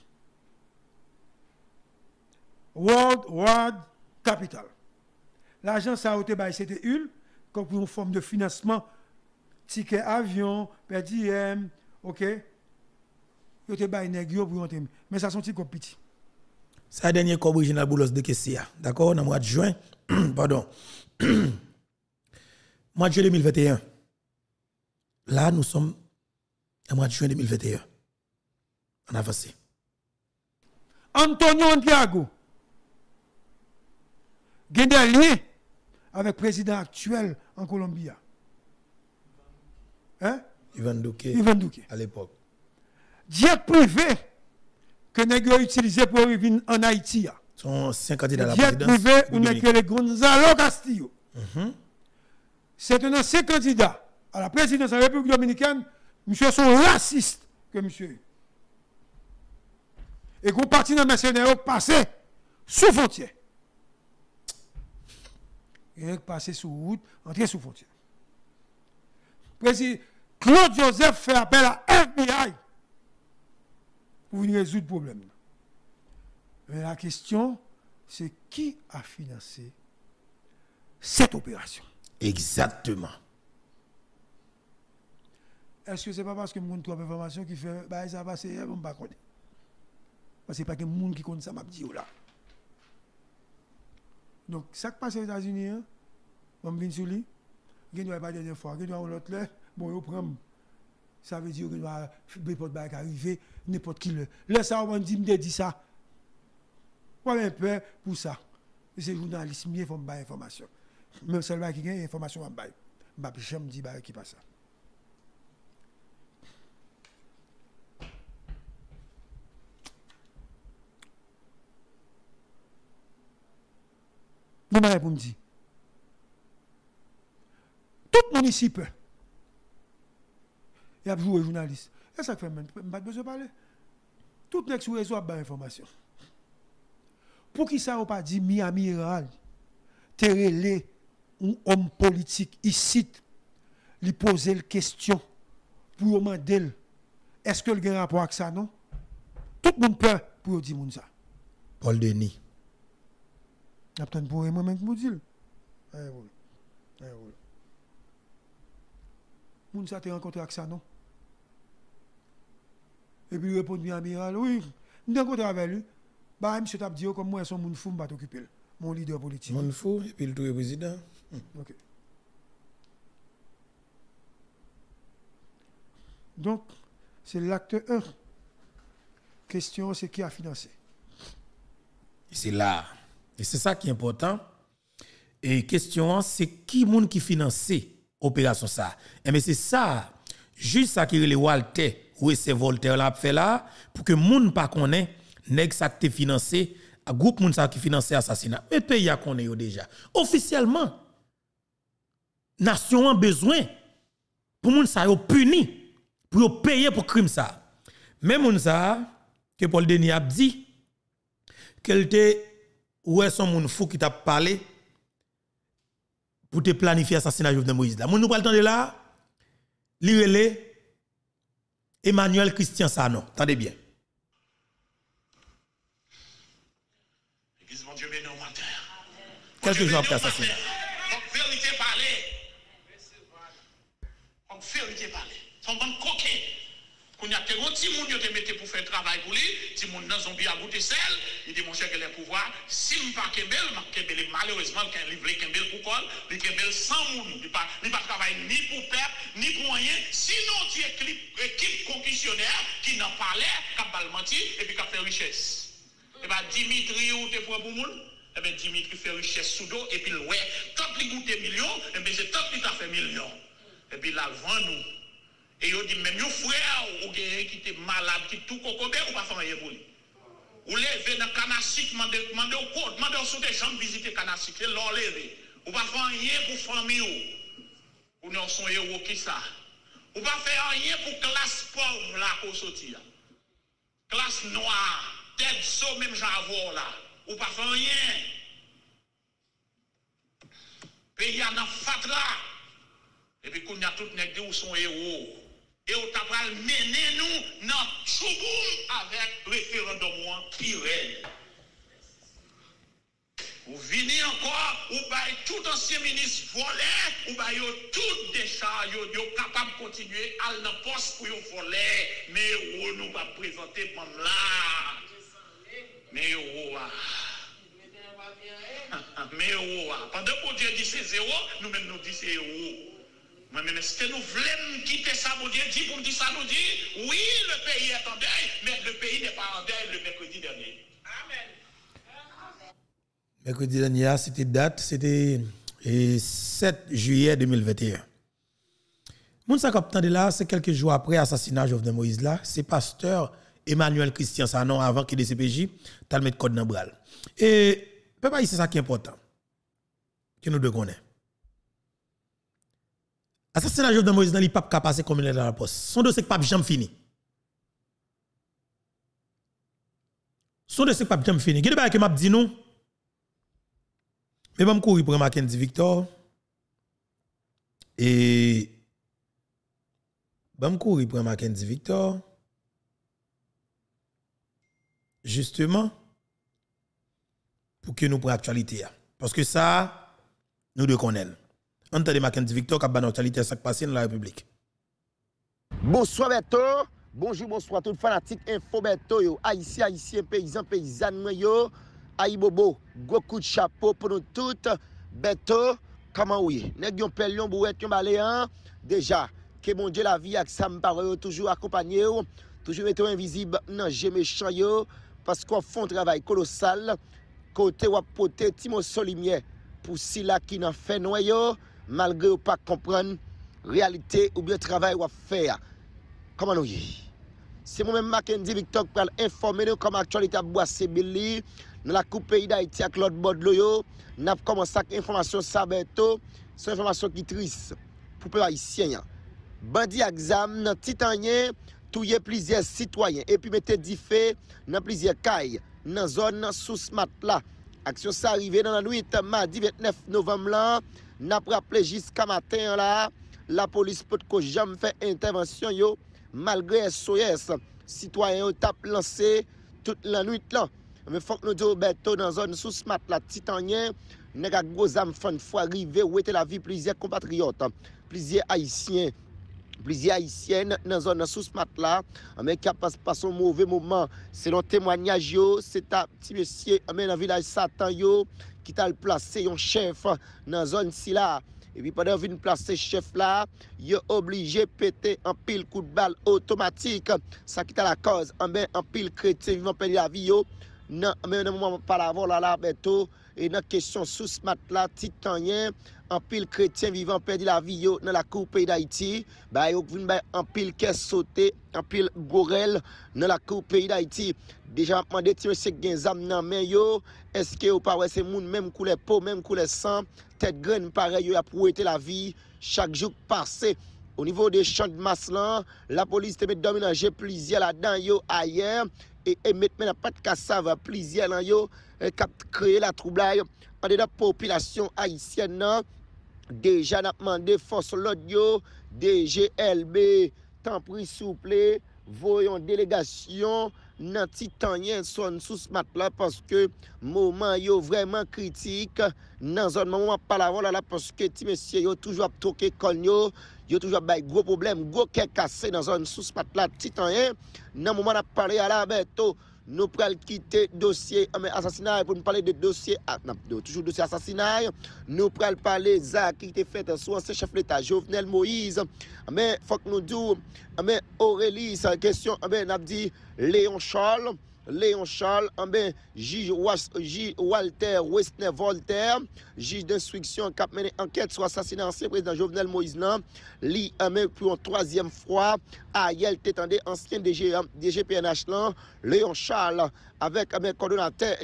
[SPEAKER 2] World Capital. L'argent, ça a été bail, c'était comme une forme de financement, ticket avion, per diem, ok? Il était bail négio pour entrer. Mais ça sont petit comme petit.
[SPEAKER 1] Ça dernier cob original Boulos de Kessia, d'accord, dans le mois de juin, pardon, mois de juin 2021. Là, nous sommes au mois de juin 2021. On a avancé.
[SPEAKER 2] Antonio Antiago, il y a des liens avec le président actuel en Colombie. Hein?
[SPEAKER 1] Ivan Duque. À l'époque.
[SPEAKER 2] Jet privé que nous avons utilisé pour arriver en Haïti.
[SPEAKER 1] Sont 5 candidats à la
[SPEAKER 2] Jet
[SPEAKER 1] présidence.
[SPEAKER 2] privé, on a créé Gonzalo Castillo. C'est un ancien candidat à la présidence de la République dominicaine. Monsieur sont racistes que monsieur. Et qu'on parti dans les mercenaires passé sous frontière. Et passé sous route, entrer sous frontière. Président Claude Joseph fait appel à FBI pour venir résoudre le problème. Mais la question, c'est qui a financé cette opération?
[SPEAKER 1] Exactement.
[SPEAKER 2] Est-ce que ce n'est pas parce que mon trouve information qui fait bah ça passe hier, on ne pas connaître. Parce que ce n'est pas que monde qui connaît ça m'a dit là. Donc ça qui passe aux États-Unis, on vient sur lui, il doit pas la dernière fois, il doit l'autre là, bon, il prend. Ça veut dire qu'il va n'importe qui arriver, n'importe qui le. Là ça on dit ça. Pas un peu pour ça. C'est journaliste, il faut me donner information. Même celle qui a information en bail. Je me dis qui passe ça. Vous m'avez pour me dire. Tout le monde ici peut. Il y a joué journaliste. Et ça fait même pas besoin de parler. Tout le monde sur le réseau a des informations. Pour qui ça n'a pas dit mi-amiral, terrelé un homme politique ici, lui poser la question pour demander est-ce que le a un rapport avec ça, non? Tout le monde peut pour dire ça.
[SPEAKER 1] Paul Denis.
[SPEAKER 2] Après, pour moi-même, je vous dis. Moun sa te rencontré avec ça, non? Et puis il répond bien amiral, oui, je rencontré avec lui. Bah, monsieur t'a dit, comme moi, son moun fou, m'a t'occuper. Mon leader politique.
[SPEAKER 1] Moun fou, et puis le tout est président.
[SPEAKER 2] Ok. Donc, c'est l'acte 1. Question, c'est qui a financé?
[SPEAKER 1] Et c'est là. Et c'est ça qui est important. Et question, c'est qui moun qui finance opération ça. Et mais c'est ça, juste ça qui est le Walter ou c'est Voltaire l'a fait là pour que moun pas connaît nèg ça qui financé, groupe moun ça qui financé assassinat. Mais pays a connaît déjà. Officiellement nation a besoin pour moun ça yo puni, pour yo payer pour crime ça. Même moun ça que Paul Denis a dit qu'elle était ouais son moun fou qui t'a parlé pour te planifier l'assassinat de Jovenel Moïse. Moun nou pas le temps de là, li relé Emmanuel Christian Sanon. Attendez bien.
[SPEAKER 4] Église, mon Dieu, béni au matin.
[SPEAKER 1] Quelques jours après l'assassinat.
[SPEAKER 4] Donc, vérité parler. Donc, vérité parler. Son bon coquin. Quand il y a des petits gens qui te mettent pour faire travail pour lui, si mon dans zombie a goûté sel, il dit mon cher que les pouvoirs, si je ne pas Kembel, malheureusement, quand il veut Kembel pour quoi, il Kembel sans moun, il pas travailler ni pour peuple, ni pour rien, sinon tu es équipe concussionnaire qui n'en parlait, qui a menti et puis qui a fait richesse. Et bien Dimitri ou te pour moun, et bien Dimitri fait richesse sous dos et puis ouais, tant qu'il goûte millions, et bien c'est tant qu'il t'a fait millions. Et puis là, vend nous. Et il dit, même yon frère ou quelqu'un qui était malade, qui tout cocobé, ou pas faire rien pour lui. Ou lever dans Kanasik, mandez au code, mandez au des gens visiter Kanasik, c'est l'or levé. Ou pas faire rien pour famille ou non son héros qui ça. Ou pas faire rien pour classe pauvre là qu'on sortit. Classe noire, tête saut même j'avoue là. Ou pas faire rien. Pays à nan fatra. Et puis qu'on a tout nèg ou son héros. Et on t'a pral mener nous dans chouboum avec référendum pire. Ou venez encore, ou bail tout ancien ministre volé, ou bail tout décharge, yo capable de continuer à la poste pour voler, mais on nous va présenter comme là. Mais pendant que Dieu dit c'est zéro, nous-mêmes nous disons c'est zéro. Moi-même, est-ce que nous voulons quitter ça, mon Dieu dit pour nous dire ça, nous dit, oui, le pays est en deuil, mais le pays n'est pas en deuil le mercredi dernier. Amen.
[SPEAKER 1] Mercredi dernier, c'était 7 juillet 2021. Moun sa kap tande là, c'est quelques jours après l'assassinat de Jovenel Moïse là, c'est pasteur Emmanuel Christian Sanon avant qu'il DCPJ, t'as le mettre code dans bral. Et papa, c'est ça qui est important. Que nous devons connaître. L'assassinat de Jovenel Moïse dans l'IPAP qui a passé comme il est dans la poste. Son dossier pas jamais fini. Son dossier pas jamais fini. Qu'est-ce que m'a dit nous? Mais je vais courir pour Mackenzie Victor. Et je vais courir pour Mackenzie Victor. Justement, pour que nous prenions l'actualité. Parce que ça, nous devons connaître. Entendez Mackenzie Victor qui a ban l'actualité ça qui passe dans la République.
[SPEAKER 5] Bonsoir Beto. Bonjour, bonsoir tout fanatique info Beto yo. Haïtien, paysan, paysanne yo. Aïe bobo, gros coup de chapeau pour nous toutes. Beto, comment oui? Nèg yon pelion bouet yon baléan. Déjà, que mon Dieu la vie avec ça me parle toujours accompagné toujours être invisible non j'ai méchant yo parce qu'on font un travail colossal côté ou poté Timo Solimier pour si là qui n'en fait noyo malgré ou pas comprendre réalité ou bien travail ou faire. Comment nous y? C'est moi-même Mackenzie Victor pour informer nous comme actualité à Boissé Billy dans la coupe pays d'Haïti avec l'autre bord de l'eau. N'a commencé avec information ça bientôt, c'est une information qui triste pour les haïtiens. Bandi exam dans Titanien touye plusieurs citoyens et puis mettez dit fait dans plusieurs cailles dans zone sous smat là. Action ça arrivé dans la nuit mardi 29 novembre là, n'a rappelé jusqu'à matin là, la police peut ko jamais fait intervention yo malgré SOS citoyens tape lancé toute la nuit là. Mais faut que nous disions bientôt dans zone sous smat là Titanien nèg ak gros âme fan fois arrivé où était la vie plusieurs compatriotes, plusieurs haïtiens haïtiennes dans zone sous mat là mais qui a passé un mauvais moment selon témoignage yo c'est un petit monsieur mais dans village Satan yo qui t'a placé un chef dans zone si là et puis pendant vinn placer chef là yo obligé péter un pile coup de balle automatique ça qui t'a la cause en pile chrétien vivant perdre la vie yo non mais non moment pas la voilà là bientôt et dans question sous mat là Titanien en pile chrétien vivant perdu la vie dans la cour pays d'Haïti bah yo vinn en pile caisse sauté en pile gorel dans la cour pays d'Haïti déjà demandé ti monsieur gen zam nan men yo est-ce que ou pas ouais c'est moun même couleur peau même couleur sang tête graine pareil yo a prouvé la vie chaque jour passé au niveau des champs de masse là la police te met dominager plusieurs là-dedans yo ailleurs et mettre maintenant pas de cassave plusieurs là yo cap créer la troublage par de la population haïtienne non déjà n'a demandé force l'autre yo DGLB tant pris souple voyons délégation dans Titanien son sous mat là parce que moment yo vraiment critique dans zone moment pas la voilà là parce que ti monsieur yo toujours toqué kon yo toujours bay gros problème gros cœur cassé dans zone sous mat là Titanien dans moment n'a parler à la bientôt nous pral quitter dossier assassinat pour nous parler de dossier toujours dossier assassinat nous pral parler ça qui était fait sur ancien chef l'état Jovenel Moïse mais faut que nous disions mais Aurélie sa question n'a dit Léon Charles juge Walter Westner Voltaire juge d'instruction qui a mené enquête sur l'assassinat ancien président Jovenel Moïse li pour une troisième fois Ariel t'étendait ancien DGPNH là Léon Charles avec coordonnateur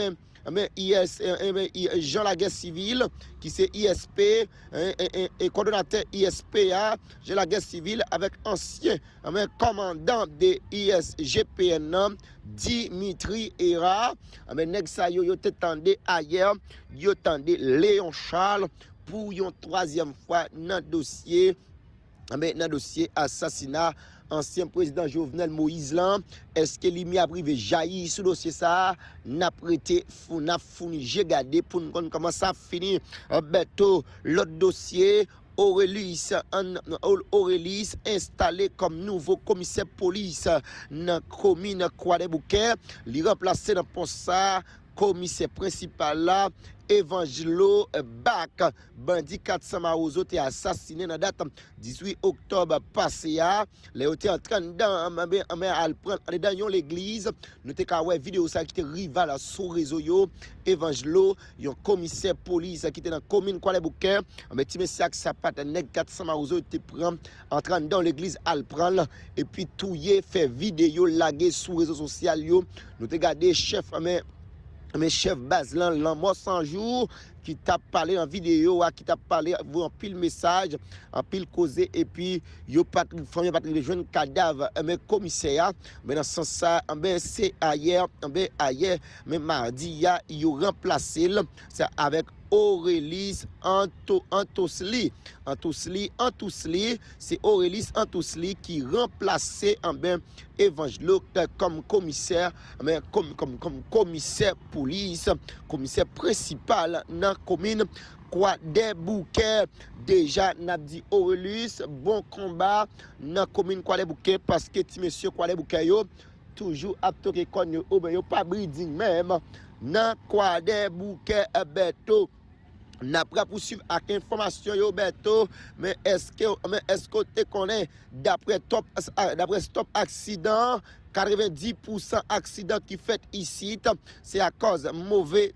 [SPEAKER 5] Jean Laguerre Civile qui c'est ISP et coordonnateur ISPA Jean Laguerre Civile avec ancien commandant de ISGPN Dimitri Hera nèg sa yo t'étendait ailleurs yo tendait Léon Charles pour une troisième fois dans dossier assassinat ancien président Jovenel Moïse là. Est-ce que l'imi a privé jailli sur dossier ça n'a prêté n'a fourni j'ai gardé pour nous comment ça finit bientôt l'autre dossier Aurélis installé comme nouveau commissaire police dans commune Croix-des-Bouquets, li remplacé dans poste ça commissaire principal là Evangelo Bak bandit 400 Marozo été assassiné dans date 18 octobre passé a les était en train dans l'église nous te ka vidéo ça qui était rival sur réseau yo Evangelo un commissaire police qui était dans commune Croix-des-Bouquets mais ti monsieur ça pas nèg 400 Marozo était prend en train dans l'église al prendre et puis touyer fait vidéo laguer sur réseau social yo nous te garder chef mais chef Bazlan l'an sans jour qui t'a parlé en vidéo qui t'a parlé en pile message en pile causé et puis yo famille Patrick de jeune cadavre mais commissaire mais dans ce sens ça c'est hier mais mardi yo remplacé c'est avec Aurélis Antousli, c'est Aurélis Antousli qui remplaçait Evangelo comme commissaire, comme commissaire police, commissaire principal dans la commune Croix-des-Bouquets. Déjà, n'a dit Aurélis, bon combat dans la commune Croix-des-Bouquets parce que monsieur Croix-des-Bouquets toujours apte que kon yo pas breeding même dans Croix-des-Bouquets beto. N'a pas poursuivre avec information yo beto mais est-ce que tu connais d'après stop accident 90% accident qui fait ici c'est à cause mauvais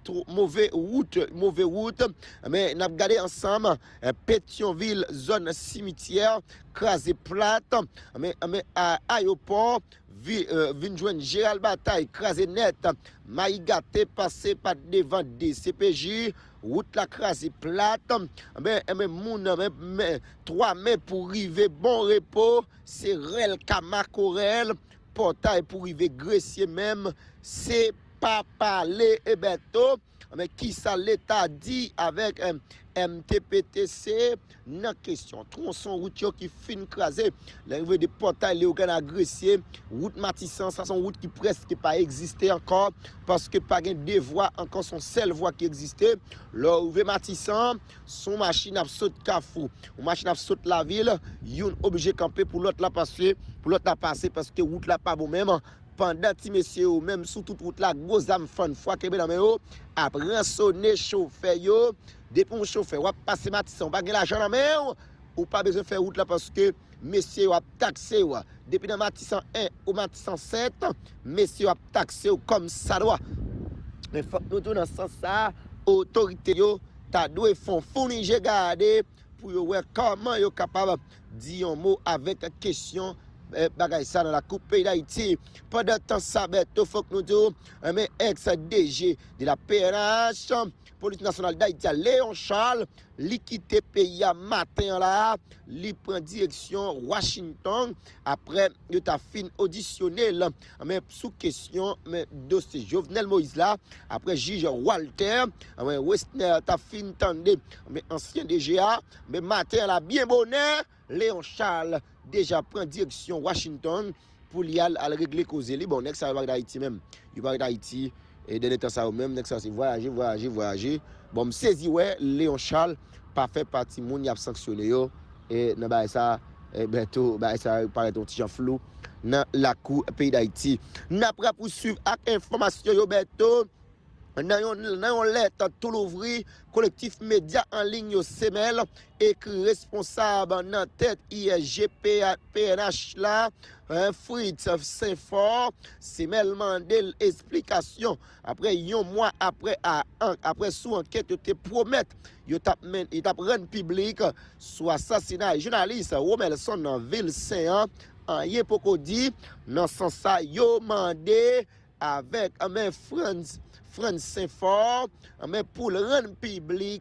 [SPEAKER 5] route mais n'a regardé ensemble Pétionville zone cimetière crasé plate mais à aéroport vin joindre Gérald Bataille crasé net Maïgaté passé par devant DCPJ route la crasé plate mais moun 3 mai pour arriver bon repos c'est Rel Kamakorel portail pour arriver Grecier même c'est pas parler et bientôt mais qui ça l'état dit avec MTPTC dans question tronçon route qui fin crasé l'arrivée de portail Léogan à Grecier route Matissan ça son route qui presque pas existé encore parce que pas gain deux voies encore son seule voie qui existait l'arrivée Matissan son machine a saute Carrefour une machine a saute la ville yon obligé camper pour l'autre la passer parce que route là pas bon même pendant ti monsieur même sous toute route là gros âme fan fois que dans yo après sonner chauffeur yo depuis un chauffeur ou passer Matisson pas gain l'argent dans main ou pas besoin faire route là parce que monsieur a taxé ou depuis dans Matisson 1 ou Matisson 7 monsieur a taxé comme ça doit mais faut nous dans sens ça autorité yo ta doit font fournir garder pour yo voir comment yo capable dire un mot avec question bagay ça dans la coupe pays d'Haïti pendant temps ça beto faut que nous disions mais ex DG de la PNH police nationale d'Haïti Léon Charles li quitte pays matin là li prend direction Washington après il t'a fin auditionné mais sous question mais dossier Jovenel Moïse là après juge Walter Westner t'a fin tendé mais ancien DGA mais matin là bien bonheur Léon Charles déjà prend direction Washington pour y aller régler cause li bon next ça va d'Haïti même il va d'Haïti et dernier temps ça même next ça c'est voyager bon me saisi ouais Léon Charles pas fait partie moun y a sanctionné yo et nan ba ça bientôt ba ça paraît un petit flou dans la cour pays d'Haïti n'a pas poursuivre avec information yo bientôt dans yon lettre tout l'ouvrir collectif média en ligne yo semel écrit responsable dans tête ISGP PNH là Fritz Saint-Fort semel mandel explication après un mois après sous enquête te promettre yo tap rendre public sur assassinat journaliste Romelson dans ville Saint en yé poko dit dans sens ça yo mandé avec France Saint-Fort mais pour le rendre public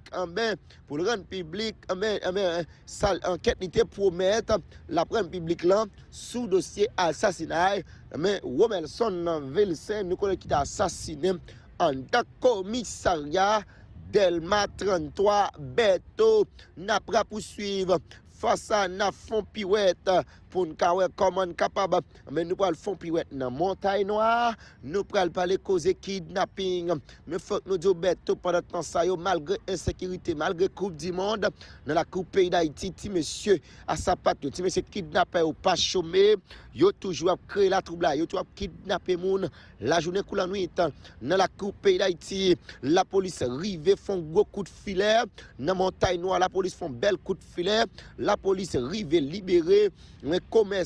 [SPEAKER 5] ça enquête était promettre la prendre public là sous dossier assassinat mais Romelson dans ville Saint nous connaît qui t'a assassiné en commissariat Delma 33 Beto n'a pas poursuivre face à na fond pirouette pour nous comment capable mais nous pral fond pirouette dans montagne noire nous pral parler causer kidnapping mais faut que nous dire Beto pendant temps ça yo malgré insécurité malgré coupe du monde dans la coupe pays d'Haïti ti monsieur à sa patte ti monsieur kidnappé ou pas chômé yo toujours créer la trouble yo toujours kidnapper moun la journée coule la nuit dans la coupe pays d'Haïti la police rive font gros coup de filet dans montagne noire la police font bel coup de filet la police rive libérer un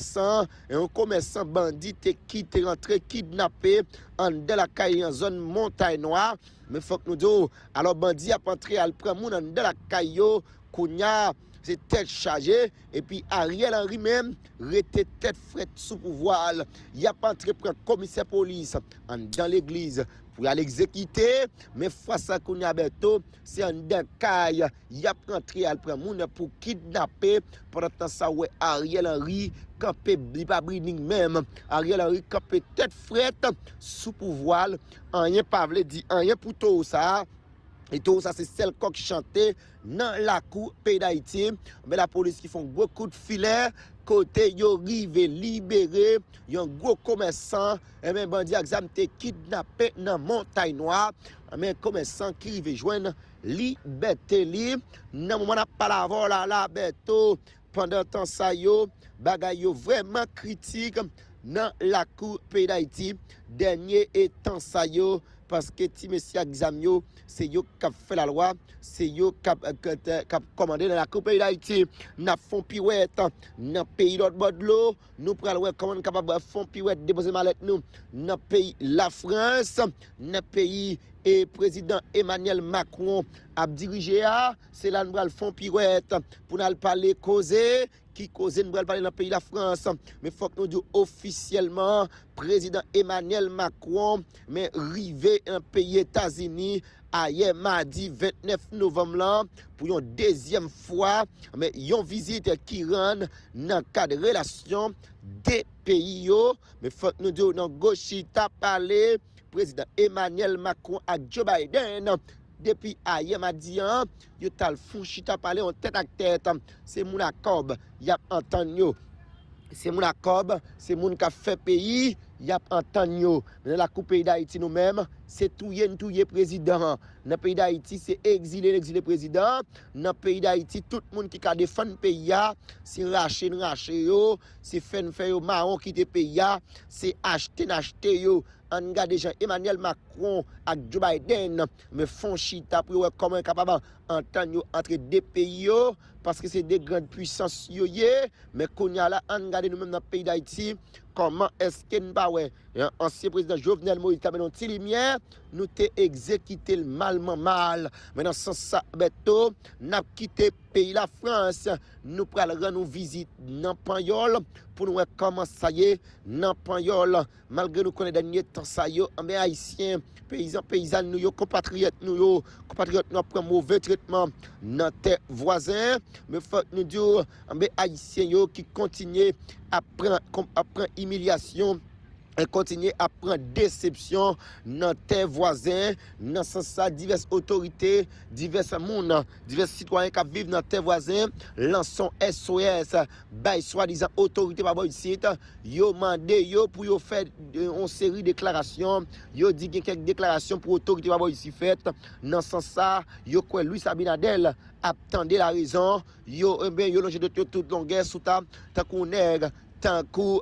[SPEAKER 5] commerçant bandit qui est rentré kidnappé en de la caille en zone montagne noire mais faut que nous disions alors bandit a entré al prend moun en de la caille kounya c'est tête chargée et puis Ariel Henry même rete tête frette sous pouvoir il a pas entré prend commissaire police dans l'église pour aller exécuter mais face à Kounia Beto c'est un caille il a rentré al prend moun pour kidnapper pendant temps ça ouais Ariel Henry campé pas breeding même Ariel Henry campé tête frette sous pouvoir rien pas veut dire rien pour tout ça. Et tout ça, c'est celle qui chantait dans la cour pays d'Haïti. Mais la police qui font beaucoup de filet, côté yo rive libéré, yon gros commerçant, et même bandit exam te kidnappé dans montagne noire, mais commerçant qui rive joindre liberté li. Nan moment n'a pas la vola la Beto pendant temps ça yo, bagay yo vraiment critique dans la cour pays d'Haïti. Dernier étant ça yo parce que ti monsieur exam yo c'est yo qui fait la loi c'est yo qui commandé dans la coupe pays d'Haïti n'a font pirouette dans pays l'autre bord de l'eau nous pral ouais comment capable font pirouette déposer mallette nous dans pays la France dans pays et président Emmanuel Macron a dirigé c'est là nous pral font pirouette pour nous parler causer qui cause nous parler dans le pays de la France mais faut que nous disions officiellement président Emmanuel Macron mais rivé un pays États-Unis hier mardi 29 novembre là pour une deuxième fois mais une visite qui rend dans cadre de relation des pays mais faut que nous disions dans Gochita parler président Emmanuel Macron à Joe Biden depuis hier mardi yo tal fou chita parler en tête à tête c'est mon accord y a entendu c'est mon accord c'est mon qui fait pays y a entendu dans la coupe pays d'Haïti nous même c'est touyer président dans pays d'Haïti c'est exilé président dans pays d'Haïti tout le monde qui a défendre pays c'est racher yo c'est faire yo marron quitter pays c'est acheter yo en regarde déjà Emmanuel Macron avec Joe Biden mais font chita pour comment capable entendre entre deux pays parce que c'est des grandes puissances mais qu'on y a là en regarde nous même dans le pays d'Haïti comment est-ce que nous pas ouais ancien président Jovenel Moïse t'a menon ti lumière nous t'ai exécuté le mal mais dans ce sens ça Beto n'a quitté pays la France nous pral rendre visite dans Panyol pour nous voir comment ça y est dans Panyol malgré nous connaît dernier temps ça yo mais haïtiens paysans nous compatriotes nous prend mauvais traitement dans tes voisins mais faut nous dire mais haïtiens yo qui continuent à prendre humiliation et continuer à prendre déception dans tes voisins dans ce sens diverses autorités divers monde divers citoyens qui vivent dans tes voisins lançons SOS by soi-disant autorité par ici yo mandé yo pour yo faire une série de déclarations yo dit quelques déclarations pour autorité par ici faites dans ce sens yo quoi Louis Abinadel attendez la raison yo yo longe de toute longueur sous ta qu'on nègre tant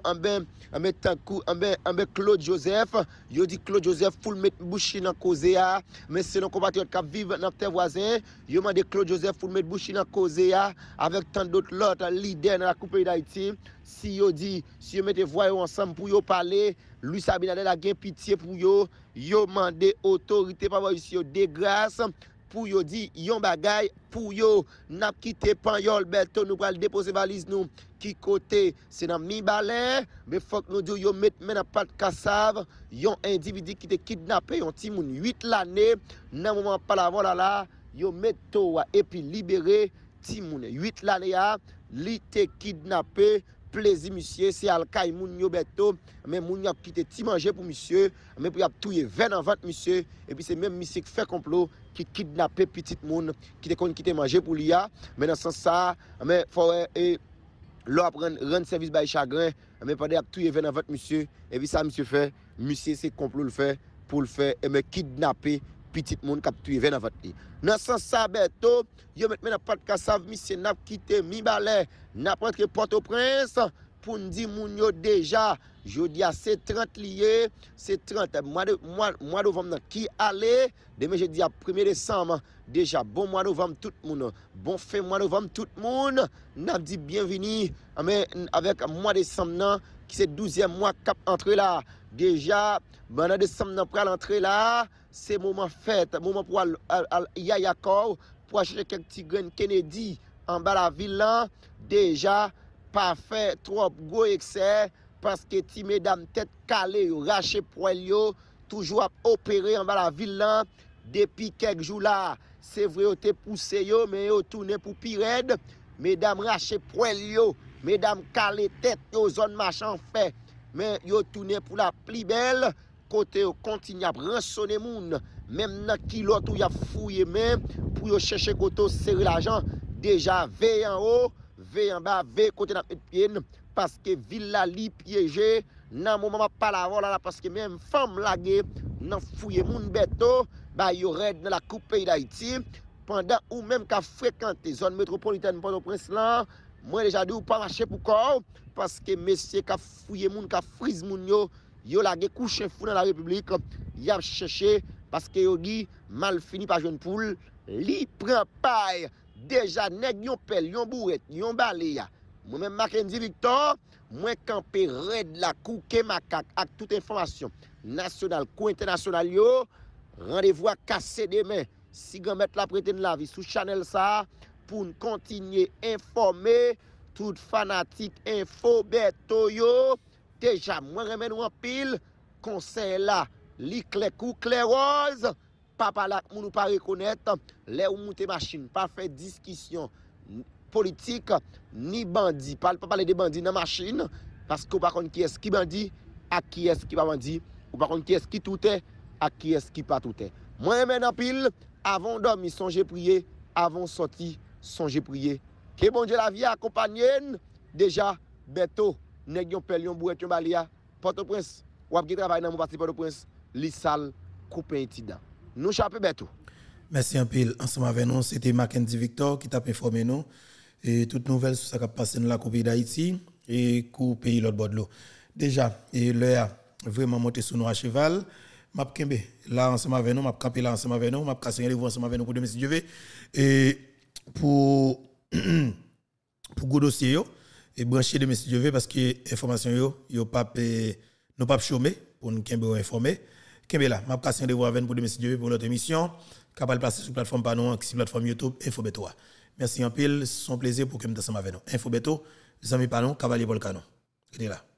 [SPEAKER 5] Claude Joseph yo dit Claude Joseph faut mettre bouche dans cause mais c'est nos compatriotes qui vivent dans tes voisins yo mandé Claude Joseph faut mettre bouche dans cause avec tant d'autres l'autre leader dans la coupe d'Haïti si yo dit si yo mettez voix ensemble pour yo parler Louis Abinadel a gain pitié pour yo mandé autorité par ici de grâce pour yo dit yon bagay pour yo n'a quitté Panyol Beto nous pral déposer valise nous qui côté c'est dans mi balai mais faut que nous dit yo mettre maintenant pas de cassave yon individu qui te kidnappé yon ti moun 8 l'année dans moment pas la voilà là yo metto et puis libérer ti moun 8 l'année li te kidnappé plaisir monsieur, c'est alcaï moun yo beto, mais moun yo quitté ti manger pour monsieur, mais pour y a touyer 20 en vente monsieur, et puis c'est même monsieur qui fait complot qui kidnappé petit moun qui te quitter manger pour l'IA, mais dans ce sens ça, mais faut et l'on rendre service by chagrin, mais pendant touyer 20 en vente monsieur, et puis ça monsieur fait, monsieur c'est complot le fait pour le faire et me kidnapper petit monde qui a tué 20 en vente. Dans ce sens ça beto, yo met maintenant pas de kassav monsieur n'a quitté mi balai, n'a pas rentré Port-au-Prince pour nous dire moun yo déjà jodi a c'est 30 lié, c'est 30 mois de novembre qui allait, demain jeudi à 1er décembre déjà bon mois de novembre tout le monde, bon fin mois de novembre tout le monde, n'a dit bienvenue avec mois de décembre qui c'est 12e mois cap entre là. Déjà pendant décembre pour l'entrée là, c'est moment fête, moment pour Yaya Kor pour acheter quelques petits grains Kennedy en bas la ville là, déjà pas fait trop gros excès parce que ti mesdames tête calée raché poil yo toujours à opérer en bas la ville là depuis quelques jours là, c'est vrai yo te poussé yo mais yo tourné pour pirède, mesdames raché poil yo, mesdames calé tête yo zone machin fait, mais yo tourné pour la plus belle côté yo continue à rançonner moun, même dans kilo tout y a fouillé même pour yo chercher côté serrer l'argent, déjà veille en haut, veille en bas, veille côté dans pied parce que ville la li piégé nan moment pas la voilà parce que même femme lagué nan fouiller moun beto ba yo red dans la coupe pays d'Haïti pendant ou même qu'a fréquenter zone métropolitaine Port-au-Prince là, moi déjà dit ou pas marcher pour corps parce que monsieur qu'a fouiller moun qu'a frise moun yo lagué coucher fou dans la République, y a cherché parce que yo dit mal fini par jeune poule, li prend paille déjà nèg yon pelle, yon bourrette, yon balaya. Moi-même Mackenzie Victor, moi campé red la kouke macaque avec toute information nationale ou internationale yo, rendez-vous à casser demain. Si grand mettre la prêter la vie sous channel ça pour nous continuer informer tout fanatique info beto yo. Déjà moi remède en pile conseil là, li clair ou clair rose. Papa là nous pas reconnaître les ou monter machine, pas faire discussion politique ni bandit, pas parler de bandits dans machine parce que par contre qui est qui bandit à qui est qui pas bandit ou par contre qui est qui tout est à qui est qui pas tout est. Moi maintenant pile avant dormir songez prier, avant sortir songez prier. Que bon Dieu la vie accompagne déjà beto nèg yon pel yon bouet yon balia Port-au-Prince ou ap ki travail dans mon parti Port-au-Prince li sal coupe incident. Nous chapé beto.
[SPEAKER 1] Merci un peu ensemble avec nous, c'était Mackenzie Victor qui t'a informé nous et toute nouvelle sur ça qui passe dans la coupe d'Haïti et coup pays l'autre bord de l'eau. Déjà et là vraiment monter sur nous à cheval, m'a kembe là ensemble avec nous, m'a camper là ensemble avec nous, m'a casser rendez-vous ensemble avec nous pour demain si Dieu veut et pour gros dossier yo et brancher demain si Dieu veut parce que information yo pas nous pas chômer pour nous kembe informer. Kembe là, m'a casser rendez-vous avec nous pour demain si Dieu veut pour notre émission capable passer sur plateforme Panou, sur plateforme YouTube Infobeto. Merci en pile, c'est un plaisir pour que nous ensemble avec nous. Infobeto, les amis Panou, Cavalier Volcano. Il est là.